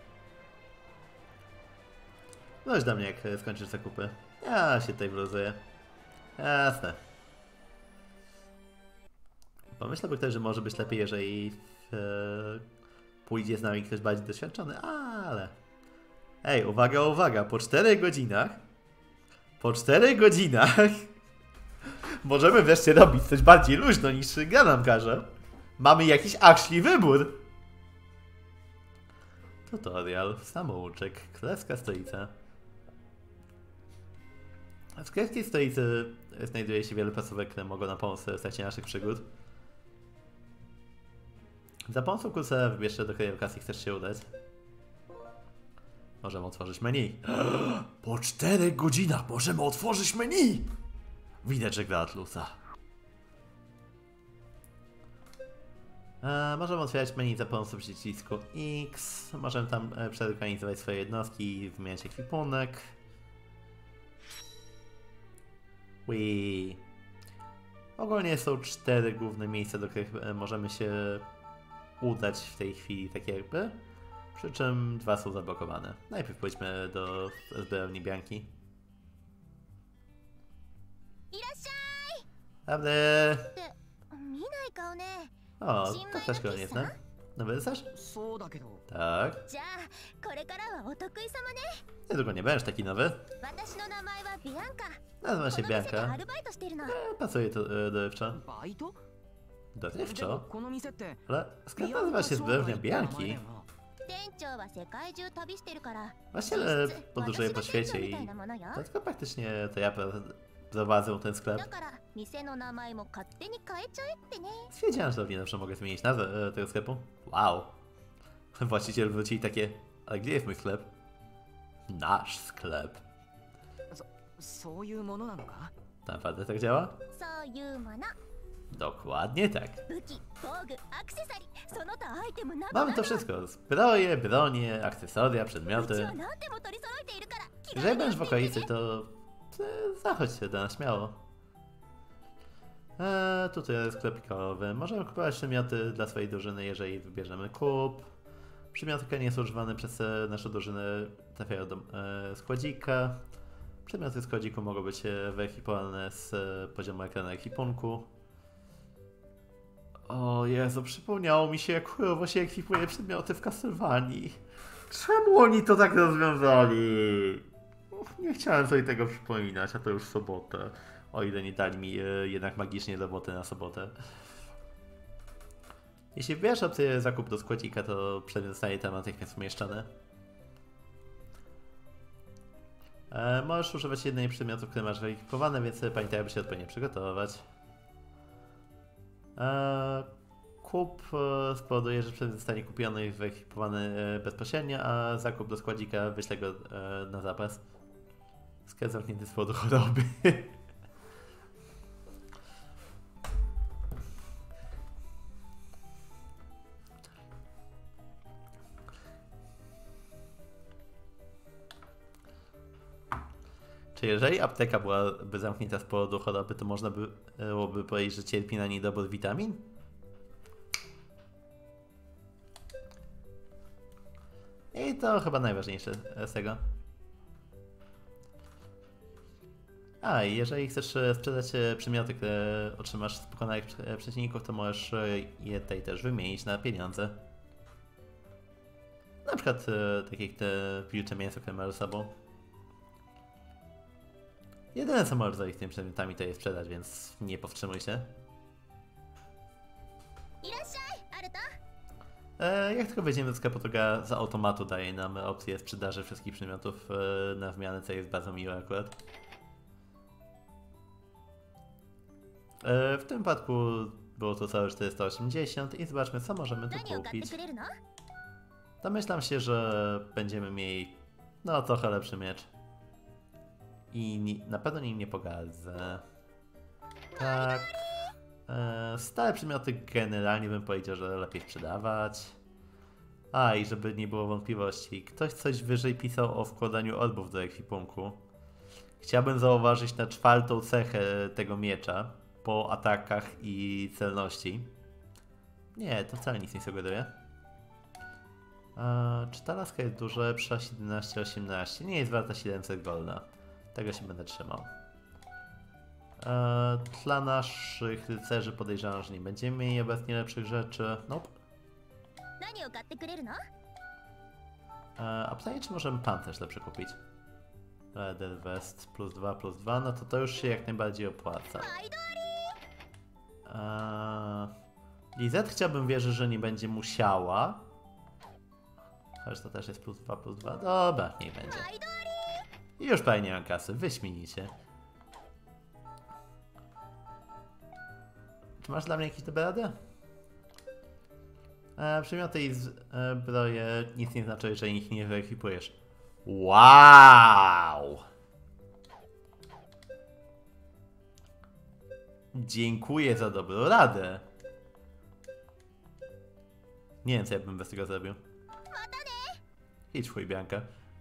Chodź do mnie, jak skończysz zakupy. Ja się tutaj wluzuję. Jasne. Pomyślałby ktoś, że może być lepiej, jeżeli e, pójdzie z nami ktoś bardziej doświadczony, ale... Ej, uwaga, uwaga, po czterech godzinach... Po czterech godzinach... możemy wreszcie robić coś bardziej luźno niż gra nam każe. Mamy jakiś actually wybór. Tutorial, samouczek, królewska stolica. W królewskiej stolicy znajduje się wiele placówek, które mogą nam pomóc w trakcie naszych przygód. Za pomocą kursora wybierz się, do której lokacji chcesz się udać. Możemy otworzyć menu. Po czterech godzinach możemy otworzyć menu! Widać, że gra Atlusa. E, możemy otwierać menu za pomocą przycisku X. Możemy tam e, przeorganizować swoje jednostki, wymieniać ekwipunek. Wii. Ogólnie są cztery główne miejsca, do których e, możemy się udać w tej chwili, tak jakby. Przy czym dwa są zablokowane. Najpierw pójdźmy do zbrojowni Bianki. Dobry. O, to też go nie znam. Nowy rycerz? Tak. Niedługo nie będziesz taki nowy. Nazywam się Bianka. E, pasuje to e, dorywczo. Dorywczo? Ale skąd nazywa się zbrojownia Bianki? Właśnie podróżuję po świecie i dlatego praktycznie to ja prowadzą ten sklep. だから店の名前も勝手に変えちゃえってね。 Wiedziałem, że równie dobrze mogę zmienić nazwę e, tego sklepu. Wow. Właściciel wróci i takie, ale gdzie jest mój sklep? Nasz sklep. そういうものなのか？ Naprawdę tak działa? そういうもの。 Dokładnie tak. 武器、防具、アクセサリー、その他アイテムなど Mamy な to ど。 wszystko. Zbroje, bronie, akcesoria, うち przedmioty. は何でも取り揃えているから気 Jeżeli 軽に będziesz w やってみて okolicy, ね。 to e, zachodź się do nas śmiało. E, tutaj jest sklep kolorowy. Możemy kupować przedmioty dla swojej drużyny, jeżeli wybierzemy kup. Przedmioty, które nie są używane przez e, naszą drużynę, trafiają do e, składzika. Przedmioty z składziku mogą być e, wyekipowane z e, poziomu ekranu ekwipunku. O Jezu, przypomniało mi się, jak chujowo się ekwipuje przedmioty w Castlevanii. Czemu oni to tak rozwiązali? Uf, nie chciałem sobie tego przypominać, a to już sobotę. O ile nie dali mi e, jednak magicznie roboty na sobotę. Jeśli wybierzesz opcję zakup do składzika, to przedmiot zostanie tam natychmiast umieszczony. E, możesz używać jedynie przedmiotów, które masz wyekipowane, więc pamiętaj, aby się odpowiednio przygotować. E, kup e, spowoduje, że przedmiot zostanie kupiony i wyekipowany e, bezpośrednio, a zakup do składzika wyślę go e, na zapas. Sklep zamknięty z powodu choroby. Czy jeżeli apteka byłaby zamknięta z powodu choroby, to można by, byłoby powiedzieć, że cierpi na niedobór witamin? I to chyba najważniejsze z tego. A, i jeżeli chcesz sprzedać przedmioty, które otrzymasz z pokonanych przeciwników, to możesz je tutaj też wymienić na pieniądze. Na przykład takie jak te wilcze mięso, które masz ze sobą. Jedyne co możesz zrobić z tymi przedmiotami, to je sprzedać, więc nie powstrzymuj się. いらっしゃい、アルト。 E, jak tylko wejdziemy do sklepu, to gra z automatu daje nam opcję sprzedaży wszystkich przedmiotów e, na wymianę, co jest bardzo miłe akurat. E, w tym wypadku było to całe czterysta osiemdziesiąt i zobaczmy, co możemy tu 何を買って kupić. くれるの？ Domyślam się, że będziemy mieli no trochę lepszy miecz. I ni na pewno nim nie pogardzę. Tak. E, stare przedmioty generalnie bym powiedział, że lepiej sprzedawać. A i żeby nie było wątpliwości, ktoś coś wyżej pisał o wkładaniu orbów do ekwipunku. Chciałbym zauważyć na czwartą cechę tego miecza po atakach i celności. Nie, to wcale nic nie sugeruje. E, czy ta laska jest duża, lepsza? siedemnaście osiemnaście. Nie jest warta siedemset golda. Tego się będę trzymał. Eee, dla naszych rycerzy podejrzewam, że nie będziemy mieli obecnie lepszych rzeczy. Nope. 何を買ってくれるの？ Eee, a pytanie, czy możemy pancerz lepszy kupić? Leather vest plus dwa plus dwa, no to to już się jak najbardziej opłaca. Eee, Lizette chciałbym wierzyć, że nie będzie musiała. Chociaż to też jest plus dwa plus dwa. Dobra, niech będzie. I już prawie nie mam kasy, wyśmienicie. Czy masz dla mnie jakieś dobre rady? E, przedmioty i zbroje nic nie znaczy, jeżeli ich nie wyekipujesz. Wow! Dziękuję za dobrą radę. Nie wiem, co ja bym bez tego zrobił. Idź chuj, Bianka.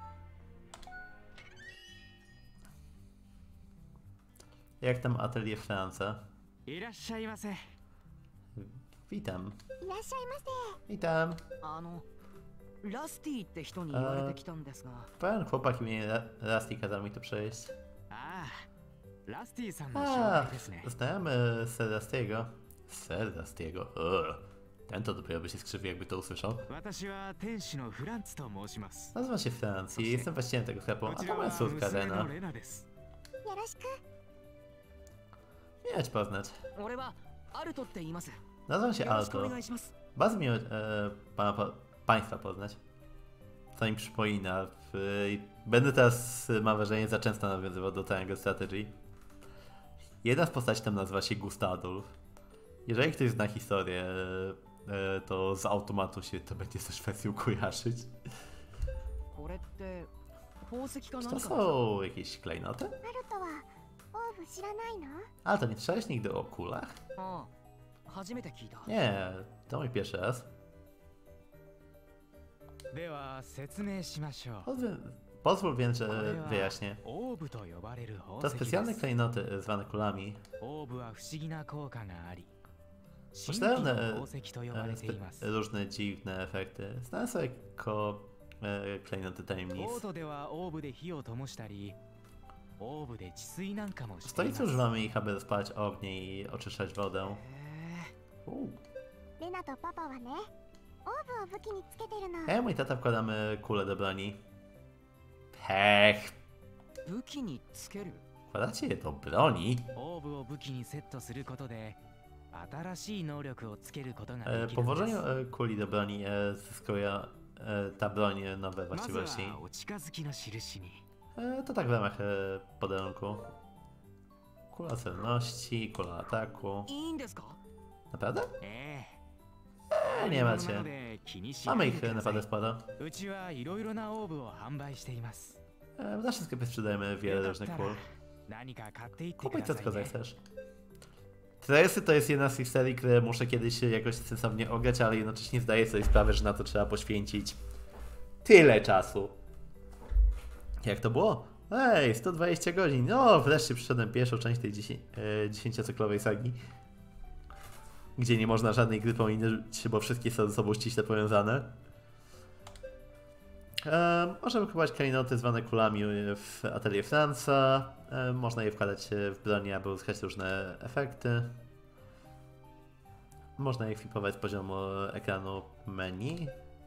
Jak tam atelier Franca? いらっしゃいませ。 Witam. いらっしゃいませ。 Witam. あのラスティって人に言われてきたんですが。 Pan chłopak imienia Ra- Rusty kazał mi tu przejść. ああ、ラスティさんの紹 A, 介ですね。 znamy Sir Rusty'ego. Sir Rusty'ego. Ugh. Ten to dopiero by się skrzywił, jakby to usłyszał. 私は店主のフランツと申します。 Nazywam się Francji, jestem właścicielem tego sklepu, こ a ち to ら moja は córka 娘 Rena. のレナです。 よろしく。 Miałeś poznać. 俺はアルトって言います。 Nazywam się よろしくお Alto. 願いします。 Bardzo miło e, pana, pa, państwa poznać. Co mi przypomina. W, będę teraz, mam wrażenie, za często nawiązywał do Triangle Strategy. Jedna z postaci tam nazywa się Gustadolf. Jeżeli ktoś zna historię, e, to z automatu się to będzie ze Szwecją kojarzyć. Czy to są jakieś klejnoty? ナルトはオーブ知らないの？ A, to nie słyszałeś nigdy o kulach? ああ初めて聞いた Nie, to mój pierwszy raz. では説明しましょう Pozwól, pozwól więc, że wyjaśnię. オーブと呼ばれる宝 To 石で specjalne す klejnoty zwane kulami. オーブは不思議な効果があり神秘 Posiadają の one 宝石と呼ば e, れていま spe- す różne dziwne efekty. Znane są jako e, klejnoty ボ tajemnic. ートではオーブで火を灯したりオーブで治水なんかも W しています stolicy używamy ich, aby spalać ognie i oczyszczać wodę. へ U. レナとパパはね、オーブを武器につけてるの。 Ja i mój tata wkładamy kulę do broni. Pech! ー武器につける Wkładacie je do broni? オーブを武器にセットすることで新しい能力をつけることが E, でき po るんで włożeniu す e, kuli do broni e, zyskuje e, ta broń nowe まず właściwości. はお近づきの印に E, to tak w ramach e, podarunku. Kula celności, kula ataku. いいんですか Naprawdę? え E, え nie なの macie. で気にしな Mamy いで ich く e, ださい naprawdę sporo. うちはいろいろなオーブを販売しています E, w naszym sklepie sprzedajemy wiele よかっ różnych た kul. ら何か買っていってく Kupuj だ co さい tylko ね zechcesz. Tresy to jest jedna z tych serii, które muszę kiedyś jakoś sensownie ograć, ale jednocześnie zdaję sobie sprawę, że na to trzeba poświęcić tyle czasu. Jak to było? Ej, sto dwadzieścia godzin. No, wreszcie przyszedłem pierwszą część tej dziesięciocyklowej sagi, gdzie nie można żadnej gry pominąć, bo wszystkie są ze sobą ściśle powiązane. E, możemy kupować klejnoty zwane kulami w atelier Franca. E, można je wkładać w broni, aby uzyskać różne efekty. Można je ekwipować z poziomu ekranu menu.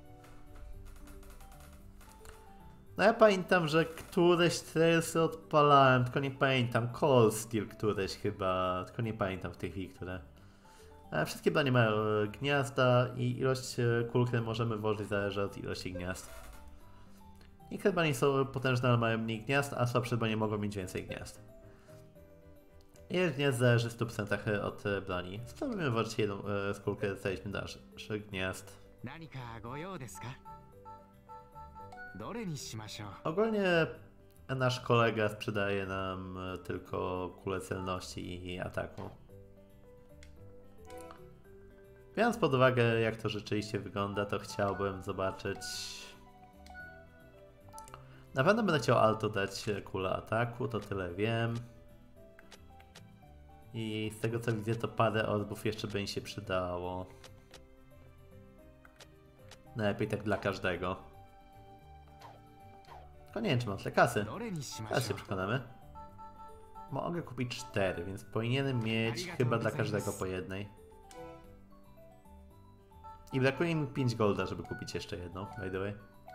No ja pamiętam, że któreś trailsy odpalałem, tylko nie pamiętam. Cold Steel któreś chyba, tylko nie pamiętam w tej chwili, które. E, wszystkie bronie mają gniazda i ilość kul, które możemy włożyć, zależy od ilości gniazd. Niektóre bronie są potężne, ale mają mniej gniazd, a słabsze bronie mogą mieć więcej gniazd. Ilość gniazd zależy w stu procentach od broni. Spróbujmy włożyć jedną e, skórkę, dostaliśmy dalszych gniazd. 何かご用ですかどれにしましょう Ogólnie nasz kolega sprzedaje nam tylko kulę celności i ataku. Biorąc pod uwagę, jak to rzeczywiście wygląda, to chciałbym zobaczyć... Na pewno będę chciał Alto dać kulę ataku, to tyle wiem. I z tego co widzę, to parę orbów jeszcze by mi się przydało. Najlepiej tak dla każdego. Tylko nie wiem, czy mam tyle kasy. どれにしま Teraz し się ょう przekonamy. Mogę kupić cztery, więc powinienem mieć chyba dla każdego po jednej. I brakuje mi pięć golda, żeby kupić jeszcze jedną, by the way.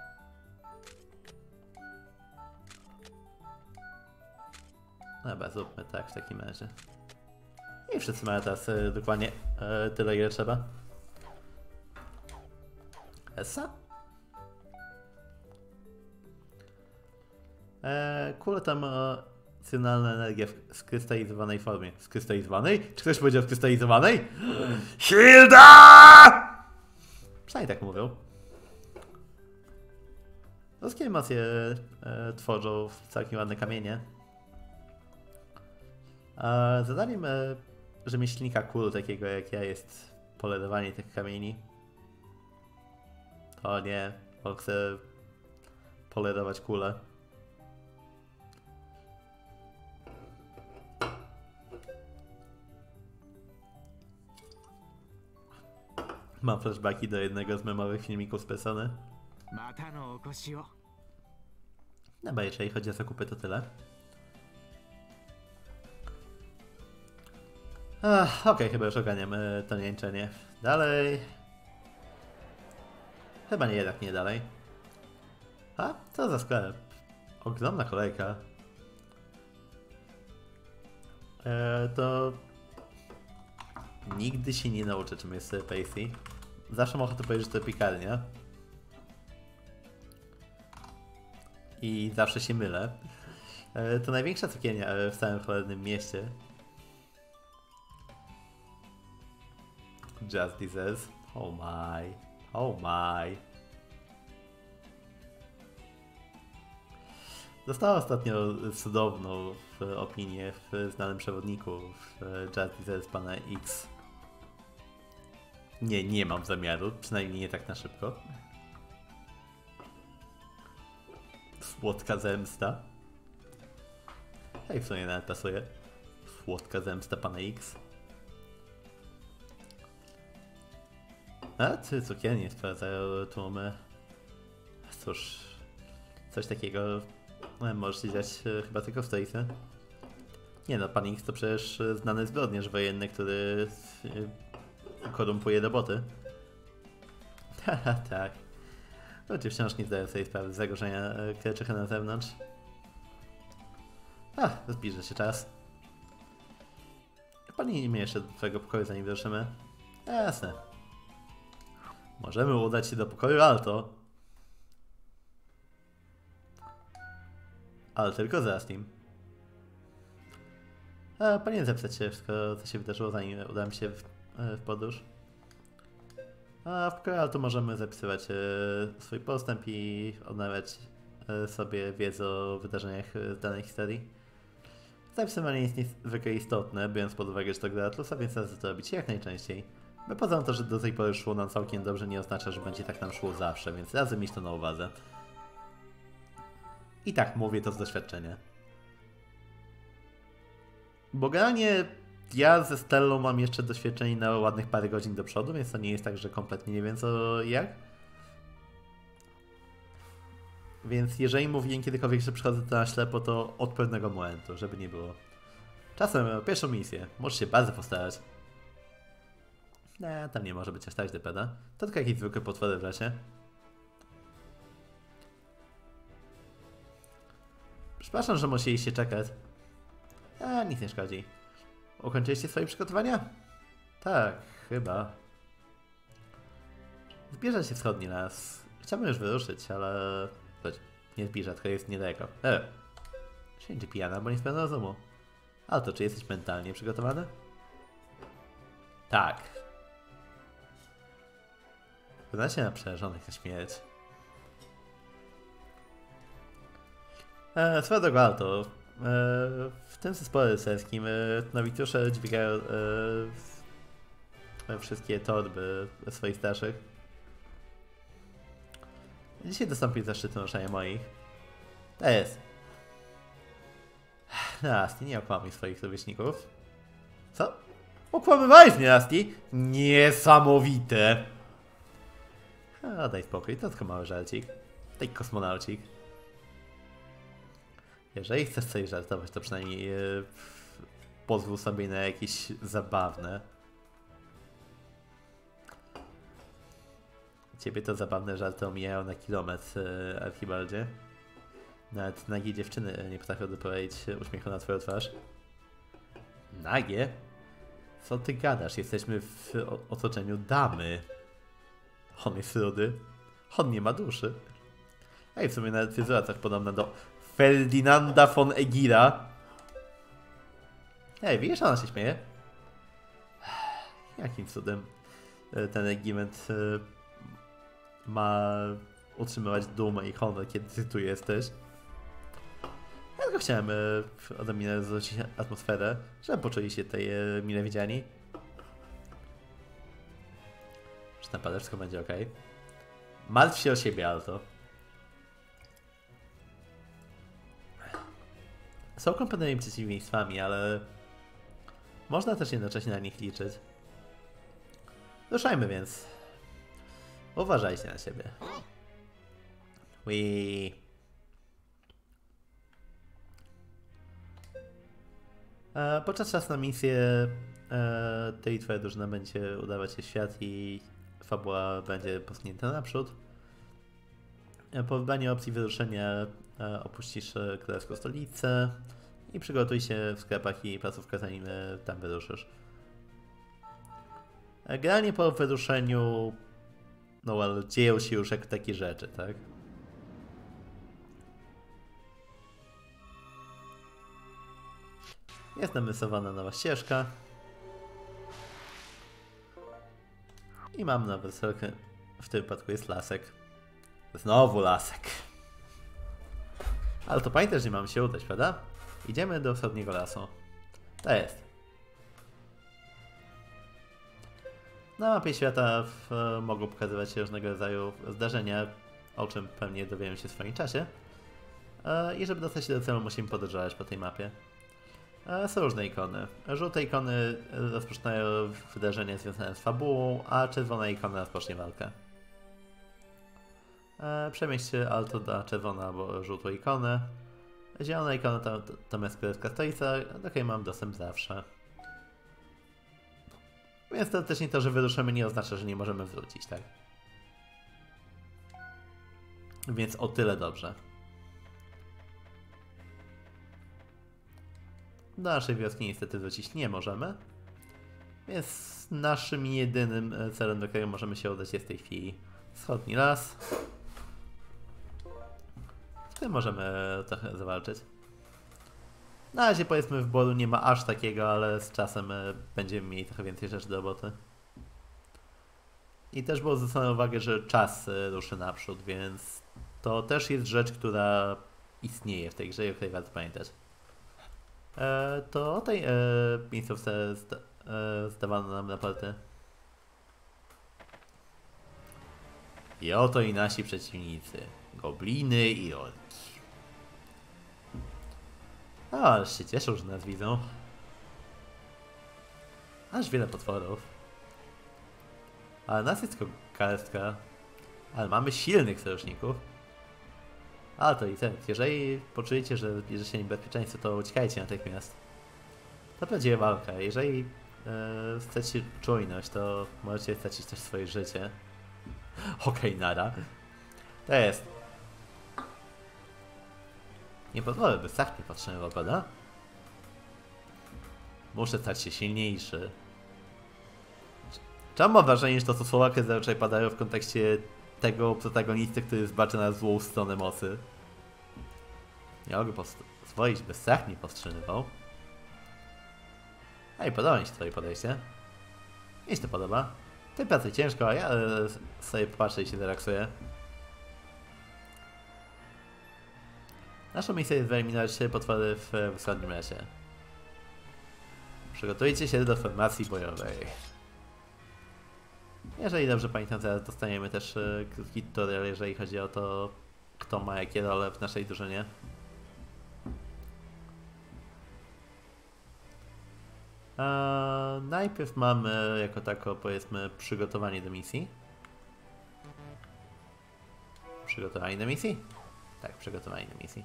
Dobra, zróbmy tak w takim razie. I wszyscy mają teraz e, dokładnie e, tyle, ile trzeba. Essa? E, kule tam emocjonalna energia w skrystalizowanej formie. Skrystalizowanej? Czy ktoś powiedział skrystalizowanej? Hilda! Przynajmniej tak mówią. Ludzkie emocje e, tworzą całkiem ładne kamienie. A zadaniem e, rzemieślnika kul, takiego jak ja, jest polerowanie tych kamieni. O nie, on chce polerować kulę. Mam flashbacki do jednego z memowych filmików z Persony. またのお越しを Dobra, jeżeli chodzi o zakupy, to tyle. Ach, okej, okay, chyba już ogarniam e, to niańczenie. Dalej. Chyba nie, jednak nie dalej. A? Co za sklep? Ogromna kolejka. E, to... Nigdy się nie nauczę, czym jest Pacey. Zawsze mam ochotę powiedzieć, że to piekarnia. I zawsze się mylę. E, to największa cukiernia w całym cholernym mieście. Justices. Oh my. Oh my. Dostała ostatnio cudowną opinię w znanym przewodniku w Justices pana X. Nie, nie mam zamiaru, przynajmniej nie tak na szybko. Słodka zemsta. Hej, w sumie nawet pasuje. Słodka zemsta pana X. A ty cukiernie sprawdzają tłumy. Cóż, coś takiego może się dziać chyba tylko w stolicy. Nie no, pan X to przecież znany zbrodniarz wojenny, który korumpuje roboty. Haha, tak. Ludzie wciąż nie zdają sobie sprawy z zagrożenia Kreczycha na zewnątrz. A, zbliża się czas. Pani nie jeszcze do twojego pokoju, zanim wyruszymy? Jasne. Możemy udać się do pokoju Alto. Ale tylko za Steam. A, powinien zapisać się wszystko, co się wydarzyło, zanim udam się w, w podróż. A w pokoju Alto możemy zapisywać e, swój postęp i odnawiać e, sobie wiedzę o wydarzeniach w danej historii. Zapisywanie jest niezwykle istotne, biorąc pod uwagę, że to gra Atlusa, więc należy to robić jak najczęściej. Bo poza to, że do tej pory szło nam całkiem dobrze, nie oznacza, że będzie tak nam szło zawsze, więc razem mieć to na uwadze. I tak mówię to z doświadczenia. Bo generalnie ja ze Stellą mam jeszcze doświadczenie na ładnych parę godzin do przodu, więc to nie jest tak, że kompletnie nie wiem co jak. Więc jeżeli mówiłem kiedykolwiek, że przychodzę to na ślepo, to od pewnego momentu, żeby nie było. Czasem pierwszą misję, możesz się bardzo postarać. Nie, tam nie może być aż tak depeda. To tylko jakieś zwykłe potwory w lesie. Przepraszam, że musieliście czekać. A, nic nie szkodzi. Ukończyliście swoje przygotowania? Tak, chyba. Zbliża się wschodni las. Chciałbym już wyruszyć, ale... Chodź, nie zbliża, tylko jest niedaleko. E, Święcie pijana, bo nie spełna rozumu. Ale to, czy jesteś mentalnie przygotowany? Tak. Wyglądacie na przerażonych na śmierć. E, swoją drogą, Alto. E, w tym zespole rycerskim e, nowicjusze dźwigają e, wszystkie torby swoich starszych. Dzisiaj dostąpił zaszczytu noszenia moich. To jest. Nasty, nie okłamuj swoich rówieśników. Co? Okłamywałeś mnie, Nasty? Niesamowite! A, daj spokój, to tylko mały żarcik. Taki kosmonaucik. Jeżeli chcesz coś żartować, to przynajmniej e, pozwól sobie na jakieś zabawne. Ciebie to zabawne żarty omijają na kilometr, e, Archibaldzie. Nawet nagie dziewczyny nie potrafią doprowadzić uśmiechu na twoją twarz. Nagie? Co ty gadasz? Jesteśmy w otoczeniu damy. On jest rudy. On nie ma duszy. Ej, w sumie nawet fryzura tak podobna do Ferdynanda von Egira. Ej, widzisz, ona się śmieje? Jakim cudem ten regiment ma utrzymywać dumę i honor, kiedy ty tu jesteś? Ja tylko chciałem odrobinę zwrócić atmosferę, żeby poczuli się tutaj mile widziani. Czy naprawdę wszystko będzie ok? Martw się o siebie, Alto. Są kompletnymi przeciwieństwami, ale można też jednocześnie na nich liczyć. Ruszajmy więc. Uważajcie na siebie. Wii. E, podczas czasu na misję e, tej twoja drużyna będzie udawać się w świat i fabuła będzie posunięta naprzód. E, po wybraniu opcji wyruszenia e, opuścisz królewską stolicę i przygotuj się w sklepach i placówkach, zanim e, tam wyruszysz. E, generalnie po wyruszeniu no ale dzieją się już jak takie rzeczy, tak? Jest namysowana nowa ścieżka. I mam nowy cel, w tym wypadku jest lasek. Znowu lasek. Ale to pamiętaj, że nie mam się udać, prawda? Idziemy do wschodniego lasu. To jest. Na mapie świata w, mogą pokazywać się różnego rodzaju zdarzenia, o czym pewnie dowiemy się w swoim czasie. E, I żeby dostać się do celu, musimy podróżować po tej mapie. E, są różne ikony. Żółte ikony rozpoczynają wydarzenia związane z fabułą, a czerwona ikona rozpocznie walkę. E, Przemieśćcie alto na czerwoną albo żółtą ikonę. Zielona ikona to, to, to jest królewska stolica, do której mam dostęp zawsze. Więc teoretycznie to, że wyruszymy, nie oznacza, że nie możemy wrócić, tak? Więc o tyle dobrze. Do naszej wioski niestety wrócić nie możemy. Więc naszym jedynym celem, do którego możemy się udać, jest w tej chwili wschodni las. W którym możemy trochę zawalczyć. Na razie powiedzmy wyboru nie ma aż takiego, ale z czasem będziemy mieli trochę więcej rzeczy do roboty. I też było zwrócone uwagę, że czas ruszy naprzód, więc to też jest rzecz, która istnieje w tej grze i o której warto pamiętać. E, to o tej e, miejscówce zda, e, zdawano nam raporty. I oto i nasi przeciwnicy. Gobliny i orki. A, aż się cieszą, że nas widzą. Aż wiele potworów. Ale nas jest tylko garstka. Ale mamy silnych sojuszników. A to i ten. Jeżeli poczujecie, że bierze się niebezpieczeństwo, to uciekajcie natychmiast. To prawdziwa walka. Jeżeli e, stracicie czujność, to możecie stracić też swoje życie. Okej, okay, nara. To jest. Nie pozwolę, by strach mnie podtrzymywał, prawda? Muszę stać się silniejszy. Czemu mam wrażenie, że to są słowa, które zazwyczaj padają w kontekście tego protagonisty, który zbaczy na złą stronę mocy? Nie mogę pozwolić, by strach mnie powstrzymywał. A i podoba mi się twoje podejście. Mi się to podoba. Ty pracuj ciężko, a ja sobie popatrzę i się relaksuję. Naszą misją jest wyeliminować potwory w wschodnim lesie. Przygotujcie się do formacji bojowej. Jeżeli dobrze pamiętam, zaraz dostaniemy też e, krótki tutorial, jeżeli chodzi o to, kto ma jakie role w naszej drużynie. E, najpierw mamy jako tako, powiedzmy, przygotowanie do misji. Przygotowanie do misji? Tak, przygotowanie do misji.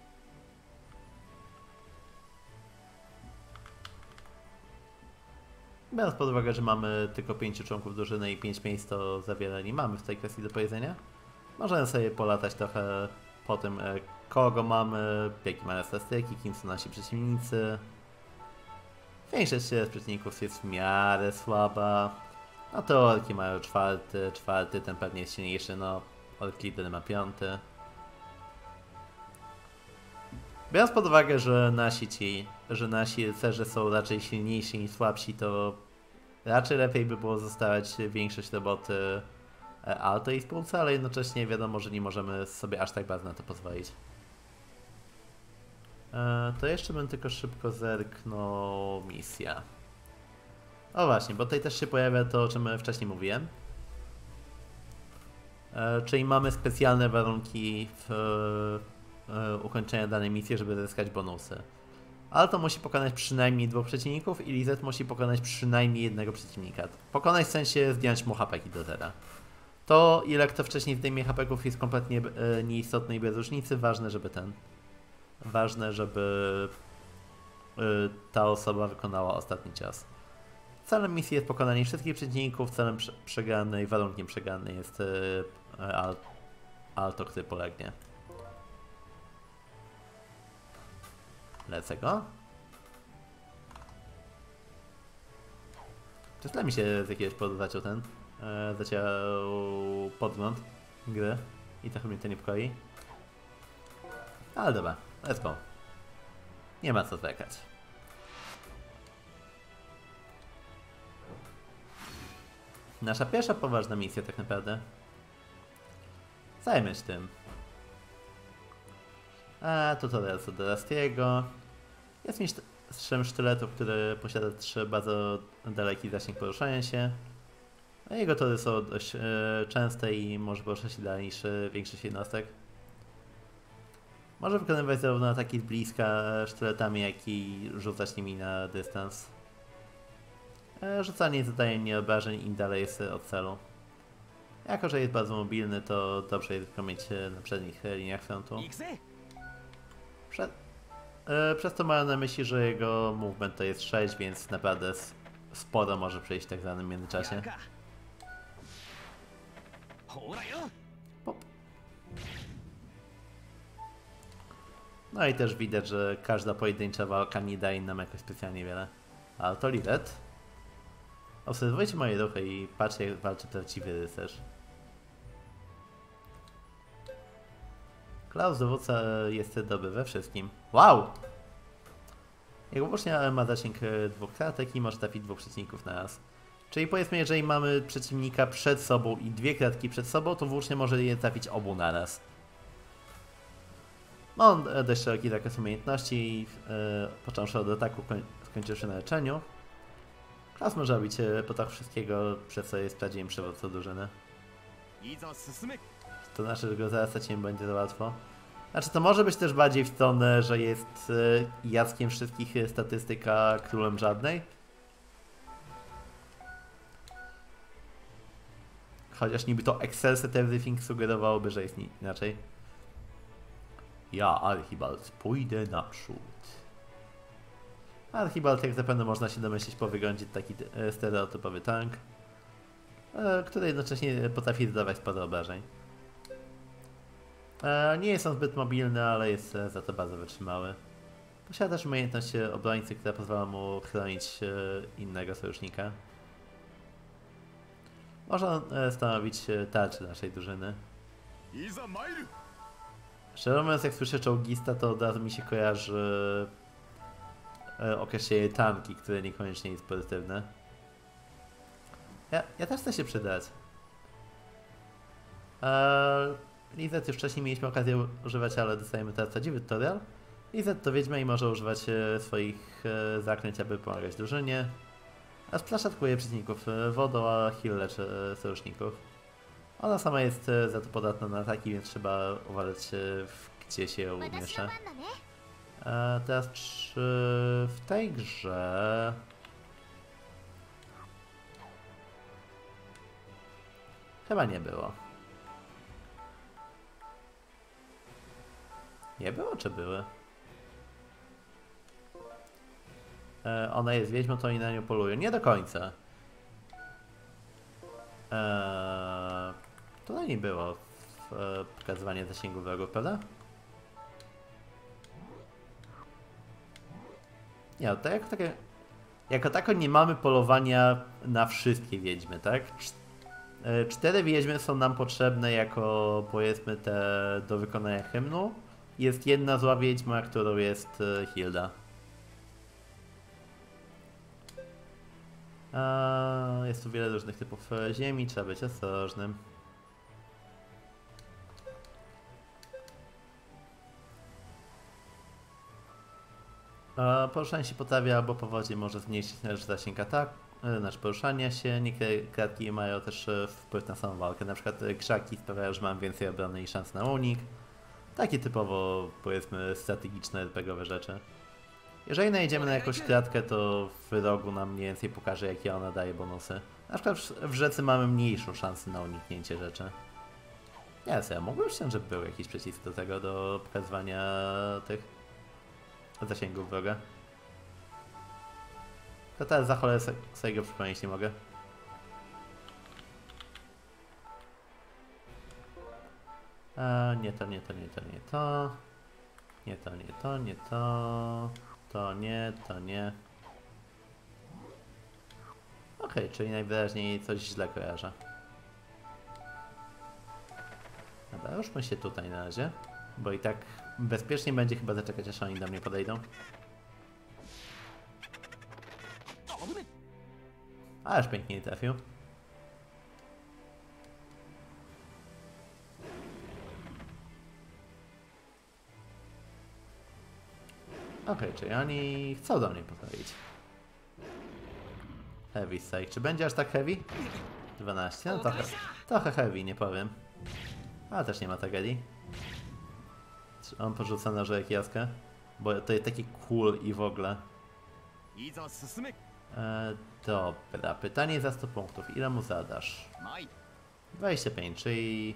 Biorąc pod uwagę, że mamy tylko pięciu członków drużyny i pięć miejsc, to za wiele nie mamy w tej kwestii do powiedzenia. Możemy sobie polatać trochę po tym, kogo mamy, jakie mamy statystyki, kim są nasi przeciwnicy. Większość z przeciwników jest w miarę słaba. No to orki mają czwarty, czwarty, ten pewnie jest silniejszy, no ork lider ma piąty. Biorąc pod uwagę, że nasi ci, że nasi rycerze są raczej silniejsi niż słabsi, to raczej lepiej by było zostawiać większość roboty alto i spółce, ale jednocześnie wiadomo, że nie możemy sobie aż tak bardzo na to pozwolić. E, to jeszcze bym tylko szybko zerknął misja. O właśnie, bo tutaj też się pojawia to, o czym wcześniej mówiłem. E, czyli mamy specjalne warunki w e, ukończenia danej misji, żeby zyskać bonusy. Alto musi pokonać przynajmniej dwóch przeciwników i Lizet musi pokonać przynajmniej jednego przeciwnika. Pokonać w sensie zdjąć mu hapeki do zera. To ile kto wcześniej zdejmie hapeków jest kompletnie e, nieistotne i bez różnicy. Ważne, żeby ten... Ważne, żeby e, ta osoba wykonała ostatni cios. Celem misji jest pokonanie wszystkich przeciwników, celem prze przegranej, warunkiem przegranej jest e, al Alto, który polegnie. Lecę go. Przestał mi się z jakiegoś powodu zaciął ten. E, zaciął podgląd gry i trochę mnie to niepokoi. Ale dobra, let's go. Nie ma co zwlekać. Nasza pierwsza poważna misja tak naprawdę. Zajmę się tym. A, tutorial co do Rastiego. Jest mistrzem sztyletu, który posiada trzy bardzo daleki zasięg poruszania się. A jego tory są dość e, częste i może poruszać się dalej niż e, większość jednostek. Może wykonywać zarówno ataki z bliska sztyletami, jak i rzucać nimi na dystans. E, rzucanie zadaje mniej obrażeń, im dalej jest od celu. Jako że jest bardzo mobilny, to dobrze jest go mieć na przednich liniach frontu. Prze e, przez to mają na myśli, że jego movement to jest sześć, więc naprawdę sporo może przejść w tak zwanym międzyczasie. Pop. No i też widać, że każda pojedyncza walka nie daje nam jakoś specjalnie wiele. Ale to Livet. Obserwujcie moje ruchy i patrzcie, jak walczy prawdziwy rycerz. Klaus dowódca jest dobry we wszystkim. Wow! Jego włócznia ma zasięg dwóch kratek i może trafić dwóch przeciwników na raz. Czyli powiedzmy, jeżeli mamy przeciwnika przed sobą i dwie kratki przed sobą, to włócznia może je trafić obu na raz. Ma on dość szeroki zakres umiejętności, yy, począwszy od ataku, skończywszy na leczeniu. Klaus może robić potach wszystkiego, przez co jest prawdziwym przywódcą drużyny. To znaczy, że go zaraz nie będzie za łatwo. Znaczy, to może być też bardziej w stronę, że jest yy, Jackiem wszystkich statystyk, a królem żadnej. Chociaż niby to Excel set everything sugerowałoby, że jest inaczej. Ja, Archibald, pójdę naprzód. Archibald, jak zapewne można się domyślić po wyglądzie, taki e, stereotypowy tank, e, który jednocześnie potrafi zadawać sporo obrażeń. E, nie jest on zbyt mobilny, ale jest e, za to bardzo wytrzymały. Posiada też umiejętność obrońcy, która pozwala mu chronić e, innego sojusznika. Może on e, stanowić e, tarczę naszej drużyny. Szczerze mówiąc, jak słyszę czołgista, to od razu mi się kojarzy e, określenie tanki, które niekoniecznie jest pozytywne. Ja, ja też chcę się przydać. Eee, Lizet już wcześniej mieliśmy okazję używać, ale dostajemy teraz prawdziwy tutorial. Lizet to wiedźma i może używać e, swoich e, zaklęć, aby pomagać drużynie. A Splash atakuje przeciwników e, wodą, a Heal leczy e, sojuszników. Ona sama jest e, za to podatna na ataki, więc trzeba uważać, e, w, gdzie się ją umieszcza. E, teraz czy w tej grze... Chyba nie było. Nie było, czy były? E, ona jest wiedźmą, to oni na nią polują. Nie do końca. Eee, to nie było w, e, pokazywanie zasięgu wrogów, prawda? Nie, to jako takie... Jako tako nie mamy polowania na wszystkie wiedźmy, tak? Cz e, cztery wiedźmy są nam potrzebne jako, powiedzmy, te do wykonania hymnu. Jest jedna zła wiedźma, którą jest e, Hilda. A, jest tu wiele różnych typów ziemi, trzeba być ostrożnym. A, poruszanie się po trawie albo po wodzie może zmniejszyć nasz zasięg ataku, nasz poruszania się. Niektóre kratki mają też wpływ na samą walkę, na przykład krzaki sprawiają, że mam więcej obrony i szans na unik. Takie typowo, powiedzmy, strategiczne er pe gie owe rzeczy. Jeżeli najedziemy na jakąś kratkę, to w rogu nam mniej więcej pokaże, jakie ona daje bonusy. Na przykład w rzece mamy mniejszą szansę na uniknięcie rzeczy. Nie, ja mógłbym myśleć, że był jakiś przycisk do tego, do pokazywania tych zasięgów wroga. To teraz za cholerę sobie go przypomnieć nie mogę. A, nie to, nie to, nie to, nie to. Nie to, nie to, nie to. To nie, to nie. Okej, okay, czyli najwyraźniej coś źle kojarzę. Dobra, ruszmy się tutaj na razie, bo i tak bezpiecznie będzie chyba zaczekać, aż oni do mnie podejdą. Ależ pięknie trafił. Okej, czyli oni chcą do mnie podchodzić. Heavy stake. Czy będzie aż tak heavy? dwanaście? No trochę, trochę heavy, nie powiem. Ale też nie ma tragedii. Czy on porzuca nożek jaskę? Bo to jest taki cool i w ogóle. いざ進め E, dobra, pytanie za sto punktów. Ile mu zadasz? 参る dwadzieścia pięć, czyli...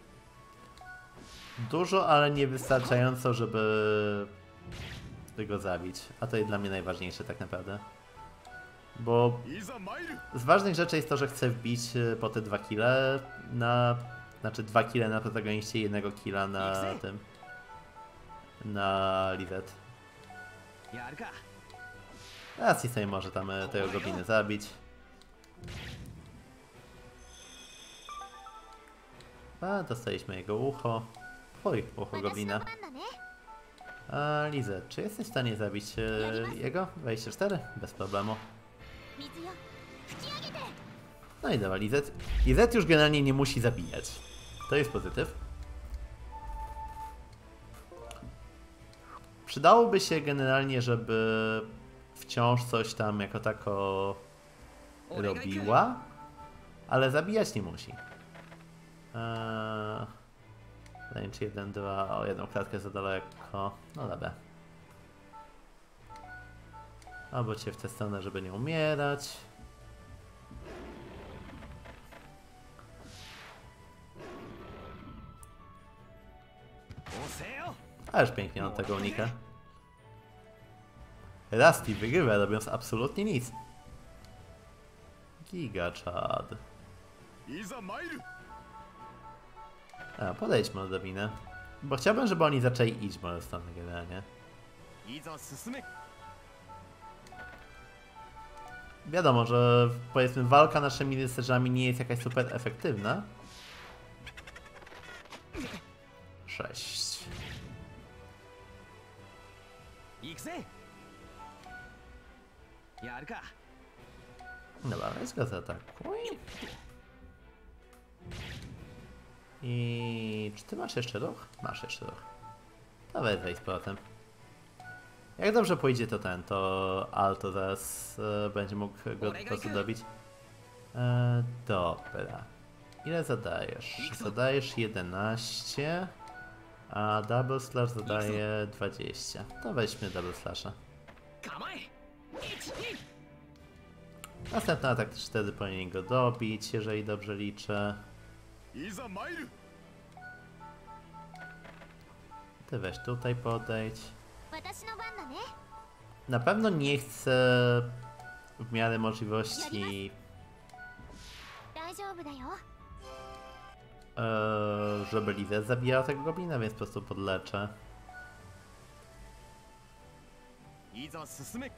Dużo, ale niewystarczająco, żeby... go zabić. A to jest dla mnie najważniejsze tak naprawdę. Bo いざ参る z ważnych rzeczy jest to, że chcę wbić e, po te dwa kile na... Znaczy dwa kile na protagoniście i jednego killa na tym... Na Lizette. やるか Raz i sobie może tam e, tego gobliny zabić. A, dostaliśmy jego ucho. Oj, ucho 私 goblina. の番だね A, Lizette, czy jesteś w stanie zabić e, jego? dwadzieścia cztery? Bez problemu. 水よ吹き上げて No i dobra, Lizette. Lizette już generalnie nie musi zabijać. To jest pozytyw. Przydałoby się generalnie, żeby wciąż coś tam jako tako robiła, ale zabijać nie musi. Eee, Range jeden, dwa, o jedną klatkę za daleko. No dobra. Albo cię w tę stronę, żeby nie umierać. Ależ pięknie on tego unika. Rusty wygrywa, robiąc absolutnie nic. Giga Chad. いざ参る A, podejdźmy do Dabinę. Bo chciałbym, żeby oni zaczęli iść w moją stronę generalnie. いざ進め Wiadomo, że powiedzmy walka naszymi rycerzami nie jest jakaś super efektywna. Sześć. 行くぜやるか Dobra, weź go zaatakuj. I czy ty masz jeszcze ruch? Masz jeszcze ruch. To weź wejdź z powrotem. Jak dobrze pójdzie to ten, to Alto zaraz e, będzie mógł go po prostu dobić. E, dobra. Ile zadajesz? Zadajesz jedenaście, a Double Slash zadaje dwadzieścia. To weźmy Double Slasha. 構え Następny atak też wtedy powinien go dobić, jeżeli dobrze liczę. いざ参る Ty weź tutaj podejdź. 私の番だね Na pewno nie chcę w miarę możliwości, 大丈夫だよ e, żeby Lizette zabijała tego goblina, więc po prostu podleczę. いざ進め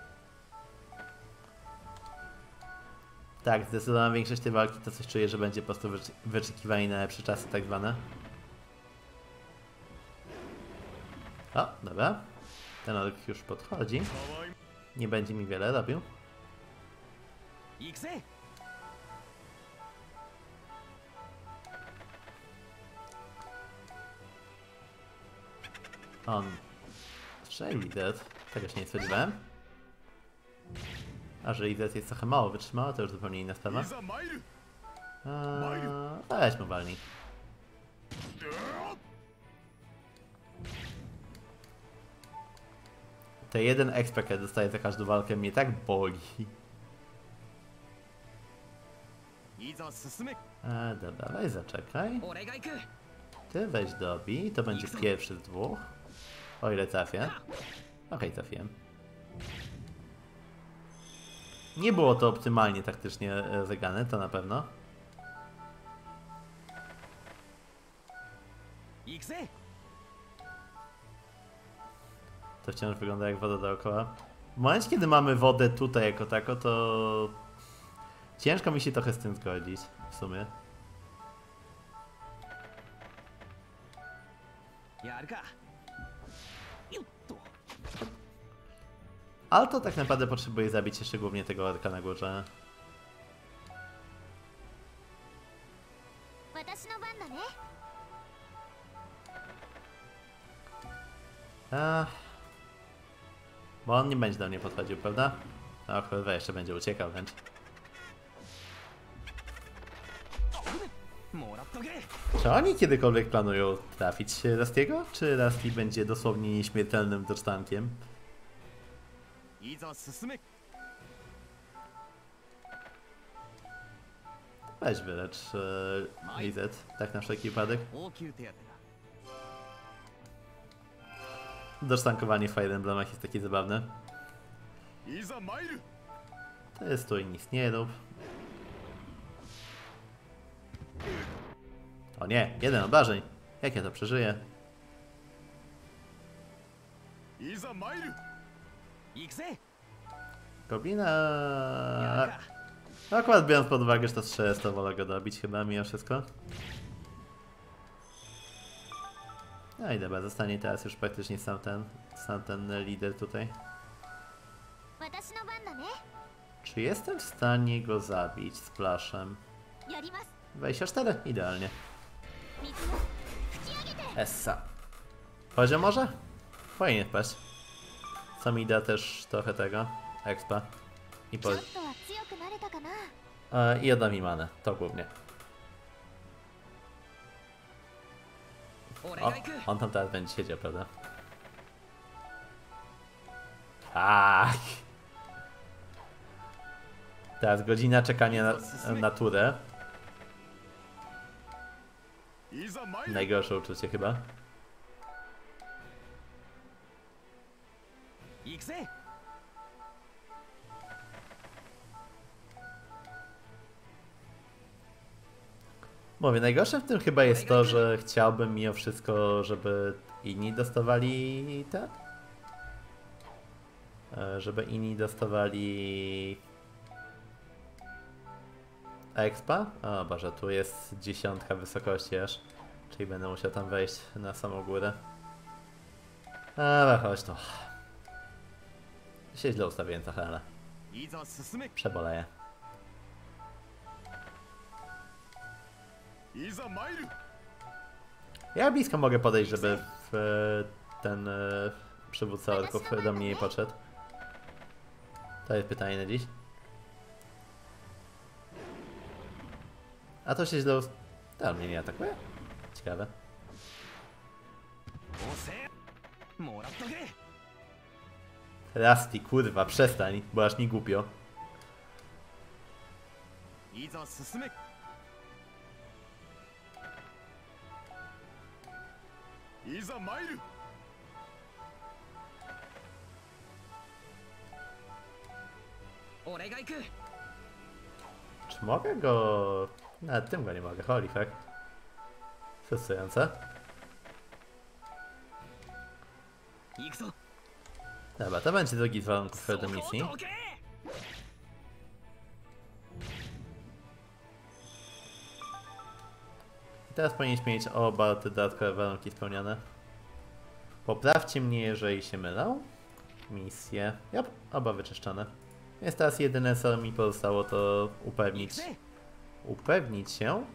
Tak, zdecydowana większość tej walki to coś czuję, że będzie po prostu wycz wyczekiwanie na lepsze czasy tak zwane. O, dobra. Ten ork już podchodzi. Nie będzie mi wiele robił. 行くぜ On strzeli Lizette. Tego się nie spodziewałem. A że Lizette jest trochę mało wytrzymała, to już zupełnie inna sprawa. いざ参る Eee, weź mu walnij. Te jeden exp, jaki dostaję za każdą walkę, mnie tak boli. いざ進め Eee, dobra, weź zaczekaj. 俺が行く Ty weź dobij, to będzie pierwszy z dwóch. O ile trafię. Okej, trafiłem. Nie było to optymalnie taktycznie e, zagrane, to na pewno. 行くぜ To wciąż wygląda jak woda dookoła. W momencie, kiedy mamy wodę tutaj jako tako, to ciężko mi się trochę z tym zgodzić, w sumie. やるかよっと Alto tak naprawdę potrzebuje zabić jeszcze głównie tego orka na górze. 私の番だね Ach. Bo on nie będzie do mnie podchodził, prawda? No kurwa, jeszcze będzie uciekał wręcz. もらっとけ Czy oni kiedykolwiek planują trafić Rusty'ego? Czy Rusty będzie dosłownie nieśmiertelnym docztankiem? いざ進め Weź wylecz e, Lizet, tak na wszelki wypadek. 応急手当だ Docztankowanie w Fire Emblemach jest takie zabawne. いざ参る To jest tu i nic nie rób. O nie, jeden obrażeń. Jak ja to przeżyję? いざ参る行くぜ Goblina... やるか Akurat biorąc pod uwagę, że to strzec, to wolę go dobić chyba mimo wszystko. No i dobra, zostanie teraz już praktycznie sam ten, sam ten lider tutaj. 私の番だね Czy jestem w stanie go zabić z plaszem? やります dwadzieścia cztery? Idealnie. 水を吹き上げて Essa. Poziom może? Fajnie wpaść. Co mi da też trochę tego, expa. I, ち po... ょっとは強くなれたかな e, i odda mi manę, to głównie. 俺 O, が行く on tam teraz będzie siedział, prawda? Tak. Teraz godzina czekania na, na turę. いざ参る Najgorsze uczucie chyba. 行くぜ Mówię, najgorsze w tym chyba jest to, że chciałbym mimo wszystko, żeby inni dostawali te. E, Żeby inni dostawali expa. O Boże, tu jest dziesiątka wysokości aż. Czyli będę musiał tam wejść na samą górę. Ale chodź tu. Się źle ustawiłem trochę, ale いざ進め przeboleję. いざ参る Jak blisko mogę podejść, żeby w, e, ten e, przywódca orków do mnie nie podszedł? To jest pytanie na dziś. A to się źle ust... To mnie nie atakuje? Ciekawe. 押せもらっとけ Rusty, kurwa, przestań, bo aż mi głupio. いざ進めいざ参る俺が行く Czy mogę go... Nawet tym go nie mogę, holy fuck. Frustrujące. 行くぞ Dobra, to będzie drugi z warunków do misji. そこをどけ I teraz powinieneś mieć oba te dodatkowe warunki spełnione. Poprawcie mnie, jeżeli się mylę. Misje. Jop, oba wyczyszczone. Więc teraz jedyne co mi pozostało to upewnić, 行くぜ upewnić się,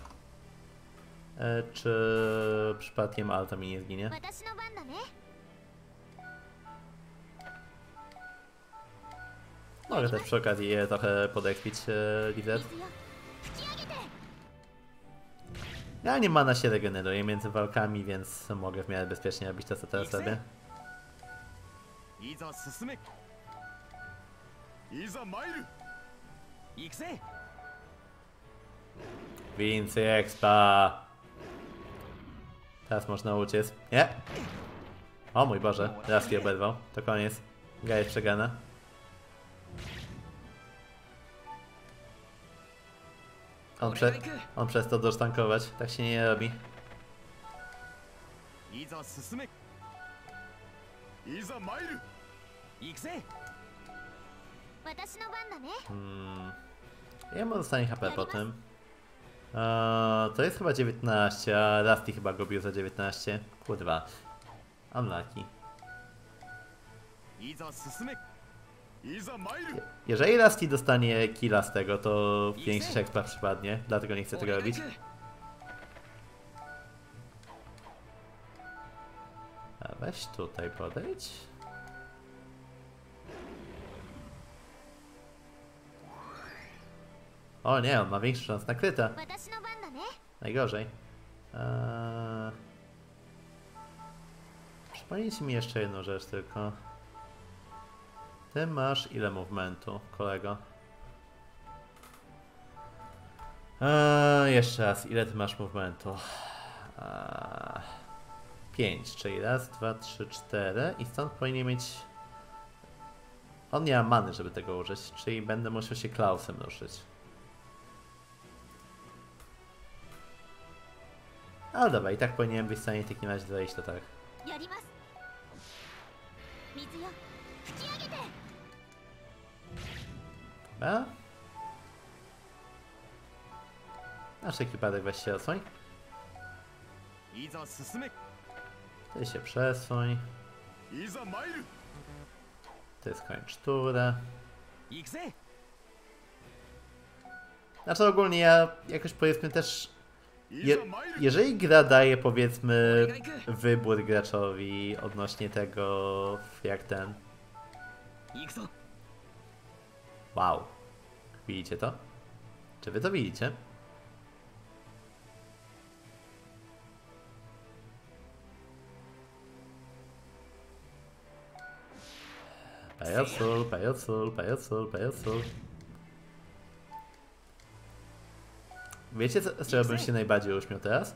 e, czy przypadkiem Alto mi nie zginie. 私の番だね Mogę też przy okazji je trochę podekspić e, Lizet. 水よ吹き上げて Ja nie mana się regeneruje między walkami, więc mogę w miarę bezpiecznie robić to co teraz robię. いざ進めいざ参る行くぜ Więcej expa! Teraz można uciec. Nie! O mój Boże, Rusty oberwał. To koniec. Gra jest przegana. On, prze on przestał dosztankować. Tak się nie robi. いざ進めいざ参る行くぜ私の番だね Hmm. Ja mu zostanie H P po tym. Eee, to jest chyba dziewiętnaście, a Rusty chyba go bił za dziewiętnaście. Kurwa. Unlucky. いざ進めいざ参る Jeżeli Rusty dostanie killa z tego, to większy expa przypadnie, dlatego nie chcę tego 俺が robić. 行く A weź tutaj podejdź. O nie, on ma większy szans na kryta. 私の番だね。 Najgorzej. Eee... Przypomnijcie mi jeszcze jedną rzecz tylko. Ty masz ile movementu, kolego? Eee, jeszcze raz, ile ty masz movementu? Eee, pięć, czyli raz, dwa, trzy, cztery i stąd powinien mieć... On nie ma many, żeby tego użyć, czyli będę musiał się Klausem ruszyć. Ale dobra, i tak powinienem być w stanie w takim razie zejść to tak. やります。水よ、吹き上げて。 Dobra. Na wszelki wypadek weź się osłoń. いざ進め。 Ty się przesuń. いざ参る。 Ty skończ turę. 行くぜ。 Znaczy ogólnie ja jakoś powiedzmy też... い Je, ざ参る。 jeżeli gra daje powiedzmy wybór graczowi odnośnie tego jak ten... 行くぞ。 Wow. Widzicie to? Czy wy to widzicie? Pajocul, pajocul, pajocul, pajocul. Wiecie, co, z czego bym się najbardziej uśmiał teraz?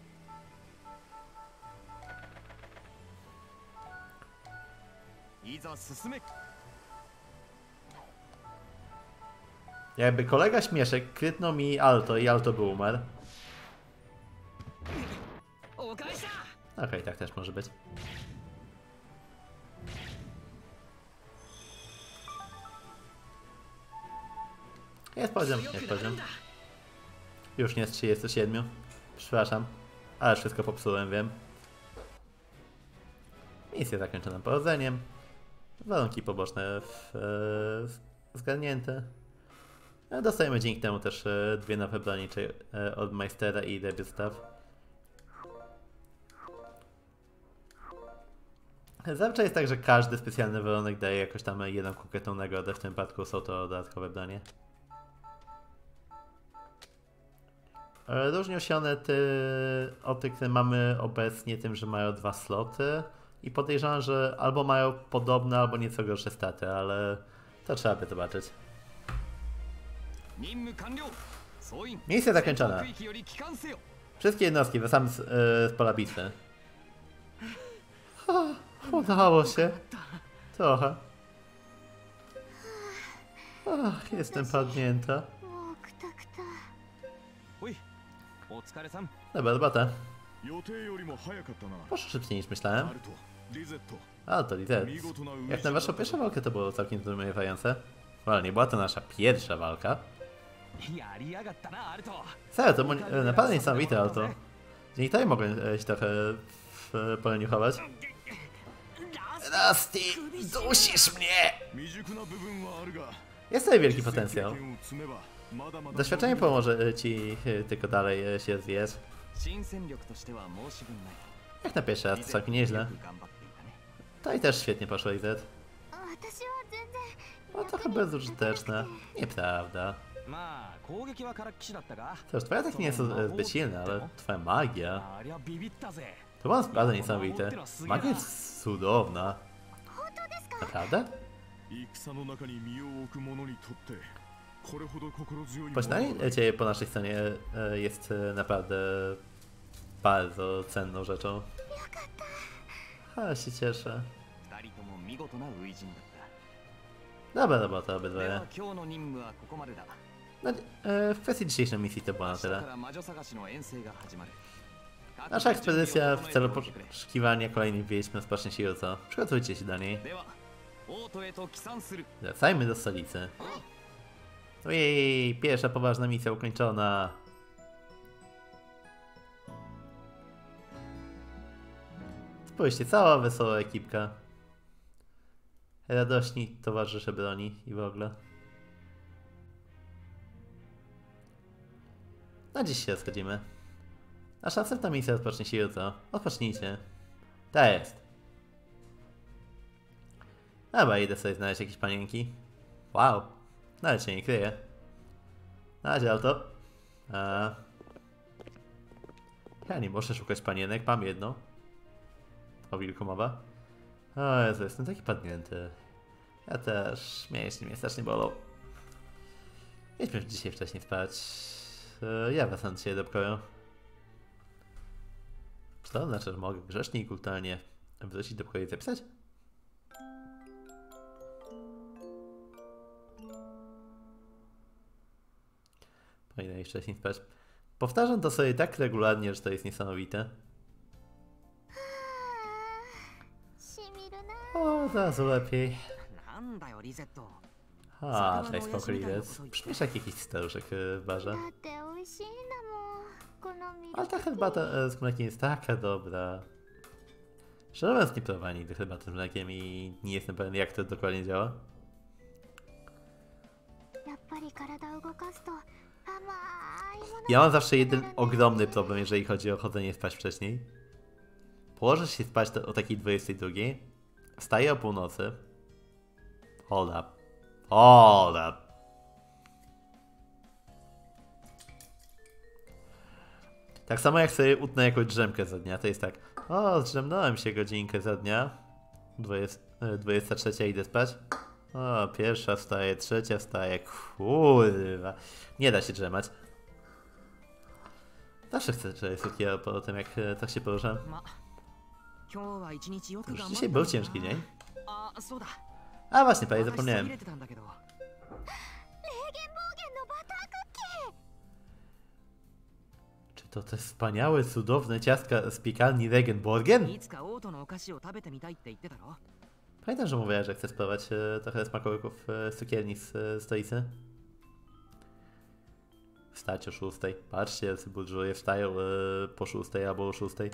Jakby kolega śmieszek krytnął mi Alto i Alto by umarł. お返しだ。 Okej, okay, tak też może być. Jest poziom, jest poziom. Już nie jest trzydzieści siedem. Przepraszam, ale wszystko popsułem, wiem. Misja zakończona powodzeniem. Warunki poboczne w, e, zgarnięte. Dostajemy dzięki temu też e, dwie nowe broni, czyli e, od Meistera i Debut Staff. Zawsze jest tak, że każdy specjalny warunek daje jakoś tam jedną konkretną nagrodę, w tym przypadku są to dodatkowe bronie. Różnią się one ty, od tych, które mamy obecnie tym, że mają dwa sloty i podejrzewam, że albo mają podobne, albo nieco gorsze staty, ale to trzeba by zobaczyć. Misja zakończona. Wszystkie jednostki wracamy z, yy, z pola bitwy. Ha, udało się. Trochę. Ach, jestem padnięta. もうくたくた。 おい、お疲れさん。 Dobra robota. 予定よりも早かったな。 Poszło szybciej niż myślałem. アルト、リゼット。 A to Lizet. Jak na waszą pierwszą walkę to było całkiem zdumiewające. Ale nie była to nasza pierwsza walka. やりやがったな、アルト。 Serio, to było naprawdę niesamowite auto. Dzięki temu mogłem e, się trochę w poleniu chować. Rusty, dusisz mnie! 未熟な部分はあるが、 Jest tutaj wielki potencjał. 経験を積めばまだまだ Doświadczenie pomoże ci e, tylko dalej e, się rozwijać. 新戦力としては申し分ない。 Jak na pierwszy raz, to całkiem nieźle. 頑張っていたね。 To i też świetnie poszło, Lizet. 私は全然。 No trochę bezużyteczne. Nieprawda. まあ、攻撃はからっきしだったが。 Cóż, twoja technika nie jest e, zbyt silna, ale twoja magia... ありゃビビったぜ。 To było naprawdę niesamowite. Magia jest cudowna. 本当ですか。 Naprawdę? 戦の中に身を置く者にとってこれほど心強いものは Poczynanie ciebie po naszej stronie e, jest e, naprawdę bardzo cenną rzeczą. Ale się cieszę. 二人とも見事な初陣だっ Dobra robota た。で obydwoje. は今日の任務はここまでだ。 No, e, w kwestii dzisiejszej misji to było 明 na 日か tyle. ら魔女探しの遠征が始まる。 Nasza ekspedycja w celu poszukiwania kolejnych wieśm rozpocznie się jutro. Przygotujcie się do niej. では、オートへと帰参する。 Wracajmy do stolicy. Ojej, pierwsza poważna misja ukończona. Spójrzcie, cała wesoła ekipka. Radośni towarzysze broni i w ogóle. Na dziś się schodzimy. Nasza następna misja rozpocznie się jutro. Odpocznijcie. Ta jest. Dobra, idę sobie znaleźć jakieś panienki. Wow, nawet się nie kryje. A, działa to. A. Ja nie muszę szukać panienek, mam jedno. O wilku mowa. O Jezu, jestem taki padnięty. Ja też. Mięśnie mnie strasznie bolą. Idźmy już dzisiaj wcześniej spać. Ja wracam dzisiaj do pokoju. Czy to znaczy, że mogę grzecznie i kulturalnie wrócić do pokoju i zapisać? Powinien iść wcześniej spać. Powtarzam to sobie tak regularnie, że to jest niesamowite. O, zaraz lepiej. A, daj spokój, Liz. Brzmisz jak jakiś staruszek w barze. Ale ta herbata z mlekiem jest taka dobra. Szczerze mówiąc, nie próbowałem nigdy herbaty z mlekiem i nie jestem pewien, jak to dokładnie działa. Ja mam zawsze jeden ogromny problem, jeżeli chodzi o chodzenie spać wcześniej. Położysz się spać o takiej dwudziestej drugiej, wstaję o północy. Hold up. Hold up. Tak samo jak sobie utnę jakąś drzemkę za dnia, to jest tak. O, zdrzemnąłem się godzinkę za dnia. dwudziesta trzecia idę spać. O, pierwsza wstaje, trzecia wstaje. Kurwa. Nie da się drzemać. Zawsze chcę czegoś takiego po tym, jak tak się poruszam. Już dzisiaj był ciężki dzień. A właśnie, prawie zapomniałem. Czy to te wspaniałe, cudowne ciastka z piekarni Regenborgen? Pamiętam, że mówiłem, że chcę spróbować e, trochę smakołyków e, z cukierni z e, stolicy. Wstać o szóstej. Patrzcie, cybulżuje wstają e, po szóstej albo o szóstej.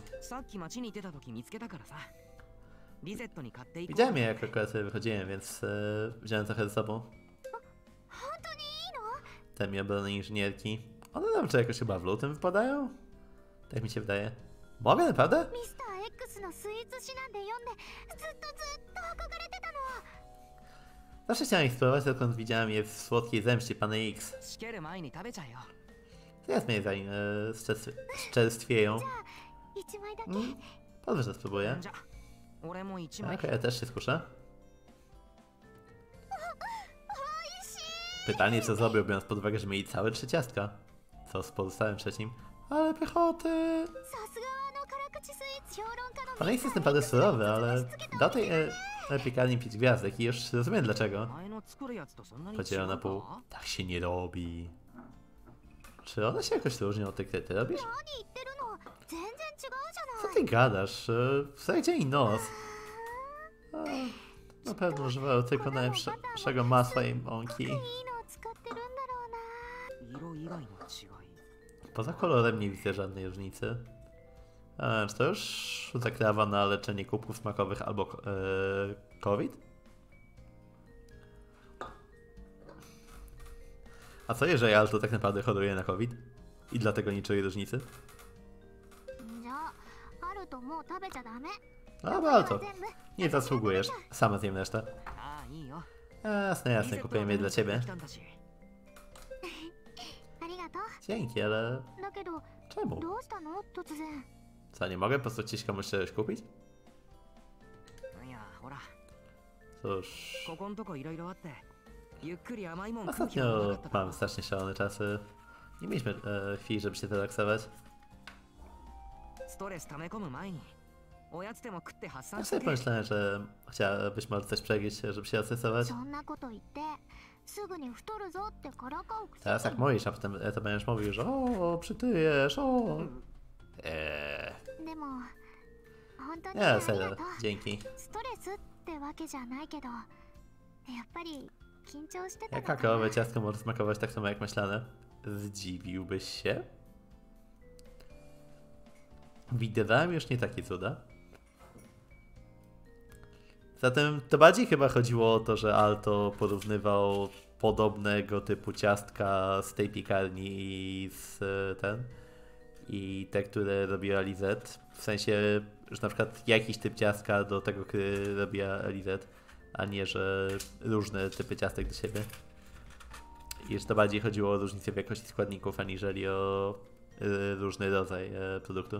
Widziałem je, jak akurat wychodziłem, więc e, wziąłem trochę ze sobą. Te mi obrone inżynierki. One nam czy jakoś chyba w lutym wypadają? Tak mi się wydaje. Mogę naprawdę? Zawsze chciałem ich spróbować, dokąd widziałem je w słodkiej zemście Pana X. Teraz mnie zanim e, zczerstwieją. Mm, Pozwól, że spróbuję. Okej, okay, ja też się skuszę. Pytanie, co zrobił, biorąc pod uwagę, że mieli całe trzy ciastka. Co z pozostałym trzecim? Ale piechoty! Pan X jest naprawdę surowy, ale do tej e, piekarni pięć gwiazdek i już rozumiem dlaczego. Podzielą na pół. Tak się nie robi. Czy one się jakoś różnią od tych, które ty robisz? Co ty gadasz? W dzień i noc. A, na pewno używają tylko najlepszego masła i mąki. Poza kolorem nie widzę żadnej różnicy. A, czy to już zakrawa na leczenie kubków smakowych albo e, COVID? A co jeżeli Alto tak naprawdę choruje na COVID? I dlatego nie czuje różnicy? Dobra, Alto. Nie zasługujesz. Sama zjem resztę. Jasne, jasne, kupiłem je dla ciebie. Dzięki, ale... Czemu? Co, nie mogę po prostu ci komuś czegoś kupić? Cóż... Ostatnio mam strasznie szalone czasy. Nie mieliśmy e, chwili, żeby się relaksować. Ja sobie pomyślałem, że chciałabyś może coś przegieć, żeby się odstresować. Teraz jak mówisz, a potem to będziesz mówił, że o, przytyjesz, o. Eee. Nie, serio, dzięki. Jak kakaowe ciastko może smakować tak samo jak maślane? Zdziwiłbyś się? Widywałem już nie takie cuda. Zatem to bardziej chyba chodziło o to, że Alto porównywał podobnego typu ciastka z tej piekarni i z ten i te, które robiła Lizette. W sensie, że na przykład jakiś typ ciastka do tego, który robiła Lizette, a nie, że różne typy ciastek do siebie. I że to bardziej chodziło o różnicę w jakości składników, aniżeli o y, różny rodzaj y, produktu.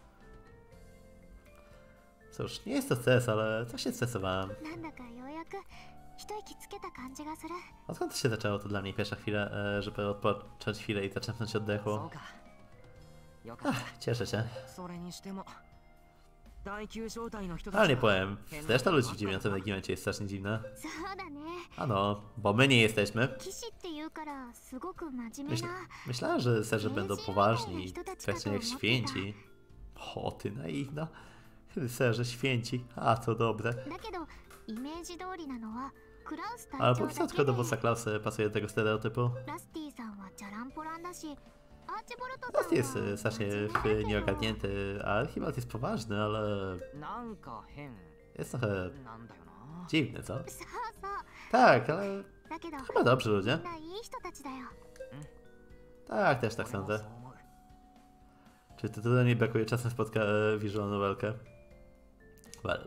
Cóż, nie jest to stres, ale coś się stresowałem. なんだかようやく一息つけた感じがする。 Odkąd to się zaczęło, to dla mnie pierwsza chwila, e, żeby odpocząć chwilę i zaczerpnąć oddechu. そうかよかっ Ach, cieszę się. たそれにしても第九小隊の人 Ale た nie ちは powiem, reszta ludzi w dziewiątym regimencie jest strasznie dziwna. そうだね。 Ano, bo my nie jesteśmy. 騎士っていうからすごく真面目 Myśl, な。 myślałem, że serze będą poważni, praktycznie jak święci. O, ty naiwna. Serze święci, a to dobre. だけどイメージ通りなのはクラウス隊 Ale 長 póki co だ tylko けで。 dowódca klasy pasuje do tego stereotypu. ラスティさんはチャランポランだし、アーチボルトさん Rost は jest e, strasznie 真面目 w- だけど nieogarnięty, a Archibald jest poważny, ale なんか変 jest trochę なんだよな dziwny, co? そうそう。 Tak, ale だけど chyba dobrzy ludzie. みんないい人たちだよ。 Tak, też tak 俺も sądzę. そう思う Czy to tutaj brakuje czasem spotka e, visual novelkę? Well.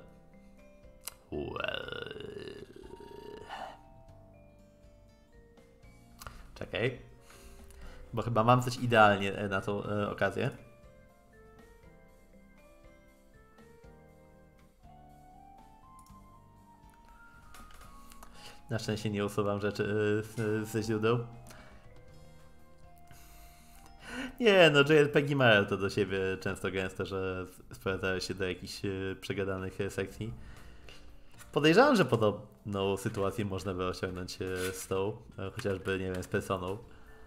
Well. Czekaj. Bo chyba mam coś idealnie e, na tą e, okazję. Na szczęście nie usuwam rzeczy e, z- ze źródeł. Nie, no J R P G mają to do siebie często gęsto, że sprowadzają się do jakichś e, przegadanych e, sekcji. Podejrzewam, że podobną sytuację można by osiągnąć e, z tą, e, chociażby, nie wiem, z Personą.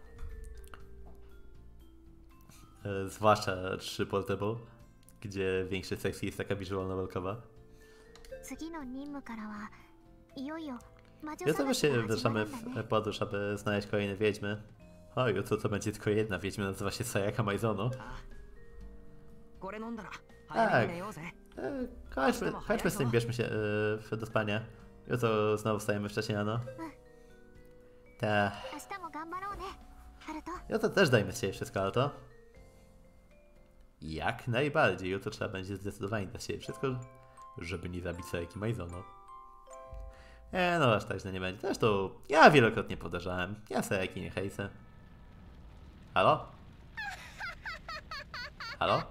E, zwłaszcza trzy Portable, gdzie w większej sekcji jest taka visual novelkowa. 次の任務からはいよいよ魔女 Jutro 探し właśnie が始ま wyruszamy るんだ w ね。 podróż, aby znaleźć kolejne wiedźmy. O, jutro to będzie tylko jedna wiedźma, nazywa się Sayaka Maizono. これ飲んだら早めに寝ようぜ E, Chodźmy, chodźmy z tym, bierzmy się e, do spania. Jutro znowu wstajemy wcześniej rano. Tak. 明日も頑張ろうね、ハルト。 Jutro też dajmy z siebie wszystko, ale to... Jak najbardziej. Jutro trzeba będzie zdecydowanie dać z siebie wszystko, żeby nie zabić Sayaki Maizono. E, no aż tak źle nie będzie. Zresztą ja wielokrotnie powtarzałem. Ja Sayaki nie hejsę. Halo? Halo?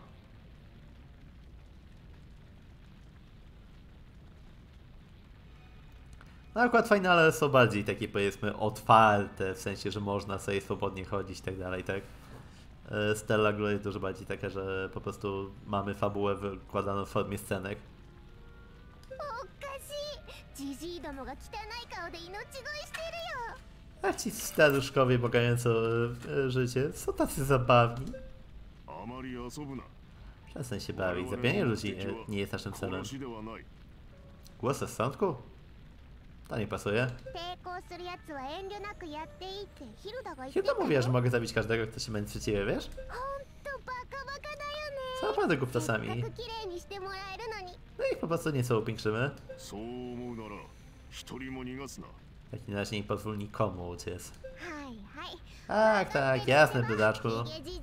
No akurat finale są bardziej takie, powiedzmy, otwarte, w sensie, że można sobie swobodnie chodzić i tak dalej, tak? E, Stella Glory jest dużo bardziej taka, że po prostu mamy fabułę wykładaną w formie scenek. おかしい。ジジイどもが汚い顔で命乞いしてるよ。 A ci staruszkowie bogająco e, życie są tacy zabawni. あまり遊ぶな Przestań się bawić, zabijanie ludzi e, nie jest naszym celem. 殺しではない Głos rozsądku? To nie pasuje. 抵抗するやつは遠慮なくやっていいってヒルダが言ってた Chyba よ。 mówiła, że mogę zabić każdego, kto się będzie sprzeciwiał, wiesz? ほんとバカバカだよね。 Co naprawdę せ głuptasami. っかく綺麗にしてもらえるのに。 No ich po prostu nie są upiększymy. そう思うなら一人も逃がすな W takim razie nie pozwól nikomu uciec. はいはい。 Tak, tak, jasne, biedaczku. ヒゲジジイ。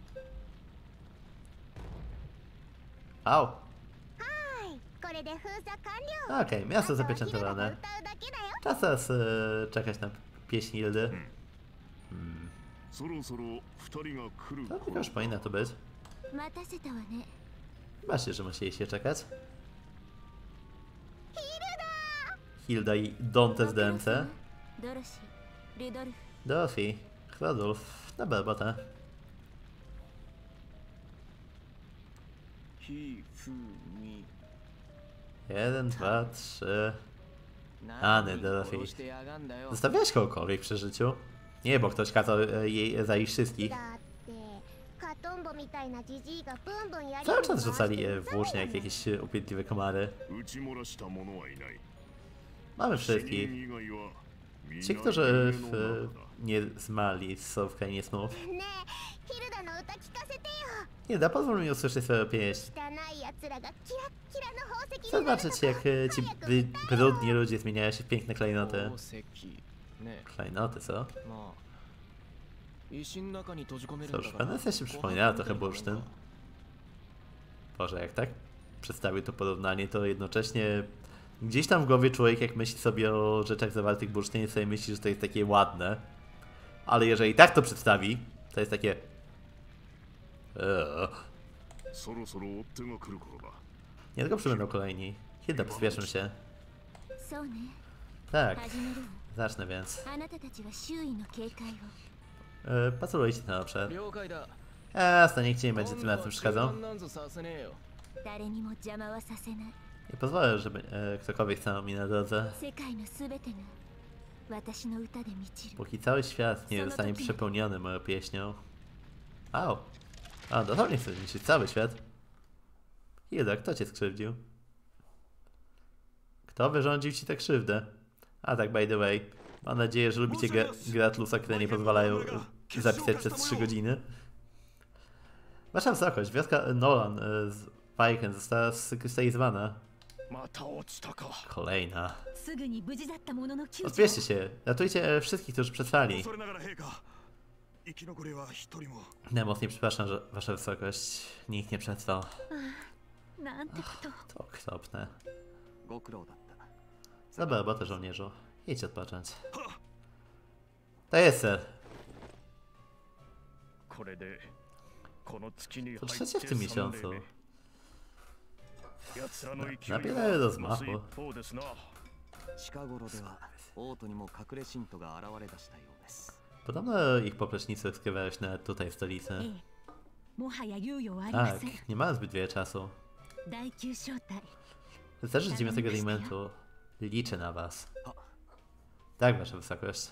Au. はい。これで封鎖完了。 Okej, miasto あとはヒルダが zapieczętowane. 歌うだけだよ。 Czas teraz e, czekać na pieśń Hildy. Hmm. そろそろ二人が来る To tylko już powinna to być. 待たせたわね。 Zobaczcie, że musieliście czekać. Hilda i Dantes D M C. ドロシー、ルドルフ、 Dorothy, Rodolf, dobra robota. ひふみ Jeden, dwa, trzy. 何 Any, Dorothy. 殺してやがんだよ Zostawiałeś kogokolwiek przy życiu? Nie, bo ktoś kazał e, jej zabić wszystkich. だってカトンボみたいなジジイがブンブンやり Cały czas rzucali e, włócznie jak jakieś e, upierdliwe komary. 撃ち漏らした者はいない Mamy 死 wszystkich. 人以外はみんな Ci, którzy 夢 w, の中だ nie zmarli, są w krainie snów. ねえヒルダの歌聞かせてよ。 Nie da, pozwól mi usłyszeć swoją pieśń. 汚い奴らがキラッキラの宝石 Chcę になる zobaczyć, jak e, ci bry- brudni ludzie zmieniają się w piękne klejnoty. 宝石ね Klejnoty, co? まあ石の中に閉じ込めるんだ Cóż, から Vanessa się przypomniała trochę bursztyn. Boże, jak tak przedstawił to porównanie, to jednocześnie gdzieś tam w głowie człowiek, jak myśli sobie o rzeczach zawartych w bursztynie, sobie myśli, że to jest takie ładne. Ale jeżeli tak to przedstawi, to jest takie... Eee. そろそろ追っ手が来る頃だ。 Nie tylko przybędą kolejni. Hilda, pospieszmy się. そうね Tak, 始めるわ zacznę więc. あなたたちは周囲の警戒を Eee, patrolujcie ten obszar. 了解だ Jasne, nikt ci nie będzie tym na tym przeszkadzał. なんぞさせねえよ誰にも邪魔はさせない Nie pozwolę, żeby e, ktokolwiek stanął mi na drodze. 世界のすべてが私の歌で満ちる Póki cały świat nie zostanie przepełniony moją pieśnią. Au! A, dosłownie chcę zniszczyć cały świat. Hilda, kto cię skrzywdził? Kto wyrządził ci tę krzywdę? A tak, by the way. Mam nadzieję, że lubicie gra Gratlusa, które nie pozwalają e, zapisać przez trzy godziny. Wasza wysokość, wioska Nolan e, z Viken została skrystalizowana. また落ちたか。 Kolejna. すぐに無事だったものの救助を Odbierzcie się, ratujcie e, wszystkich, którzy przetrwali. 恐れながら陛下、生き残りは一人も。 Najmocniej przepraszam, że wasza wysokość, nikt nie przetrwał. なんてこと To okropne. ご苦労だった Dobra robota, żołnierzu. Idź odpocząć. To jest ser. これでこの月に To 入って trzecie w tym miesiącu. さんれいめ。奴らの勢い Nabierają は rozmachu. 増す一方ですな。 近頃では王都にも隠れ信徒が現れ出したようです Podobno ich poplecznicy skrywają się nawet tutaj w stolicy. ええもはや猶予はありま Tak, せん nie mają zbyt wiele czasu. 第九招待 Zależy z dziewiątego regimentu. Liczę na was. Tak, wasza wysokość.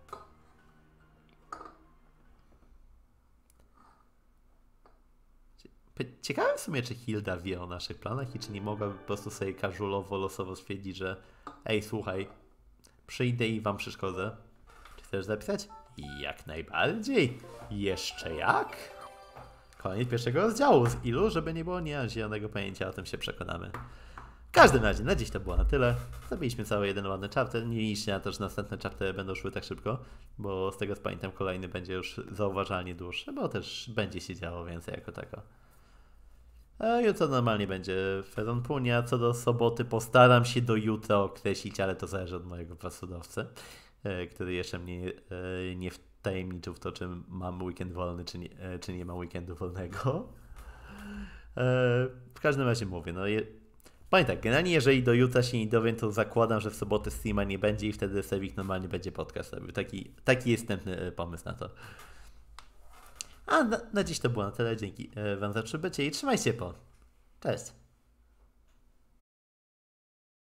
Cie- Ciekawe w sumie, czy Hilda wie o naszych planach i czy nie mogłaby po prostu sobie casualowo, losowo stwierdzić, że ej, słuchaj, przyjdę i wam przeszkodzę. Czy chcesz zapisać? Jak najbardziej. Jeszcze jak? Koniec pierwszego rozdziału. Z ilu? Żeby nie było nie zielonego pojęcia, o tym się przekonamy. W każdym razie, na dziś to było na tyle. Zabiliśmy cały jeden ładny chapter. Nie liczcie na to, że następne chaptery będą szły tak szybko, bo z tego co pamiętam kolejny będzie już zauważalnie dłuższy, bo też będzie się działo więcej jako tako. A jutro normalnie będzie Fezon Punia. Co do soboty postaram się do jutra określić, ale to zależy od mojego pracodawcy, e, który jeszcze mnie e, nie wtajemniczył w to, czy mam weekend wolny, czy nie, e, czy nie mam weekendu wolnego. E, w każdym razie mówię, no je, powiem tak, generalnie jeżeli do jutra się nie dowiem, to zakładam, że w sobotę streama nie będzie i wtedy Sewik normalnie będzie podcast robił. Taki, taki jest następny pomysł na to. A na, na dziś to było na tyle. Dzięki wam za przybycie i trzymajcie się po. Cześć.